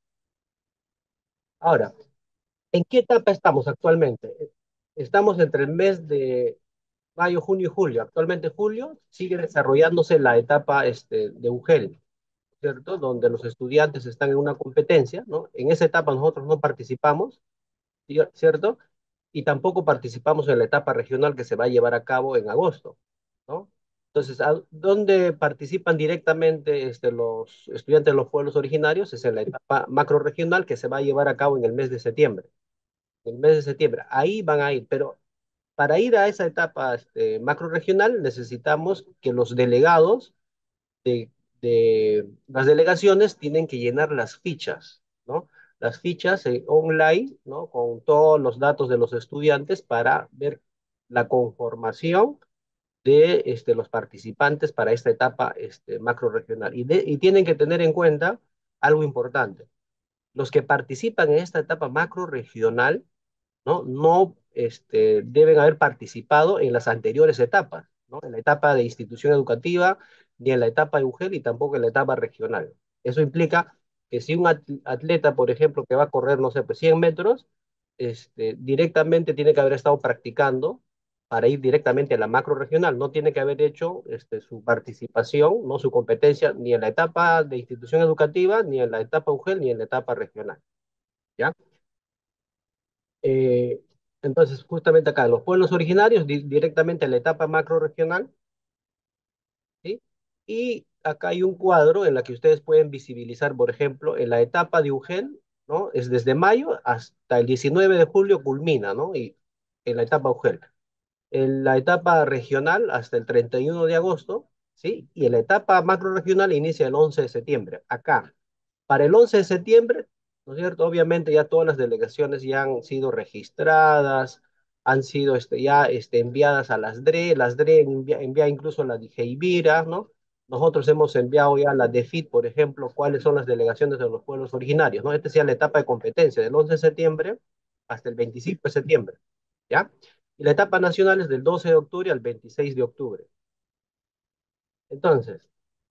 Ahora, ¿en qué etapa estamos actualmente? Estamos entre el mes de mayo, junio y julio. Actualmente julio sigue desarrollándose la etapa de UGEL, ¿cierto? Donde los estudiantes están en una competencia, ¿no? En esa etapa nosotros no participamos, ¿cierto? Y tampoco participamos en la etapa regional que se va a llevar a cabo en agosto, ¿no? Entonces, ¿dónde participan directamente los estudiantes de los pueblos originarios? Es en la etapa macro regional que se va a llevar a cabo en el mes de septiembre. En el mes de septiembre, ahí van a ir, pero para ir a esa etapa macro regional necesitamos que los delegados de, de las delegaciones tienen que llenar las fichas, ¿no? Las fichas online, ¿no? Con todos los datos de los estudiantes para ver la conformación de los participantes para esta etapa macro regional. Y tienen que tener en cuenta algo importante. Los que participan en esta etapa macro regional no deben haber participado en las anteriores etapas, ¿no? En la etapa de institución educativa, ni en la etapa de UGEL y tampoco en la etapa regional. Eso implica que si un atleta, por ejemplo, que va a correr, no sé, pues 100 metros, directamente tiene que haber estado practicando para ir directamente a la macro regional. No tiene que haber hecho su participación, no su competencia, ni en la etapa de institución educativa, ni en la etapa UGEL, ni en la etapa regional. ¿Ya? Eh, entonces, justamente acá, los pueblos originarios, directamente en la etapa macro regional, ¿sí? Y acá hay un cuadro en la que ustedes pueden visibilizar, por ejemplo, en la etapa de UGEL, ¿no? Es desde mayo hasta el 19 de julio culmina, ¿no? Y en la etapa UGEL. En la etapa regional hasta el 31 de agosto, ¿sí? Y en la etapa macro regional inicia el 11 de septiembre. Acá, para el 11 de septiembre, ¿no es cierto? Obviamente ya todas las delegaciones ya han sido registradas, han sido ya enviadas a las DRE envía incluso a la DGIVIRA, ¿no? Nosotros hemos enviado ya a la DEFIT, por ejemplo, cuáles son las delegaciones de los pueblos originarios, ¿no? Esta sea la etapa de competencia, del 11 de septiembre hasta el 25 de septiembre, ¿ya? Y la etapa nacional es del 12 de octubre al 26 de octubre. Entonces,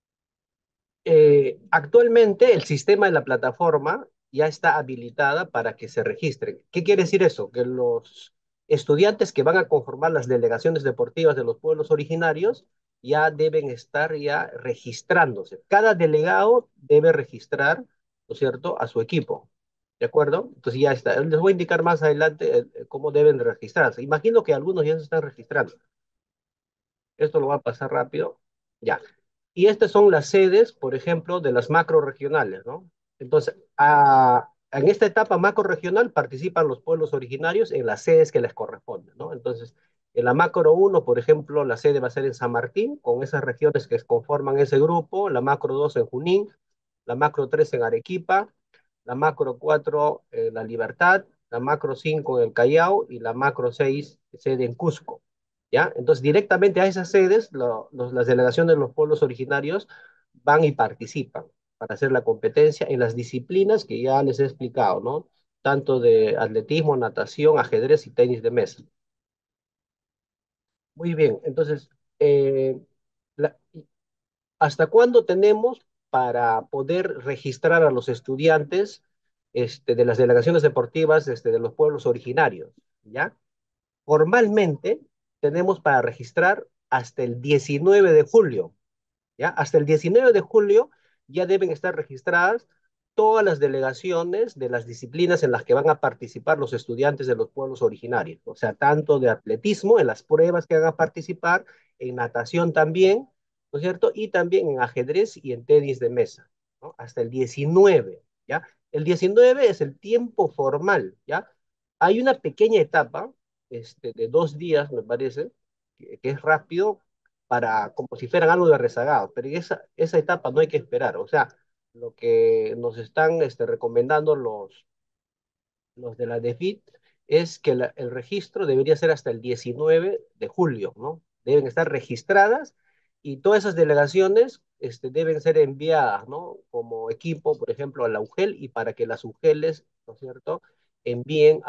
actualmente el sistema de la plataforma ya está habilitada para que se registren. ¿Qué quiere decir eso? Que los estudiantes que van a conformar las delegaciones deportivas de los pueblos originarios ya deben estar ya registrándose. Cada delegado debe registrar, ¿no es cierto?, a su equipo. ¿De acuerdo? Entonces ya está. Les voy a indicar más adelante cómo deben registrarse. Imagino que algunos ya se están registrando. Esto lo va a pasar rápido. Ya. Y estas son las sedes, por ejemplo, de las macro regionales, ¿no? Entonces, en esta etapa macro regional participan los pueblos originarios en las sedes que les corresponden, ¿no? Entonces, en la macro uno, por ejemplo, la sede va a ser en San Martín, con esas regiones que conforman ese grupo, la macro 2 en Junín, la macro 3 en Arequipa, la macro 4 en La Libertad, la macro 5 en el Callao y la macro 6 sede en Cusco. ¿Ya? Entonces, directamente a esas sedes, las delegaciones de los pueblos originarios van y participan. para hacer la competencia en las disciplinas que ya les he explicado, ¿no? Tanto de atletismo, natación, ajedrez y tenis de mesa. Muy bien, entonces, eh, la- ¿hasta cuándo tenemos para poder registrar a los estudiantes de las delegaciones deportivas de los pueblos originarios? ¿Ya? Formalmente tenemos para registrar hasta el 19 de julio. ¿Ya? Hasta el 19 de julio ya deben estar registradas todas las delegaciones de las disciplinas en las que van a participar los estudiantes de los pueblos originarios, o sea, tanto de atletismo, en las pruebas que van a participar, en natación también, ¿no es cierto? Y también en ajedrez y en tenis de mesa, ¿no? Hasta el 19, ¿ya? El 19 es el tiempo formal, ¿ya? Hay una pequeña etapa, de 2 días, me parece, que es rápido, para, como si fueran algo de rezagados, pero esa etapa no hay que esperar, o sea, lo que nos están recomendando los de la DEFIT es que el registro debería ser hasta el 19 de julio, ¿no? Deben estar registradas y todas esas delegaciones deben ser enviadas, ¿no? Como equipo, por ejemplo, a la UGEL y para que las UGELes, ¿no es cierto?, envíen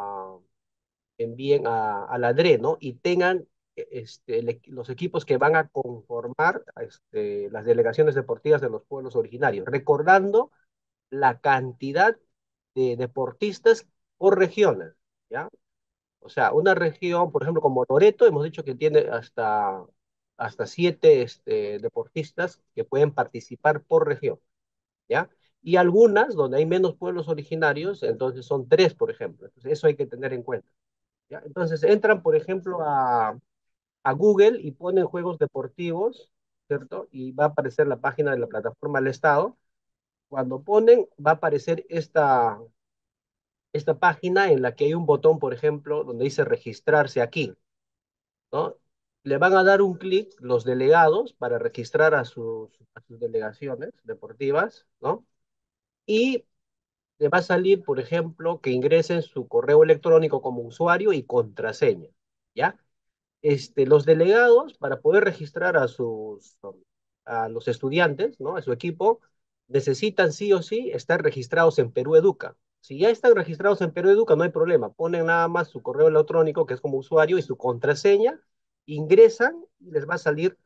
a la DRE, ¿no? Y tengan los equipos que van a conformar las delegaciones deportivas de los pueblos originarios, recordando la cantidad de deportistas por regiones, ¿ya? O sea, una región, por ejemplo, como Loreto, hemos dicho que tiene hasta 7 deportistas que pueden participar por región, ¿ya? Y algunas, donde hay menos pueblos originarios, entonces son 3, por ejemplo. Entonces, eso hay que tener en cuenta, ¿ya? Entonces, entran, por ejemplo, a Google y ponen juegos deportivos, ¿cierto? Y va a aparecer la página de la plataforma del Estado. Cuando ponen, va a aparecer esta página en la que hay un botón, por ejemplo, donde dice registrarse aquí, ¿no? Le van a dar un clic los delegados para registrar a sus delegaciones deportivas, ¿no? Y le va a salir, por ejemplo, que ingresen su correo electrónico como usuario y contraseña, ¿ya? Los delegados, para poder registrar a los estudiantes, ¿no? A su equipo, necesitan sí o sí estar registrados en Perú Educa. Si ya están registrados en Perú Educa, no hay problema. Ponen nada más su correo electrónico, que es como usuario, y su contraseña, ingresan y les va a salir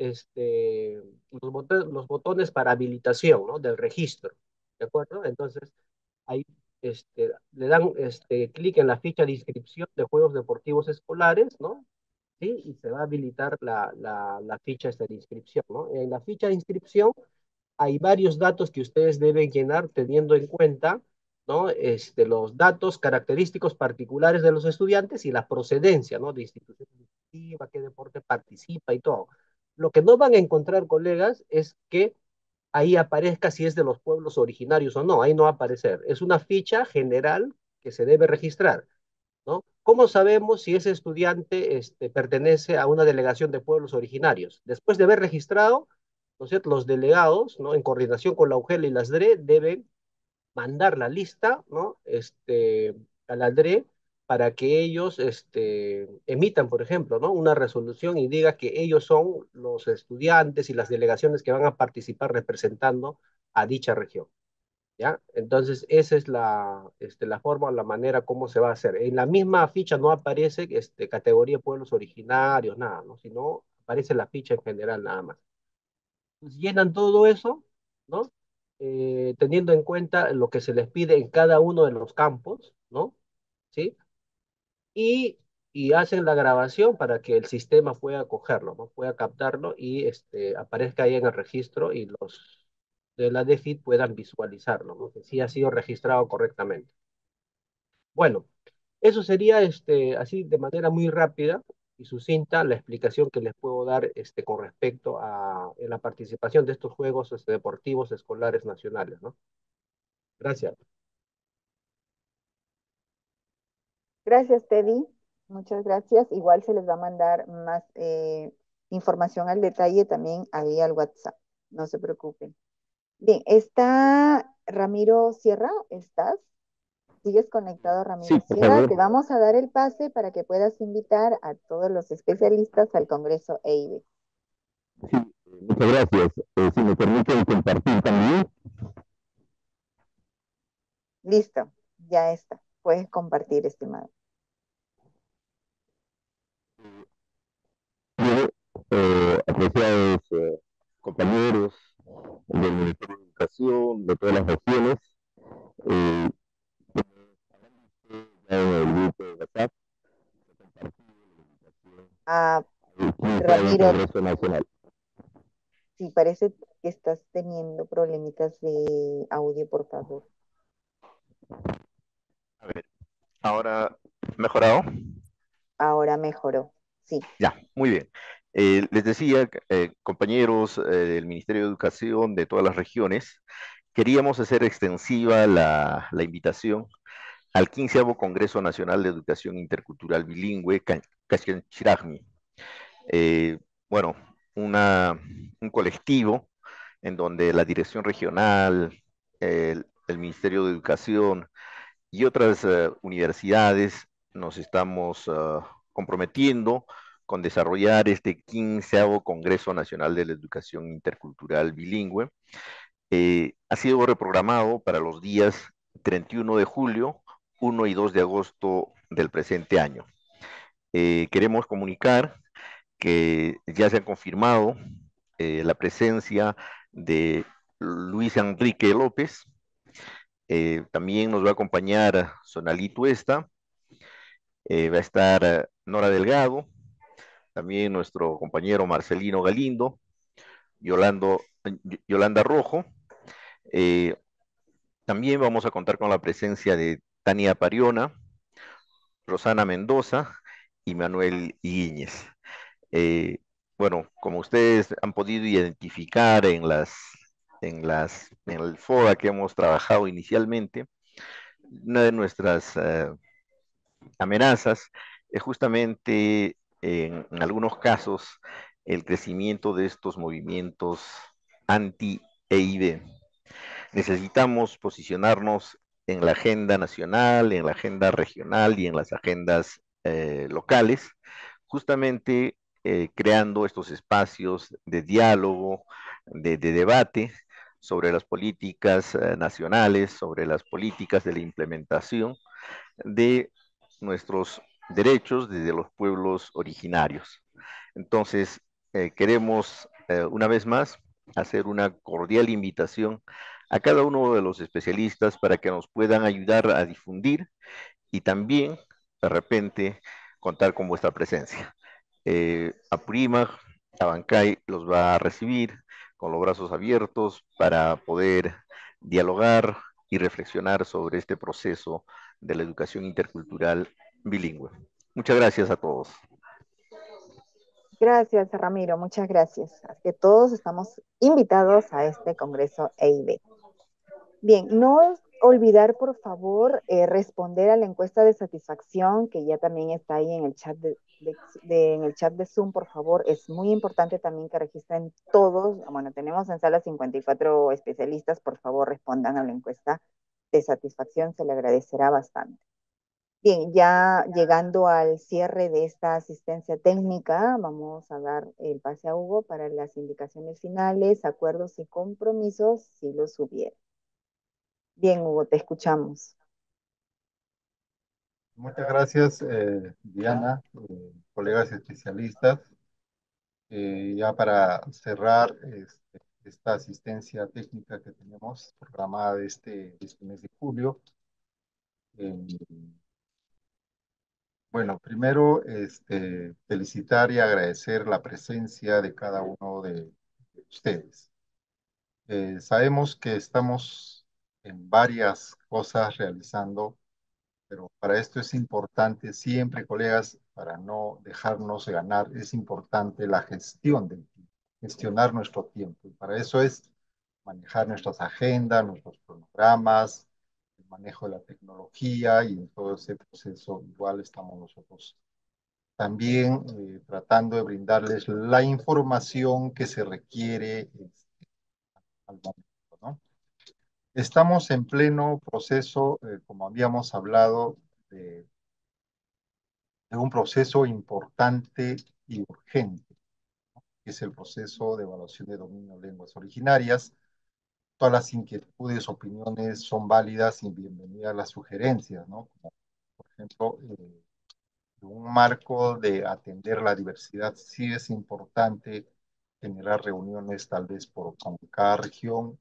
los botones para habilitación, ¿no? Del registro, ¿de acuerdo? Entonces, ahí le dan clic en la ficha de inscripción de juegos deportivos escolares, ¿no? ¿Sí? Y se va a habilitar la ficha de inscripción, ¿no? En la ficha de inscripción hay varios datos que ustedes deben llenar teniendo en cuenta, ¿no? Los datos característicos particulares de los estudiantes y la procedencia, ¿no? De institución educativa, qué deporte participa y todo. Lo que no van a encontrar, colegas, es que ahí aparezca si es de los pueblos originarios o no. Ahí no va a aparecer. Es una ficha general que se debe registrar, ¿no? ¿Cómo sabemos si ese estudiante pertenece a una delegación de pueblos originarios? Después de haber registrado, ¿no es cierto?, los delegados, ¿no?, en coordinación con la UGEL y las DRE, deben mandar la lista, ¿no?, a la DRE para que ellos emitan, por ejemplo, ¿no?, una resolución y diga que ellos son los estudiantes y las delegaciones que van a participar representando a dicha región. ¿Ya? Entonces, esa es la forma o la manera como se va a hacer. En la misma ficha no aparece categoría de pueblos originarios, nada, ¿no? Sino aparece la ficha en general nada más. Entonces, llenan todo eso, ¿no? Teniendo en cuenta lo que se les pide en cada uno de los campos, ¿no? ¿Sí? Y hacen la grabación para que el sistema pueda cogerlo, ¿no? Pueda captarlo y aparezca ahí en el registro y los de la DEFIT puedan visualizarlo, ¿no? Que sí ha sido registrado correctamente. Bueno, eso sería así de manera muy rápida y sucinta la explicación que les puedo dar con respecto a en la participación de estos juegos deportivos escolares nacionales, ¿no? Gracias. Gracias, Teddy. Muchas gracias. Igual se les va a mandar más información al detalle también ahí al WhatsApp. No se preocupen. Bien, está Ramiro Sierra, ¿estás? ¿Sigues conectado, Sí, Ramiro por Sierra? favor. Te vamos a dar el pase para que puedas invitar a todos los especialistas al Congreso EIBE. Sí, Muchas gracias. Si me permiten compartir también. Listo, ya está. Puedes compartir, estimado. Bien, apreciados compañeros del Ministerio de Educación, de todas las regiones, eh, ya en el grupo de WhatsApp, Ah, el 15º Ramiro, Congreso Nacional. sí, parece que estás teniendo problemitas de audio, por favor. A ver, ahora, ¿mejorado? Ahora mejoró. Sí. Ya, muy bien. Les decía, compañeros del Ministerio de Educación de todas las regiones, queríamos hacer extensiva la invitación al 15º Congreso Nacional de Educación Intercultural Bilingüe, Chiragmi. Bueno, un colectivo en donde la Dirección Regional, el Ministerio de Educación y otras universidades nos estamos comprometiendo con desarrollar este 15º Congreso Nacional de la Educación Intercultural Bilingüe. Ha sido reprogramado para los días 31 de julio, 1 y 2 de agosto del presente año. Queremos comunicar que ya se ha confirmado la presencia de Luis Enrique López. También nos va a acompañar Sonalí Tuesta, va a estar Nora Delgado, también nuestro compañero Marcelino Galindo, Yolanda Rojo. Eh, También vamos a contar con la presencia de Tania Pariona, Rosana Mendoza y Manuel Íñez. Eh, bueno, como ustedes han podido identificar en el FODA que hemos trabajado inicialmente, una de nuestras amenazas es justamente en algunos casos el crecimiento de estos movimientos anti-EIB. Necesitamos posicionarnos en la agenda nacional, en la agenda regional y en las agendas locales, justamente creando estos espacios de diálogo, de debate sobre las políticas nacionales, sobre las políticas de la implementación de nuestros derechos desde los pueblos originarios. Entonces, queremos una vez más hacer una cordial invitación a cada uno de los especialistas para que nos puedan ayudar a difundir y también, de repente, contar con vuestra presencia. Apurímac, Abancay los va a recibir con los brazos abiertos para poder dialogar y reflexionar sobre este proceso de la educación intercultural bilingüe. Muchas gracias a todos. Gracias, Ramiro, muchas gracias. Así que todos estamos invitados a este Congreso EIB. Bien, no olvidar, por favor, responder a la encuesta de satisfacción que ya también está ahí en el chat en el chat de Zoom, por favor. Es muy importante también que registren todos. Bueno, tenemos en sala 54 especialistas. Por favor, respondan a la encuesta de satisfacción. Se le agradecerá bastante. Bien, ya llegando al cierre de esta asistencia técnica, vamos a dar el pase a Hugo para las indicaciones finales, acuerdos y compromisos, si los hubiera. Bien, Hugo, te escuchamos. Muchas gracias, Diana, colegas especialistas. Ya para cerrar esta asistencia técnica que tenemos programada de este mes de julio. Bueno, primero felicitar y agradecer la presencia de cada uno de ustedes. Sabemos que estamos en varias cosas realizando, pero para esto es importante siempre, colegas, para no dejarnos ganar, es importante la gestión del tiempo, gestionar nuestro tiempo. Y para eso es manejar nuestras agendas, nuestros cronogramas, el manejo de la tecnología, y en todo ese proceso igual estamos nosotros también tratando de brindarles la información que se requiere al momento, ¿no? Estamos en pleno proceso, como habíamos hablado, de un proceso importante y urgente. que es el proceso de evaluación de dominio de lenguas originarias. Todas las inquietudes, opiniones son válidas y bienvenidas las sugerencias, ¿no? Como, por ejemplo, en un marco de atender la diversidad, sí es importante generar reuniones tal vez con cada región,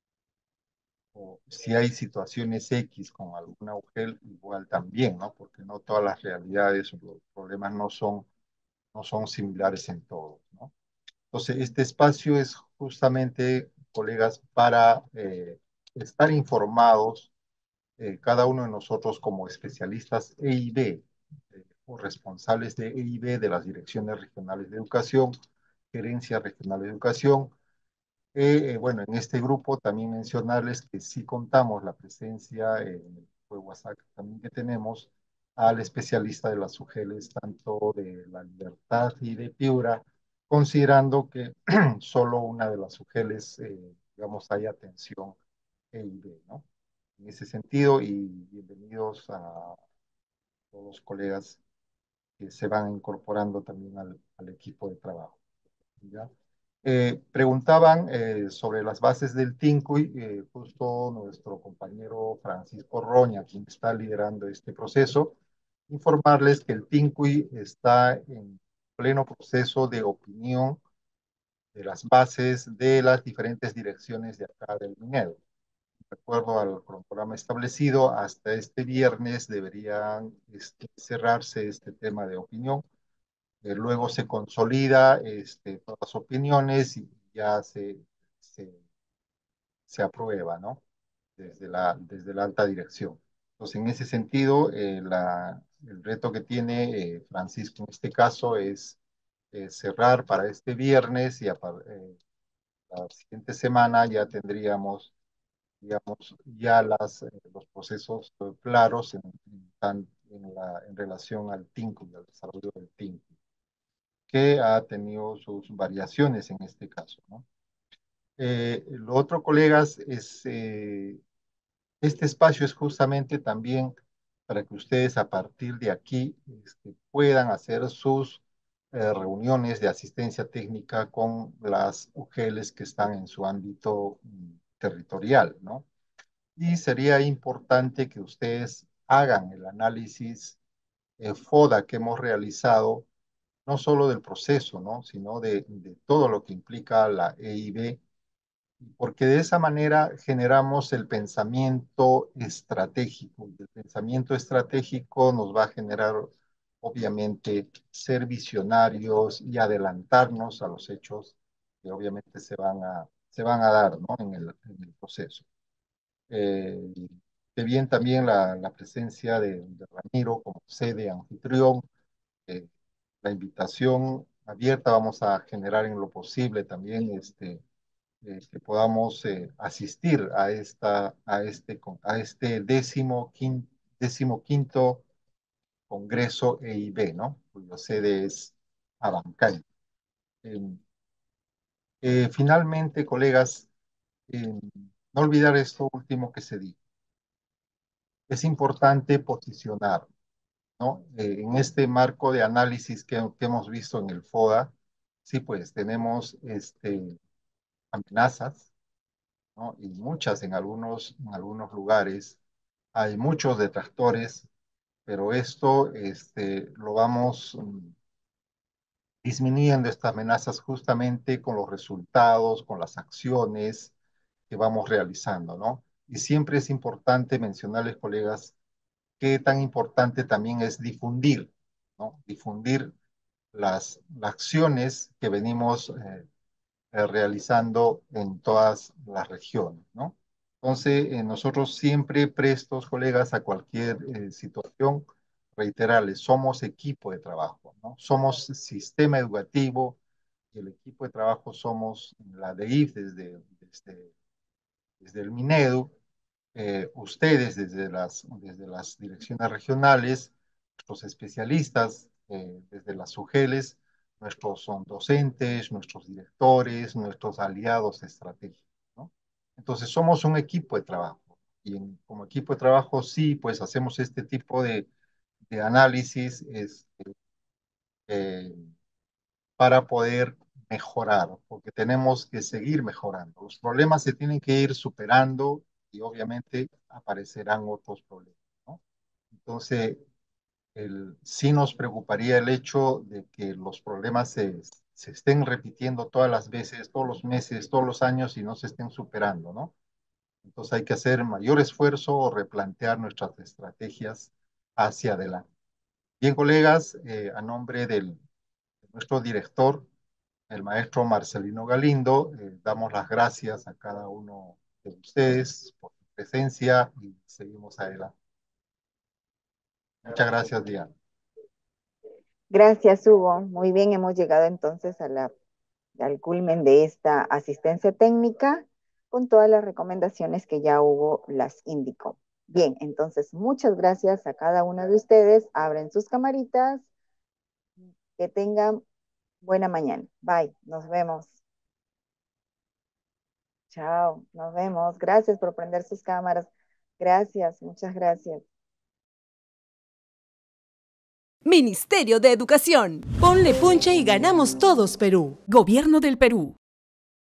o si hay situaciones X con alguna UGEL, igual también, ¿no? Porque no todas las realidades o los problemas no son similares en todos, ¿no? Entonces, este espacio es justamente, colegas, para estar informados, cada uno de nosotros como especialistas EIB o responsables de EIB de las direcciones regionales de educación, gerencia regional de educación. Bueno, en este grupo también mencionarles que sí contamos la presencia en el grupo de WhatsApp también que tenemos al especialista de las UGELes, tanto de La Libertad y de Piura, considerando que solo una de las UGELes, digamos, hay atención EIB, ¿no? En ese sentido, y bienvenidos a todos los colegas que se van incorporando también al equipo de trabajo, ¿ya? Preguntaban sobre las bases del TINCUI, justo nuestro compañero Francisco Roña, quien está liderando este proceso, informarles que el TINCUI está en pleno proceso de opinión de las bases de las diferentes direcciones de acá del Minedo. De acuerdo al cronograma establecido, hasta este viernes deberían cerrarse este tema de opinión. Luego se consolida todas las opiniones y ya se, se aprueba, ¿no? Desde la alta dirección. Entonces, en ese sentido, el reto que tiene Francisco en este caso es cerrar para este viernes y la siguiente semana ya tendríamos, digamos, ya los procesos claros en relación al TINCO y al desarrollo del TINCO, que ha tenido sus variaciones en este caso, ¿no? Lo otro, colegas, este espacio es justamente también para que ustedes a partir de aquí puedan hacer sus reuniones de asistencia técnica con las UGELs que están en su ámbito territorial, ¿no? Y sería importante que ustedes hagan el análisis FODA que hemos realizado, no solo del proceso, ¿no? Sino de todo lo que implica la EIB, porque de esa manera generamos el pensamiento estratégico. Y el pensamiento estratégico nos va a generar, obviamente, ser visionarios y adelantarnos a los hechos que obviamente se van a dar, ¿no? En el proceso. Que bien también la presencia de Ramiro como sede anfitrión, la invitación abierta, vamos a generar en lo posible también que podamos asistir a este décimo quinto Congreso EIB, ¿no? Cuya sede es Abancay. Eh, Finalmente, colegas, no olvidar esto último que se dijo. Es importante posicionar, ¿no? En este marco de análisis que hemos visto en el FODA, sí, pues tenemos amenazas, ¿no? Y muchas en algunos lugares. Hay muchos detractores, pero esto lo vamos disminuyendo estas amenazas justamente con los resultados, con las acciones que vamos realizando, ¿no? Y siempre es importante mencionarles, colegas, qué tan importante también es difundir, ¿no? Difundir las acciones que venimos realizando en todas las regiones, ¿no? Entonces, nosotros siempre prestos, colegas, a cualquier situación, reiterarles, somos equipo de trabajo, ¿no? Somos sistema educativo y el equipo de trabajo somos la DEIF desde el Minedu, ustedes desde las direcciones regionales, nuestros especialistas desde las UGELes, nuestros son docentes, nuestros directores, nuestros aliados estratégicos, ¿no? Entonces somos un equipo de trabajo y como equipo de trabajo sí, pues hacemos este tipo de análisis eh, para poder mejorar, porque tenemos que seguir mejorando. Los problemas se tienen que ir superando y obviamente aparecerán otros problemas, ¿no? Entonces, sí nos preocuparía el hecho de que los problemas se estén repitiendo todas las veces, todos los meses, todos los años y no se estén superando, ¿no? Entonces hay que hacer mayor esfuerzo o replantear nuestras estrategias hacia adelante. Bien, colegas, a nombre de nuestro director, el maestro Marcelino Galindo, damos las gracias a cada uno de ustedes por su presencia y seguimos adelante. Muchas gracias, Diana. Gracias, Hugo. Muy bien, hemos llegado entonces al culmen de esta asistencia técnica con todas las recomendaciones que ya Hugo las indicó. Bien, entonces muchas gracias a cada uno de ustedes. Abren sus camaritas. Que tengan buena mañana. Bye, nos vemos. Chao, nos vemos. Gracias por prender sus cámaras. Gracias, muchas gracias. Ministerio de Educación. Ponle punche y ganamos todos Perú. Gobierno del Perú.